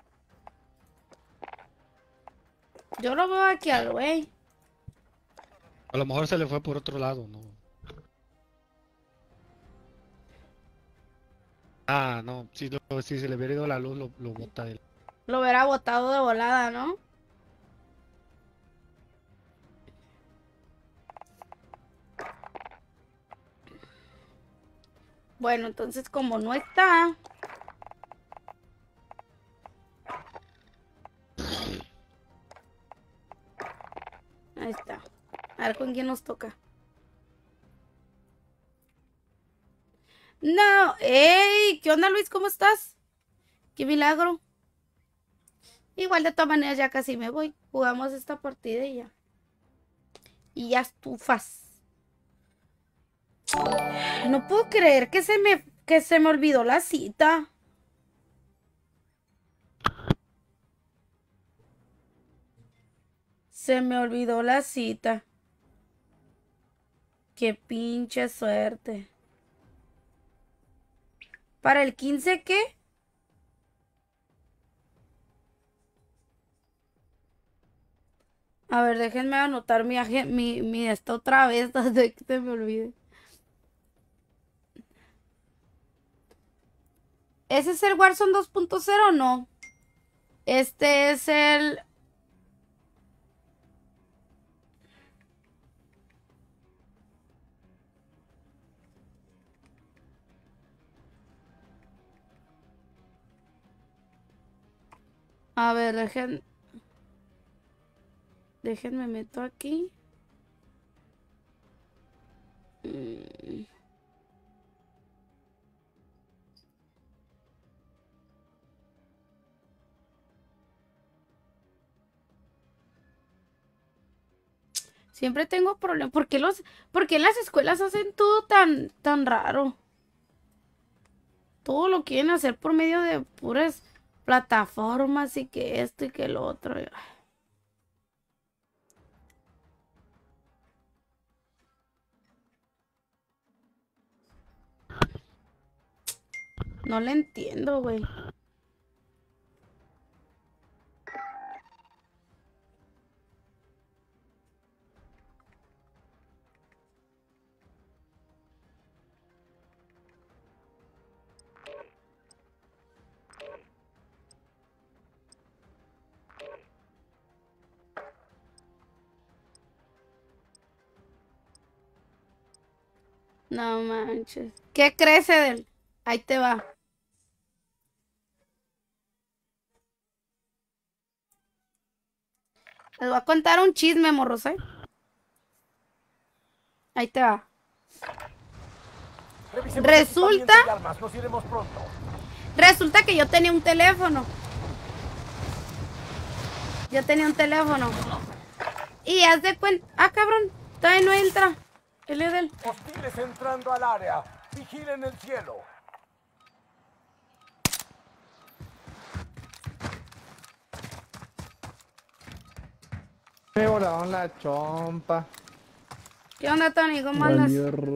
Yo lo veo aquí al güey. A lo mejor se le fue por otro lado, ¿no? Ah, no. Si se le hubiera ido la luz, lo bota él. Lo hubiera botado de volada, ¿no? Bueno, entonces como no está... Ahí está. A ver con quién nos toca. No, ¡ey! ¿Qué onda, Luis? ¿Cómo estás? ¡Qué milagro! Igual de todas maneras ya casi me voy. Jugamos esta partida y ya. Y ya estufas. No puedo creer que se me olvidó la cita. Se me olvidó la cita. Qué pinche suerte. ¿Para el 15 qué? A ver, déjenme anotar mi esta otra vez antes de que se me olvide. ¿Ese es el Warzone 2.0 o no? Este es el... A ver, déjenme meto aquí. Siempre tengo problemas. ¿Por qué las escuelas hacen todo tan raro? Todo lo quieren hacer por medio de puras plataformas y que esto y que lo otro. No le entiendo, güey. No manches. ¿Qué crees, Edel? Ahí te va. Les voy a contar un chisme, morros, ¿eh? Ahí te va. Resulta que yo tenía un teléfono. Y haz de cuenta... Ah, cabrón. Todavía no entra. El Edel. Hostiles entrando al área. Vigilen el cielo. Me volaron la chompa. ¿Qué onda, Tony? ¿Cómo andas?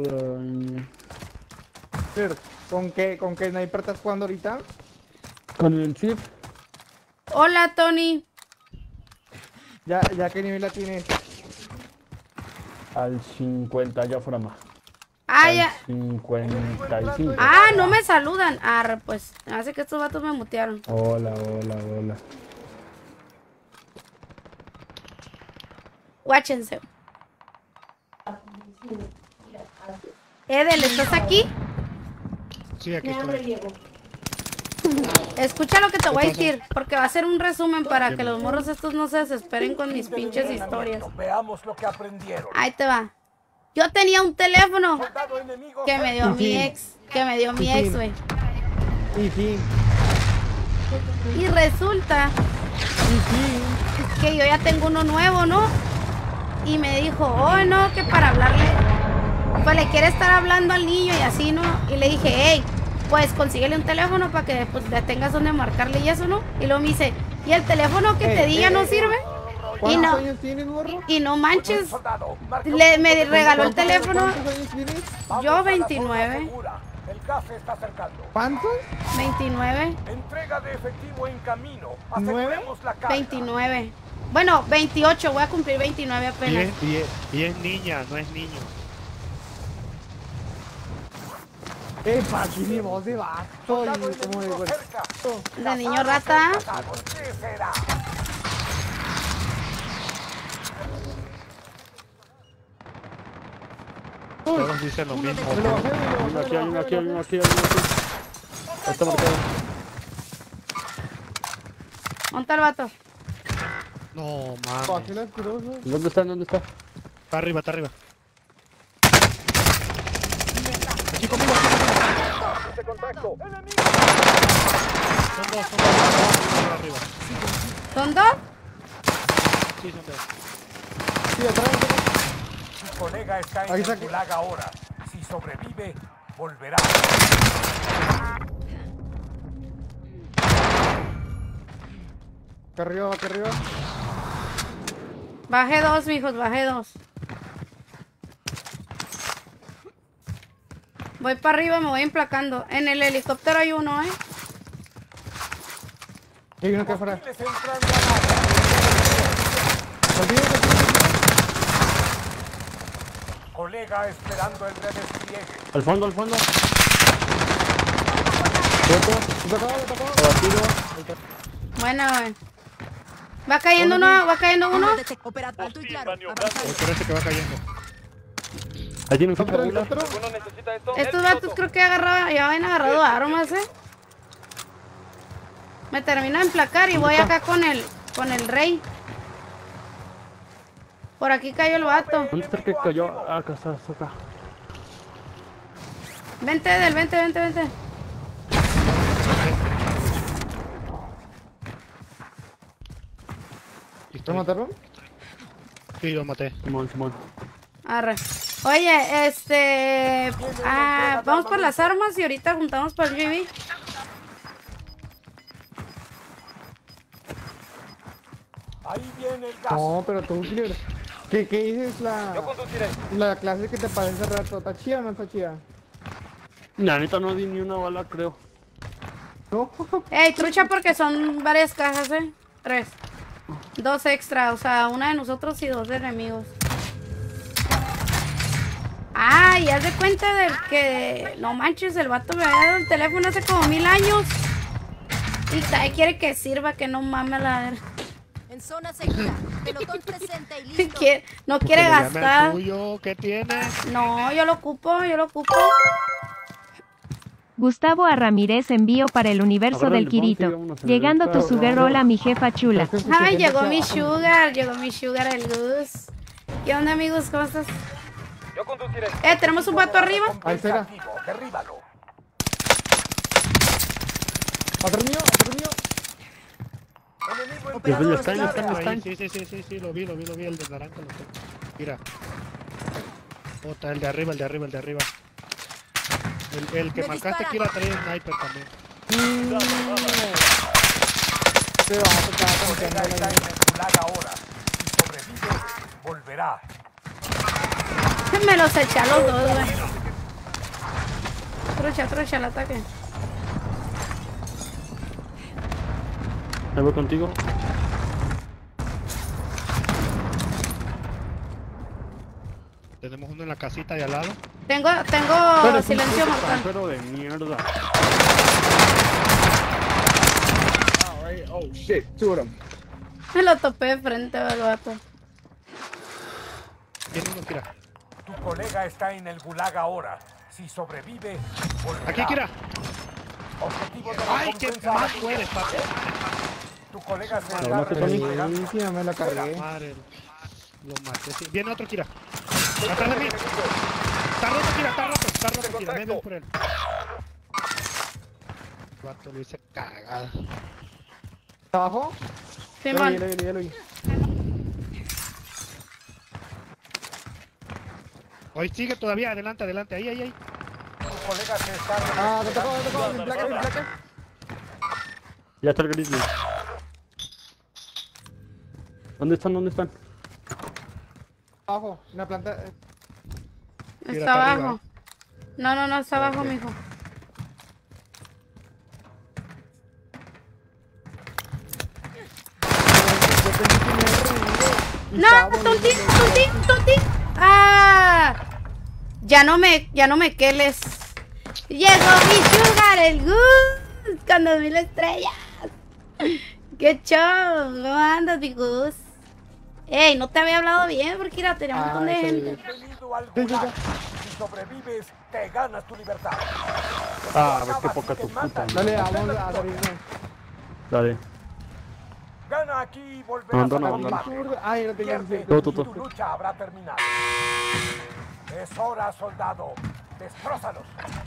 ¿Con qué sniper estás jugando ahorita? Con el chip. Hola, Tony. ¿Ya qué nivel la tienes? Al 50, ya fuera más. Ah, ya. 55. Ah, no me saludan. Ah, pues. Hace que estos vatos me mutearon. Hola. Guáchense. Edel, ¿estás aquí? Sí, aquí estoy. Escucha lo que te voy a decir, porque va a ser un resumen para que los morros estos no se desesperen con mis pinches historias. Veamos lo que aprendieron. Ahí te va. Yo tenía un teléfono que me dio mi ex, güey. Y resulta que yo ya tengo uno nuevo, ¿no? y me dijo, oh, no, que para hablarle, pues le quiere estar hablando al niño y así, ¿no? Y le dije, hey, pues consíguele un teléfono para que pues le tengas donde marcarle y eso, ¿no? Y luego me dice, ¿y el teléfono que te diga no sirve? Y no, años tienes, morro? y no manches, me regaló el teléfono. ¿Cuántos años tienes? Yo 29. El gas se está acercando. ¿Cuántos? 29. Entrega de efectivo en camino. ¿9? Aseguremos la carga. 29. Bueno, 28, voy a cumplir 29 apenas. Y es niña, no es niño. Pa, aquí mi voz de vato y como de cerca. De niño rata. ¿Qué será? Todos dicen lo mismo. Hay uno aquí. Está marcado. ¿Dónde está el vato? No, mames. ¿Dónde está? Está arriba. Aquí conmigo. Contacto. Son dos arriba. ¿Son dos? Sí, son dos. Sí, atrás. Tu colega está en el gulag ahora. Si sobrevive, volverá. Acá arriba. Bajé dos, mijos, bajé dos. Voy para arriba, me voy emplacando. En el helicóptero hay uno, ¿eh? Hay uno acá afuera. Colega esperando el redespliegue. Al fondo. Bueno, güey. Va cayendo uno. Alto y claro. Parece que va cayendo. Ahí tiene un ¿Otro? ¿Alguno necesita esto? Estos vatos creo que ya habían agarrado armas, ¿eh? Me termino de emplacar y voy acá con el rey. Por aquí cayó el vato. ¿Dónde está el que cayó? Ah, acá está. Vente, Edel, vente. ¿Lo mataron? Sí, lo maté. Simón. Arre. Oye, vamos por las armas y ahorita juntamos para el GV. Ahí viene el gas. No, pero tú, ¿qué dices la clase que te parece rato? ¿Está chida o no está chida? La neta no di ni una bala, creo. No. Ey, trucha porque son varias cajas, 3. 2 extra, o sea, una de nosotros y 2 de enemigos. Ah, y haz de cuenta de que... No manches, el vato me había dado el teléfono hace como 1000 años. Y todavía quiere que sirva, que no mame la verga. En zona segura. Pelotón presente y listo. No quiere gastar. ¿Qué tienes? No, yo lo ocupo. Gustavo A. Ramírez envío para el universo del Kirito. Llegando tu sugar, hola mi jefa chula. Ay, llegó mi sugar el Gus. ¿Qué onda, amigos? ¿Cómo estás? Yo conduciré. Tenemos un vato arriba. Ahí será. Derríbalo. Otro mío. Está. Sí, lo vi, el de naranja lo tengo. Mira. Otra, el de arriba. El que marcaste aquí la trae el sniper también. Se va a tocar con Colega está en el gulag ahora. Si sobrevive, volverá. Me los eché a los dos, güey. Trucha el ataque. Ahí voy contigo. Tenemos uno en la casita de al lado. Tengo silencio mortal. Pero de mierda. Oh shit, two of them. Me lo topé de frente al vato. Tiene uno, Kira. Tu colega está en el gulag ahora. Si sobrevive, volverá. Aquí, Kira. Objetivo de Ay, qué más puedes, papi. Tu colega se No, está Sí, ya me la cargué. Madre, lo maté. Sí. Viene otro, Kira. Atrás de mí. Está roto, Kira. Ven por él. Vato, lo hice cagada. ¿Está abajo? Sí, man. Ya lo vi. Hoy sigue todavía, adelante, adelante, ahí. Tu colega se está... Ah, te tocó, sin placa. Ya está el grizzly. ¿Dónde están? Abajo, en la planta. Está abajo. No, está abajo, mijo. No, tonti. Ah, ya no me queles. Llegó mi sugar, el Gus, con 2000 estrellas. Qué show, ¿cómo andas, mi Gus? Ey, no te había hablado bien porque mira, tenía un montón de gente. Bienvenido al Gulag. Si sobrevives, te ganas tu libertad. Ah, ves qué poca tu puta. Dale, vamos a salirnos. Dale. Gana aquí y volverás a combate. Ay, no tengo Pierde Tú. y tu lucha habrá terminado. Es hora, soldado. Destrózalos.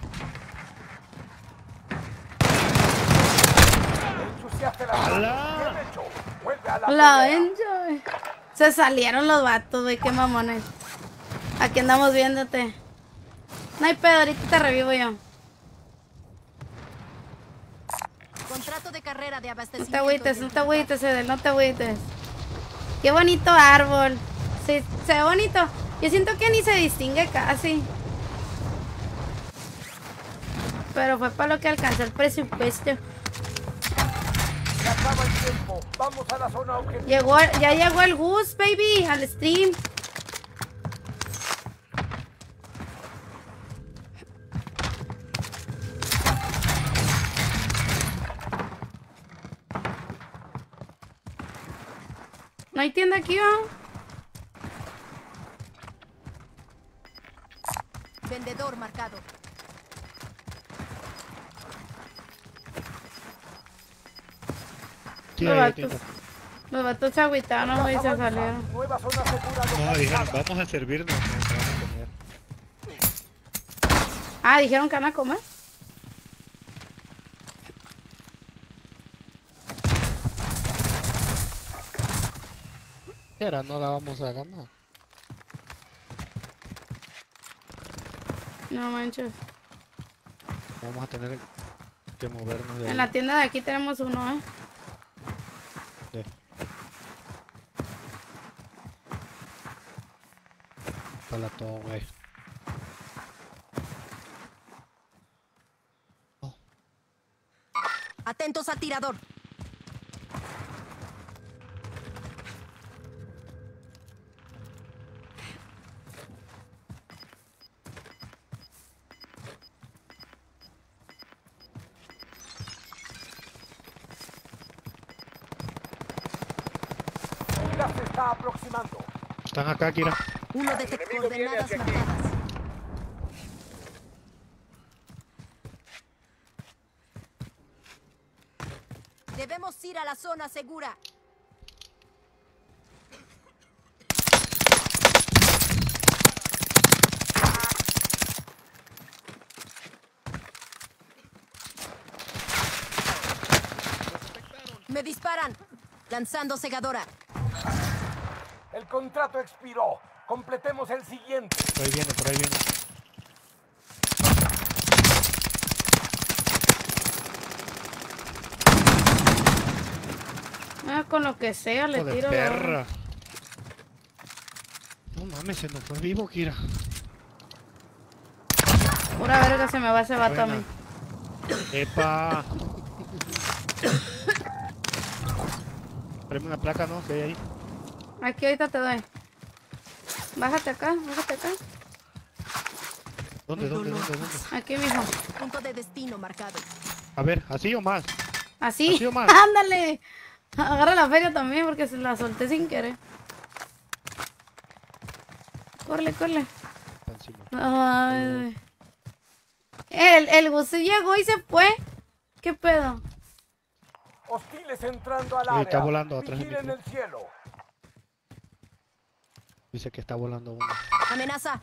Ensuciaste la mano. Bien hecho. Vuelve a la pelea. Enjoy. Se salieron los vatos, güey, qué mamones. Aquí andamos viéndote. No hay pedo, ahorita te revivo yo. Contrato de carrera de No abastecimiento. te agüites, Edel, no te agüites. Qué bonito árbol. Sí, se ve bonito. Yo siento que ni se distingue casi. Pero fue para lo que alcanzó el presupuesto. Se acaba el tiempo. Vamos a la zona objetivo. Ya llegó el Gus, baby, al stream. ¿No hay tienda aquí, ¿no? Vendedor marcado. Sí, Los vatos se agüitaron, güey, se salieron. Nueva zona segura. No, dijeron, vamos a servirnos, no, vamos a comer. Ah, ¿dijeron que van a comer? ¿Qué era? No la vamos a ganar. No manches. Vamos a tener que movernos de ahí. En la tienda de aquí tenemos uno, Sí. Para todo, güey. Atentos al tirador. Se está aproximando. Están acá, Kira. Uno de coordenadas marcadas. Debemos ir a la zona segura. Me disparan. Lanzando segadora. El contrato expiró. Completemos el siguiente. Por ahí viene. Ah, con lo que sea le Hijo de tiro. perra. No mames, se nos fue vivo, Kira. Pura verga se me va ese vato a mí. Epa. Tráeme una placa, ¿no? Que hay ahí. Aquí ahorita te doy. Bájate acá. ¿Dónde? Aquí, mijo. Punto de destino marcado. A ver, ¿así o más? ¿Así? ¿Así o más? ¡Ándale! Agarra la feria también porque se la solté sin querer. Corre. Ay. El bus llegó y se fue. ¿Qué pedo? Hostiles entrando al área. Está volando atrás de Vigilen mí. el cielo. Dice que está volando uno. Amenaza.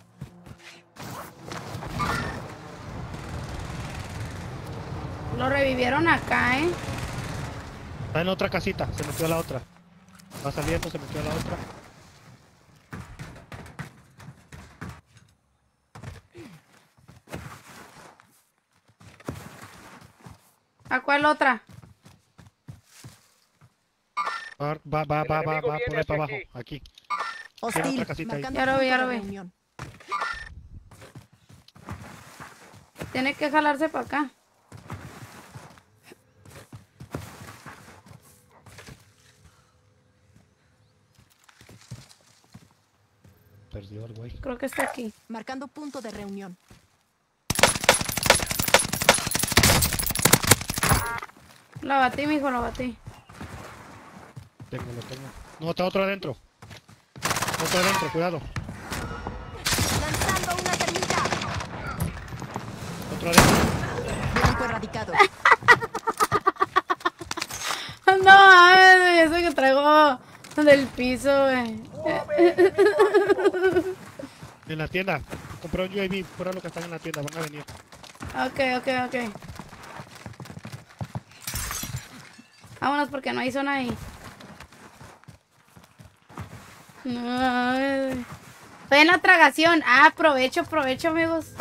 Lo revivieron acá, Está en la otra casita, se metió a la otra. Va saliendo, se metió a la otra. ¿A cuál otra? Va por ahí para abajo. Aquí. Tiene otra casita ahí. Ya lo vi. Tiene que jalarse para acá. Perdió el güey. Creo que está aquí. Marcando punto de reunión. Lo batí, mijo, lo batí. Lo tengo. No, está otro adentro. Otro adentro, cuidado. Lanzando una termita. Otro adentro. Blanco erradicado. No, eso que traigo del piso, güey. En la tienda. Compré un UAV. Fuera lo que están en la tienda. Van a venir. Ok. Vámonos porque no hay zona ahí. No. Estoy en la tragación. Ah, aprovecho, amigos.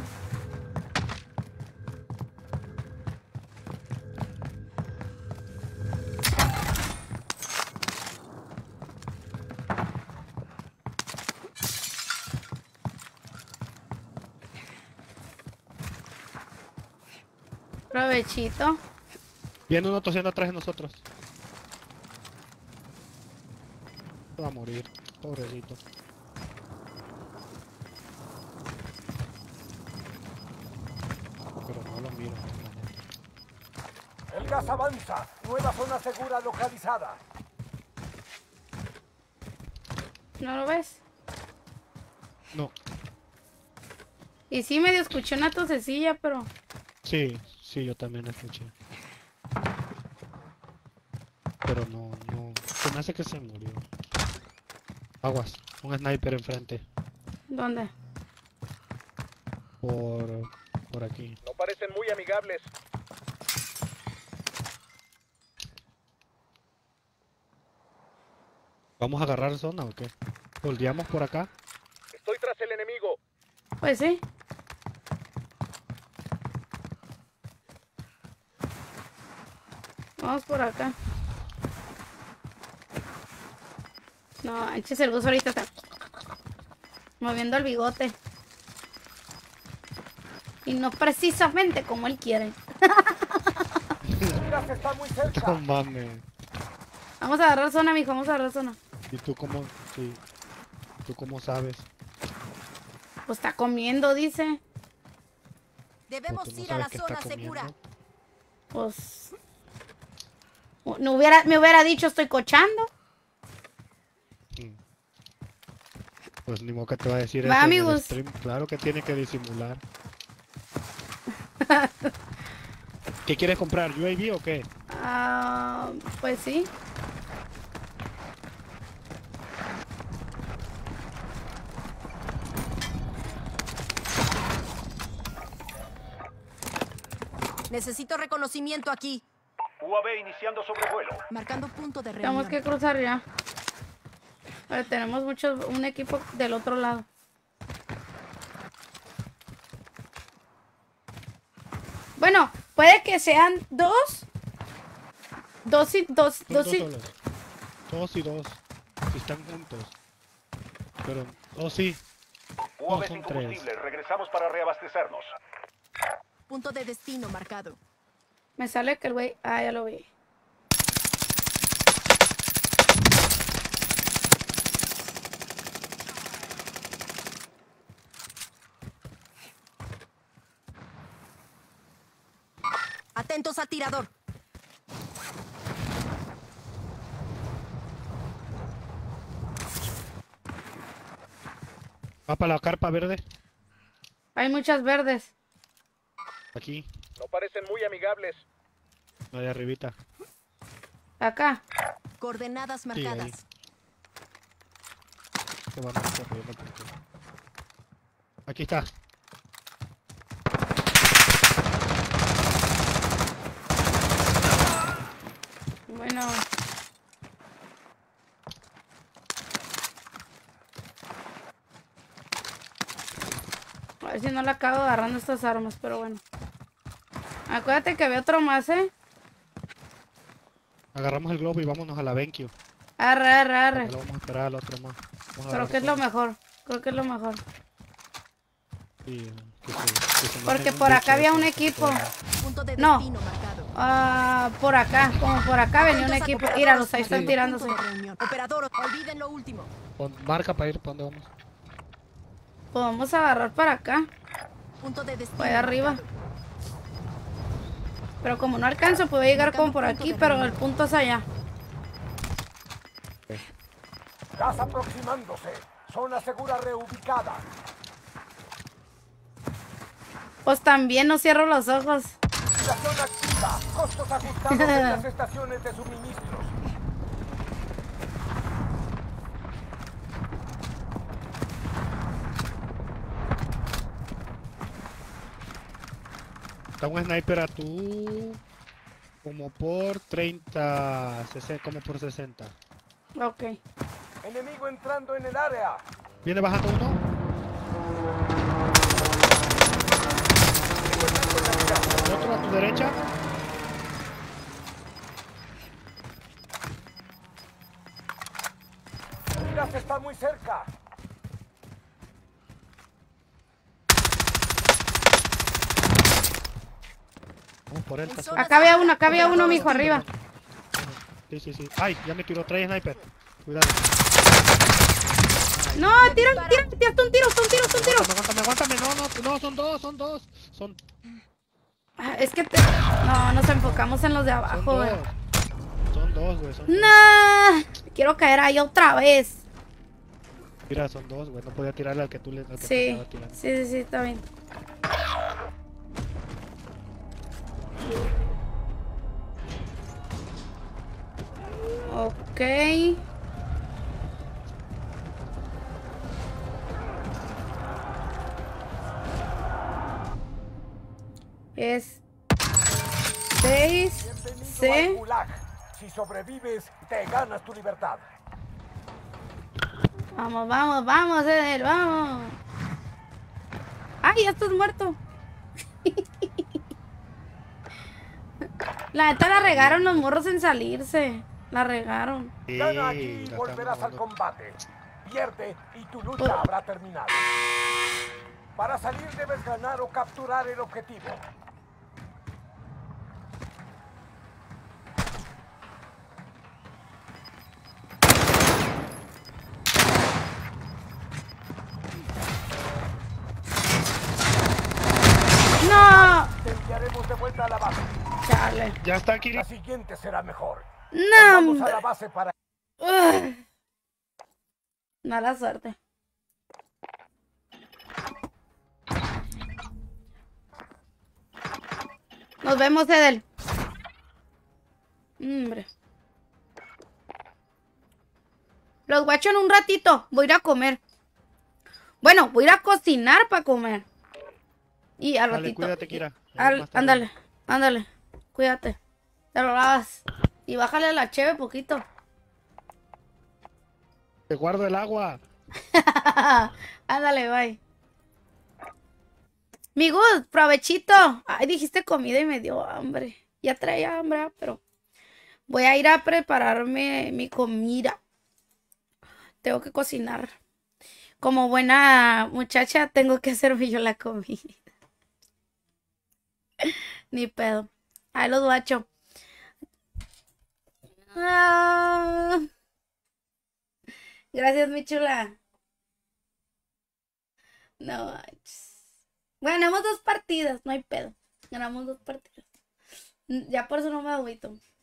Provechito. Viene uno tosiendo atrás de nosotros. Va a morir, pobrecito. Pero no lo miro. El gas avanza. Nueva zona segura localizada. ¿No lo ves? No. Y sí, medio escuché una tosecilla, pero... Sí, yo también la escuché. Pero no. Se me hace que se murió. Aguas, un sniper enfrente. ¿Dónde? Por aquí. No parecen muy amigables. ¿Vamos a agarrar zona o qué? ¿Volteamos por acá? Estoy tras el enemigo. Pues sí. Vamos por acá. No, eches el bus ahorita está moviendo el bigote. Y no precisamente como él quiere. Está muy cerca. No mames. Vamos a agarrar zona, mijo, vamos a agarrar zona. ¿Y tú cómo? Sí. ¿Tú cómo sabes? Pues está comiendo, dice. Debemos Pues tú no ir a la sabes que está zona segura. comiendo. Pues... me hubiera dicho estoy cochando. Pues ni modo que te va a decir Va, eso en el amigos. stream. Claro que tiene que disimular. ¿Qué quieres comprar? ¿UAV o qué? Pues sí. Necesito reconocimiento aquí. UAV iniciando sobrevuelo. Marcando punto de reunión. Tenemos que cruzar ya. A ver, tenemos un equipo del otro lado. Bueno, puede que sean dos. Dos y dos. Son dos solos. Dos y dos. Si están juntos. Pero, oh sí. UAV No, sin son tres. combustible. Regresamos para reabastecernos. Punto de destino marcado. Me sale que el güey... Ah, ya lo vi. Atentos al tirador. Va para la carpa verde. Hay muchas verdes. Aquí. No parecen muy amigables. La de arribita. Acá. Coordenadas Sí, marcadas. ahí. Se van a corriendo porque... Aquí está. Bueno. A ver si no la acabo agarrando estas armas, pero bueno. Acuérdate que había otro más, ¿eh? Agarramos el globo y vámonos a la BenQ. Arre. Lo vamos a esperar al otro más. Creo que es lo mejor. Creo que es lo mejor. Sí, porque por acá había un equipo. No. Por acá. Como por acá venía un equipo. Míralos, ahí están tirándose. Operador, olviden lo último. Marca para ir, ¿para dónde vamos? Podemos agarrar para acá. Voy arriba. Pero como no alcanzo, puedo llegar como por aquí, pero el punto es allá. Gas aproximándose. Zona segura reubicada. Pues también no cierro los ojos. Vigilación activa. Costos ajustados en las estaciones de suministros. Está un sniper a tú como por 30, 60, como por 60. Ok. Enemigo entrando en el área. Viene bajando uno. Otro a tu derecha. Mira, se está muy cerca. Vamos por él. Acá había uno, mijo, arriba. Sí. Ay, ya me tiró, trae sniper. Cuidado. No, tírate un tiro. Aguántame. No, son dos. Es que no, nos enfocamos en los de abajo, güey. Son dos, güey. No, quiero caer ahí otra vez. Mira, son dos, güey. No podía tirarle al que tú le Sí, está bien. Ok. Es 6 C. Si sobrevives, te ganas tu libertad. Vamos, Eder, vamos. Ay, ya estás muerto. La neta la regaron los morros en salirse. La regaron. Gana aquí y volverás al combate. Pierde y tu lucha habrá terminado. Para salir debes ganar o capturar el objetivo. ¡No! Te enviaremos de vuelta a la base. Chale. Ya está aquí. La siguiente será mejor. No. Vamos a la base para... Mala suerte. Nos vemos, Edel. Hombre. Los guacho en un ratito. Voy a ir a comer. Bueno, voy a ir a cocinar para comer. Y al ratito. Cuídate, Kira. Ándale. Cuídate. Te lo lavas. Y bájale a la cheve poquito. Te guardo el agua. Ándale, bye. Mi good, provechito. Ay, dijiste comida y me dio hambre. Ya traía hambre, pero voy a ir a prepararme mi comida. Tengo que cocinar. Como buena muchacha, tengo que hacerme yo la comida. Ni pedo. Ahí los guacho. Gracias, mi chula. No manches. Ganamos 2 partidas, no hay pedo. Ganamos 2 partidas. Ya por eso no me agüito.